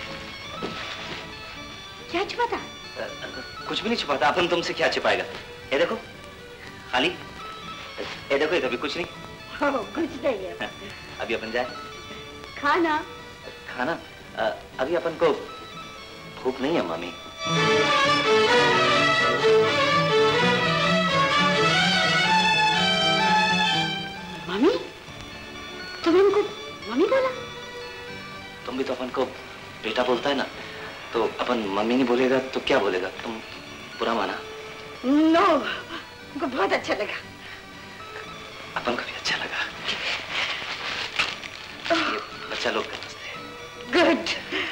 क्या छुपाता? कुछ भी नहीं छुपाता। अपन तुमसे क्या छिपाएगा? ये देखो खाली, ये देखो इधर भी कुछ नहीं। ओ, कुछ नहीं है। अभी अपन जाए खाना खाना आ, अभी अपन को भूख नहीं है मामी। मम्मी? तुमने उनको मम्मी बोला? तुम भी तो अपन को बेटा बोलता है ना, तो अपन मम्मी नहीं बोलेगा तो क्या बोलेगा? तुम बुरा माना? नो, उनको बहुत अच्छा लगा। अपन को भी अच्छा लगा। ये बच्चा लोग का हंसते हैं। गुड।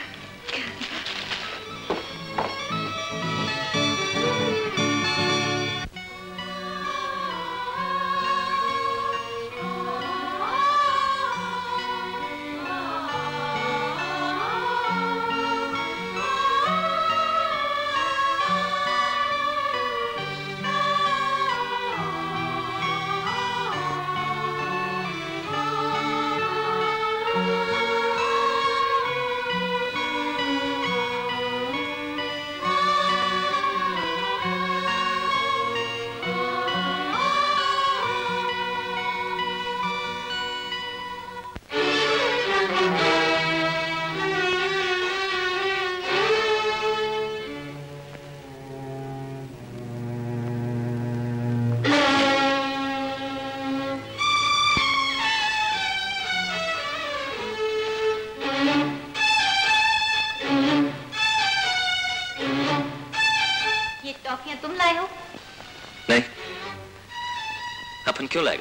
क्यों लाएगा?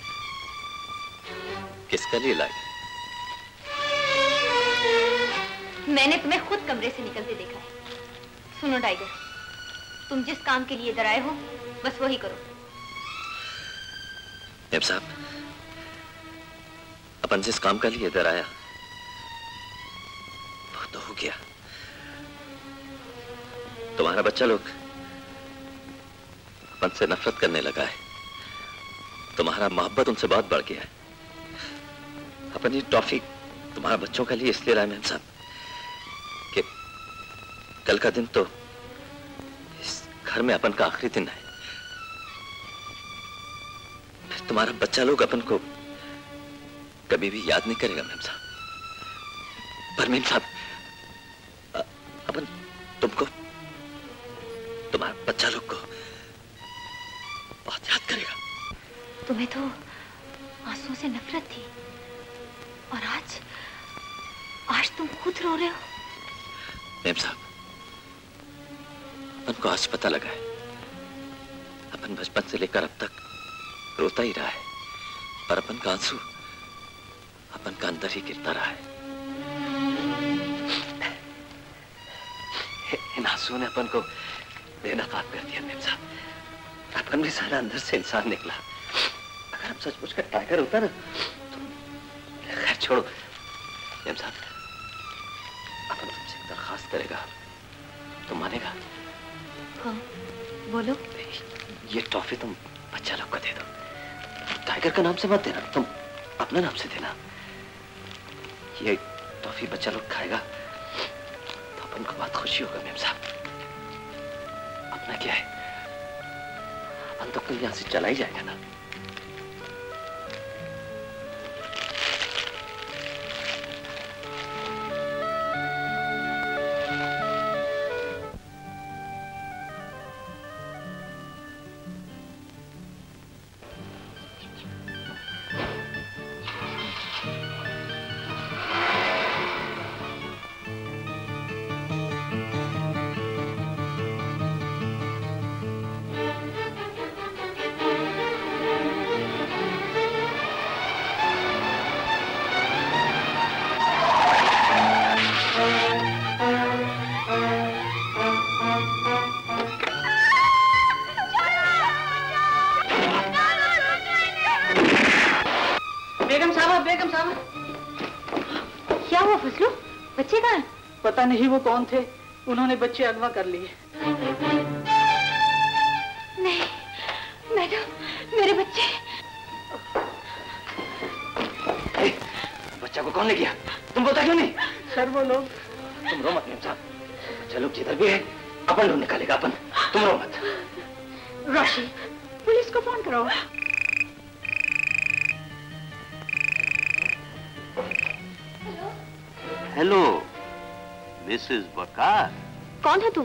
किसके लिए लाएगा? मैंने तुम्हें खुद कमरे से निकलते देखा है। सुनो टाइगर, तुम जिस काम के लिए इधर आए हो बस वही करो। नेब साहब, अपन जिस काम के लिए इधर आया वो तो हो गया। तुम्हारा बच्चा लोग अपन से नफरत करने लगा है। तुम्हारा मोहब्बत उनसे बहुत बढ़ गया है। अपन ये टॉफी तुम्हारा बच्चों के लिए इसलिए लाए मेम साहब कि कल का दिन तो इस घर में अपन का आखिरी दिन है। फिर तुम्हारा बच्चा लोग अपन को कभी भी याद नहीं करेगा मेम साहब। पर मेम साहब, अपन तुमको, तुम्हारा बच्चा लोग को बहुत याद करेगा। तुम्हें तो आंसुओं से नफरत थी और आज आज तुम खुद रो रहे हो। मेम साहब, अपन को आज पता लगा है अपन बचपन से लेकर अब तक रोता ही रहा है, पर अपन का आंसू अपन का अंदर ही गिरता रहा है। इन आंसुओं ने अपन को बेनकाब कर दिया मेम साहब। अपन भी सारा अंदर से इंसान निकला। अगर हम सचमुच का टाइगर होता ना तो खैर छोड़ो मेम साहब, अपन तुमसे एक दरखास्त करेगा, तुम मानेगा? हाँ, बोलो। ये टॉफी तुम बच्चा लोग को दे दो। टाइगर का नाम से मत देना, तुम अपना नाम से देना। ये टॉफी बच्चा लोग खाएगा तो अपन को बहुत खुशी होगा मेम साहब। अपना क्या है, अपन तो कल यहां से चला ही जाएगा ना। बेगम साहबा, बेगम साहबा। क्या हुआ फसलू? बच्चे कहाँ हैं? पता नहीं वो कौन थे, उन्होंने बच्चे अगवा कर लिए। नहीं मैडम, मेरे बच्चे। बच्चा को कौन ले गया? तुम बता क्यों नहीं? सर वो लोग। तुम रो मत मेम साहब, बच्चा लोग जिधर भी है अपन ढूंढ निकालेगा अपन, तुम रो मत। रोशी, पुलिस को फोन करो। Hello Mrs Waqar. कौन है तुम?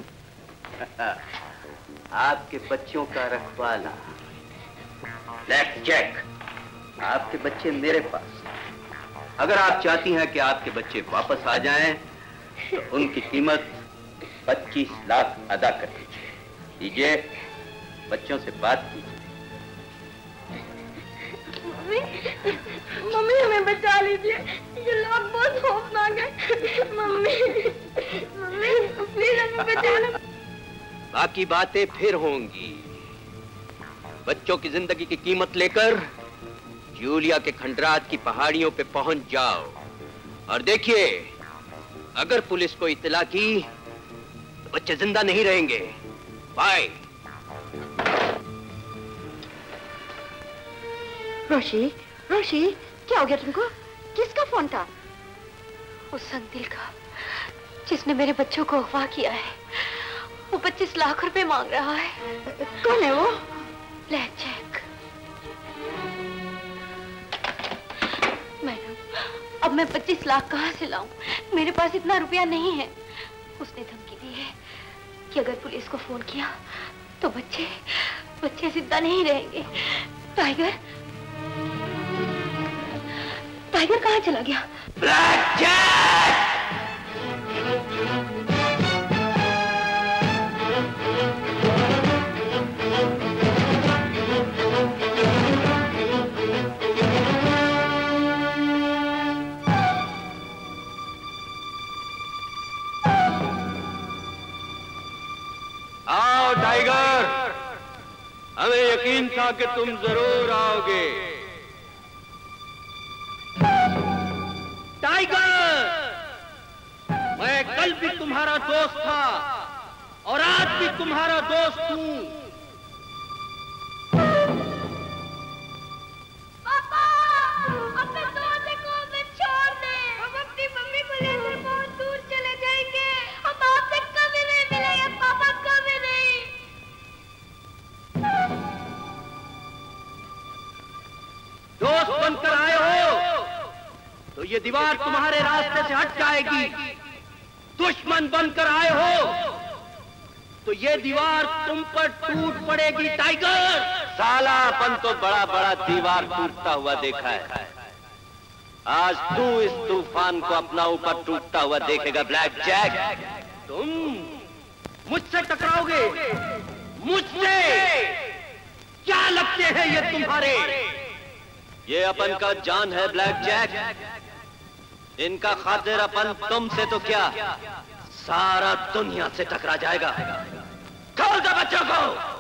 आपके बच्चों का रखवाला ब्लैक जैक। आपके बच्चे मेरे पास। अगर आप चाहती हैं कि आपके बच्चे वापस आ जाएं, तो उनकी कीमत पच्चीस लाख अदा कर दीजिए। लीजिए, बच्चों से बात कीजिए। मम्मी, मम्मी हमें बचा लीजिए, ये लोग बहुत खौफनाक हैं। मम्मी, मम्मी प्लीज हमें बचा लो। बाकी बातें फिर होंगी। बच्चों की जिंदगी की कीमत लेकर जूलिया के खंडरात की पहाड़ियों पे पहुंच जाओ और देखिए, अगर पुलिस को इत्तला की तो बच्चे जिंदा नहीं रहेंगे। बाय। रोशी, रोशी, क्या हो गया तुमको? किसका फोन था? उस संदिल का, जिसने मेरे बच्चों को अगवा किया है। वो पच्चीस लाख रुपए मांग रहा है। कौन है वो? Black Jack. मैडम, अब मैं पच्चीस लाख कहाँ से लाऊं? मेरे पास इतना रुपया नहीं है। उसने धमकी दी है कि अगर पुलिस को फोन किया तो बच्चे बच्चे जिंदा नहीं रहेंगे। टाइगर, टाइगर कहाँ चला गया? Black Jack! आओ टाइगर, हमें यकीन था कि तुम जरूर आओगे। टाइगर, मैं कल भी तुम्हारा दोस्त था और आज भी तुम्हारा दोस्त हूँ। पापा, अपने दोस्त को हमें छोड़ दे। हम अपनी मम्मी को लेकर बहुत दूर चले जाएंगे। हम आपसे कभी नहीं मिलेंगे पापा, कभी नहीं। दोस्त बनकर आए हो तो ये दीवार तुम्हारे रास्ते से हट जाएगी। दुश्मन बनकर आए हो तो ये दीवार तुम पर टूट पड़ेगी। टाइगर, साला अपन तो बड़ा बड़ा दीवार टूटता हुआ देखा है। आज तू इस तूफान को अपना ऊपर टूटता हुआ देखेगा ब्लैक जैक। तुम मुझसे टकराओगे? मुझसे? क्या लगते हैं ये तुम्हारे? ये अपन का जान है ब्लैक जैक। इनका खातिर अपन तुमसे तो क्या, सारा दुनिया से टकरा जाएगा। खोल दो बच्चों को।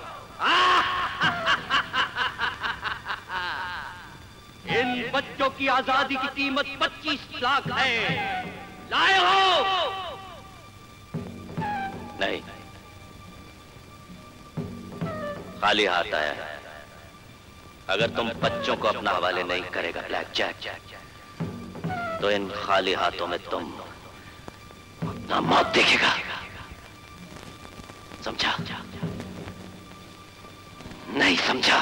इन बच्चों की आजादी की कीमत पच्चीस लाख है। लाए हो? नहीं, खाली हाथ आया है। अगर तुम बच्चों को अपना हवाले नहीं करेगा ब्लैक जैक, तो इन खाली हाथों में तुम अपना मौत देखेगा। समझा? नहीं समझा?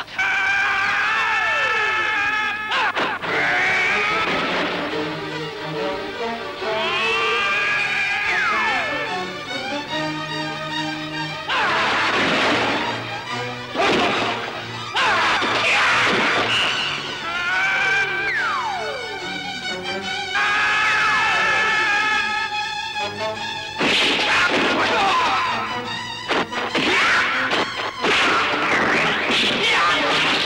Yeah!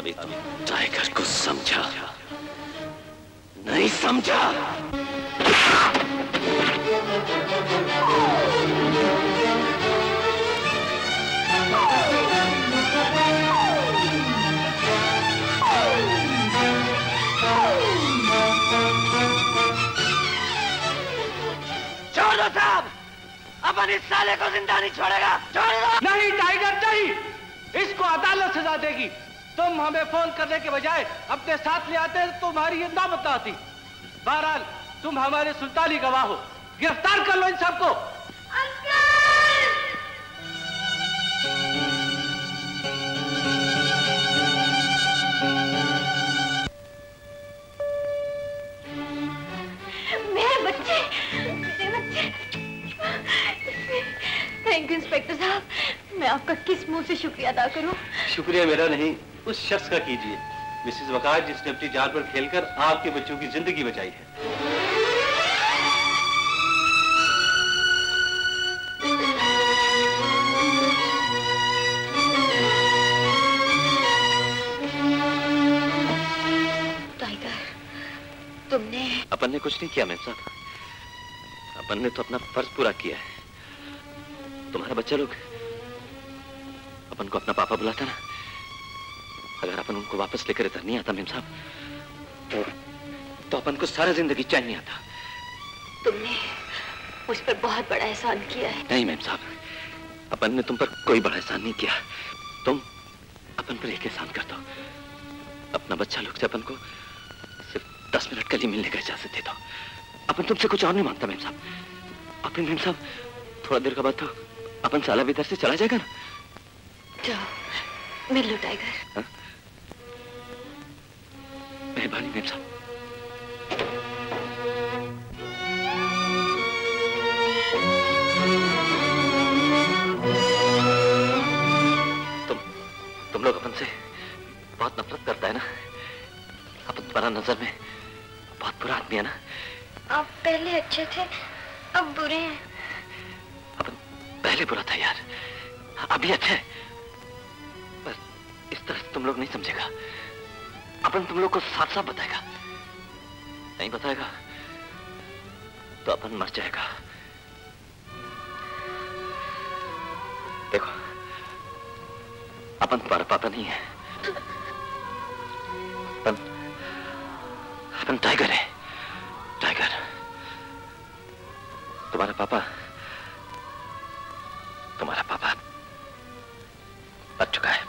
अभी तुम टाइगर को समझा नहीं समझा? छोड़ दो साहब, अपन इस साले को जिंदा नहीं छोड़ेगा। छोड़ दो। नहीं टाइगर नहीं, इसको अदालत सजा देगी। तुम हमें फोन करने के बजाय अपने साथ ले आते तो तुम्हारी ये नौबत आती। बहरहाल तुम हमारे सुल्तानी गवाह हो, गिरफ्तार कर लो इन सबको। मेरे बच्चे, मेरे बच्चे। थैंक यू इंस्पेक्टर साहब, मैं आपका किस मुंह से शुक्रिया अदा करूं? शुक्रिया मेरा नहीं, उस शख्स का कीजिए, मिसेस वकार, जिसने अपनी जान पर खेलकर आपके बच्चों की जिंदगी बचाई है। टाइगर, तुमने अपन ने कुछ नहीं किया मैम साहब, अपन ने तो अपना फर्ज पूरा किया है। तुम्हारा बच्चा लोग अपन को अपना पापा बुलाता ना, अगर अपन उनको वापस लेकर इधर नहीं आता मैम साहब, तो, तो अपन को सारा जिंदगी चैन नहीं आता। तुमने मुझ पर बहुत बड़ा एहसान किया है। नहीं मैम साहब, अपन ने तुम पर कोई बड़ा एहसान नहीं किया। तुम अपन पर एक एहसान कर दो, अपना बच्चा लोग से अपन को सिर्फ दस मिनट के लिए मिलने का इजाजत दे दो। अपन तुमसे कुछ और नहीं मांगता मैम साहब। अपन मैम साहब थोड़ा देर के बाद तो अपन साला भी इधर से चला जाएगा ना। जाओ मिल लो टाइगर। मेहरबानी मैम साहब। तुम तुम लोग अपन से बहुत नफरत करता है ना। अपन तुम्हारा नजर में बहुत बुरा आदमी है ना। आप पहले अच्छे थे, अब बुरे हैं। अपन पहले बुरा था यार, अभी अच्छा है। बस इस तरह से तुम लोग नहीं समझेगा। अपन तुम लोग को साफ साफ बताएगा, नहीं बताएगा तो अपन मर जाएगा। देखो अपन तुम्हारा पापा नहीं है, अपन अपन टाइगर है। टाइगर तुम्हारा पापा तुम्हारा पापा मर चुका है।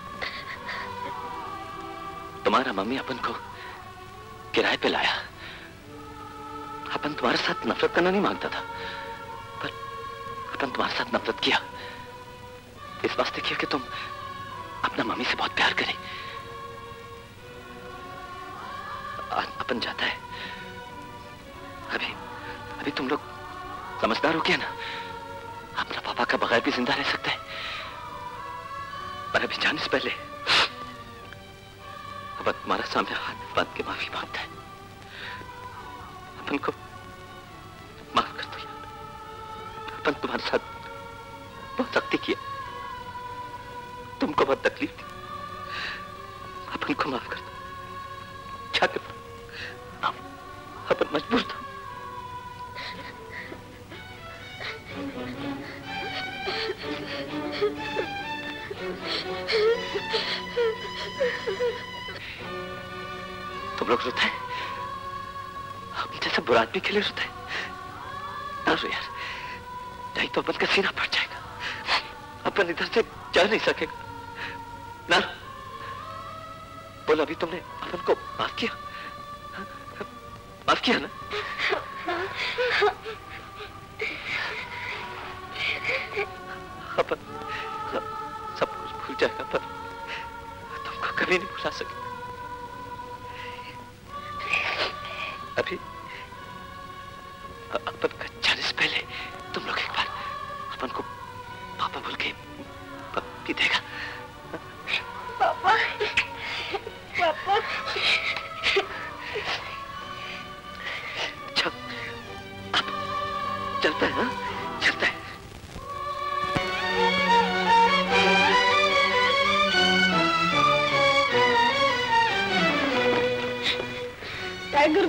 तुम्हारा मम्मी अपन को किराए पे लाया। अपन तुम्हारे साथ नफरत करना नहीं मांगता था, पर अपन तुम्हारे साथ नफरत किया। इस वास्ते किया कि तुम अपना मम्मी से बहुत प्यार करे। अपन जाता है, अभी अभी तुम लोग समझदार हो गया ना। अपना पापा का बगैर भी जिंदा रह सकता है, पर अभी जाने से पहले अब तुम्हारा सामने हाथ बांध के माफी मांगता है। अपन को माफ कर दो यार। अपन तुम्हारे साथ बहुत सख्ती किया, तुमको बहुत तकलीफ दी। अपन को माफ कर दो। क्या कर अपन मजबूर था। तुम लोग रोते हैं, हम जैसा बुरा आदमी के लिए रोते हैं ना। रो यार, नहीं तो अपन का सीना फट जाएगा, अपन इधर से जा नहीं सकेगा ना। बोलो अभी तुमने अपन को माफ किया, माफ किया ना? अपन सब कुछ भूल जाएगा, पर तुमको कभी नहीं भुला सके। अभी अपन का जाने से पहले तुम लोग एक बार अपन को पापा बोल के पी देगा। पापा, पापा। चल, अब चलता है ना, चलता है।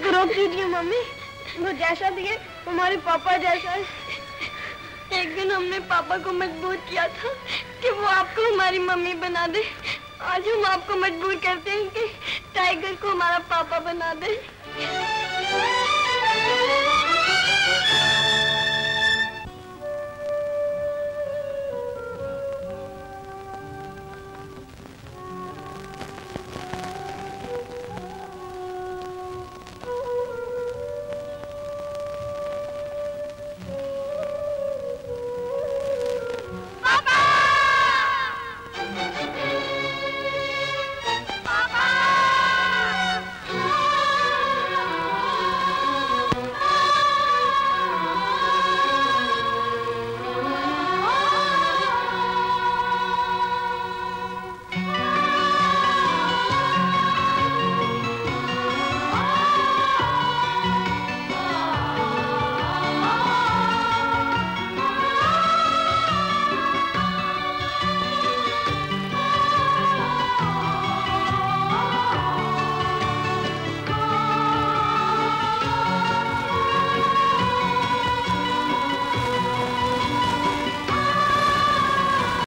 तो रोक दीजिए मम्मी, वो जैसा भी है हमारे पापा जैसा है। एक दिन हमने पापा को मजबूर किया था कि वो आपको हमारी मम्मी बना दे। आज हम आपको मजबूर करते हैं कि टाइगर को हमारा पापा बना दे।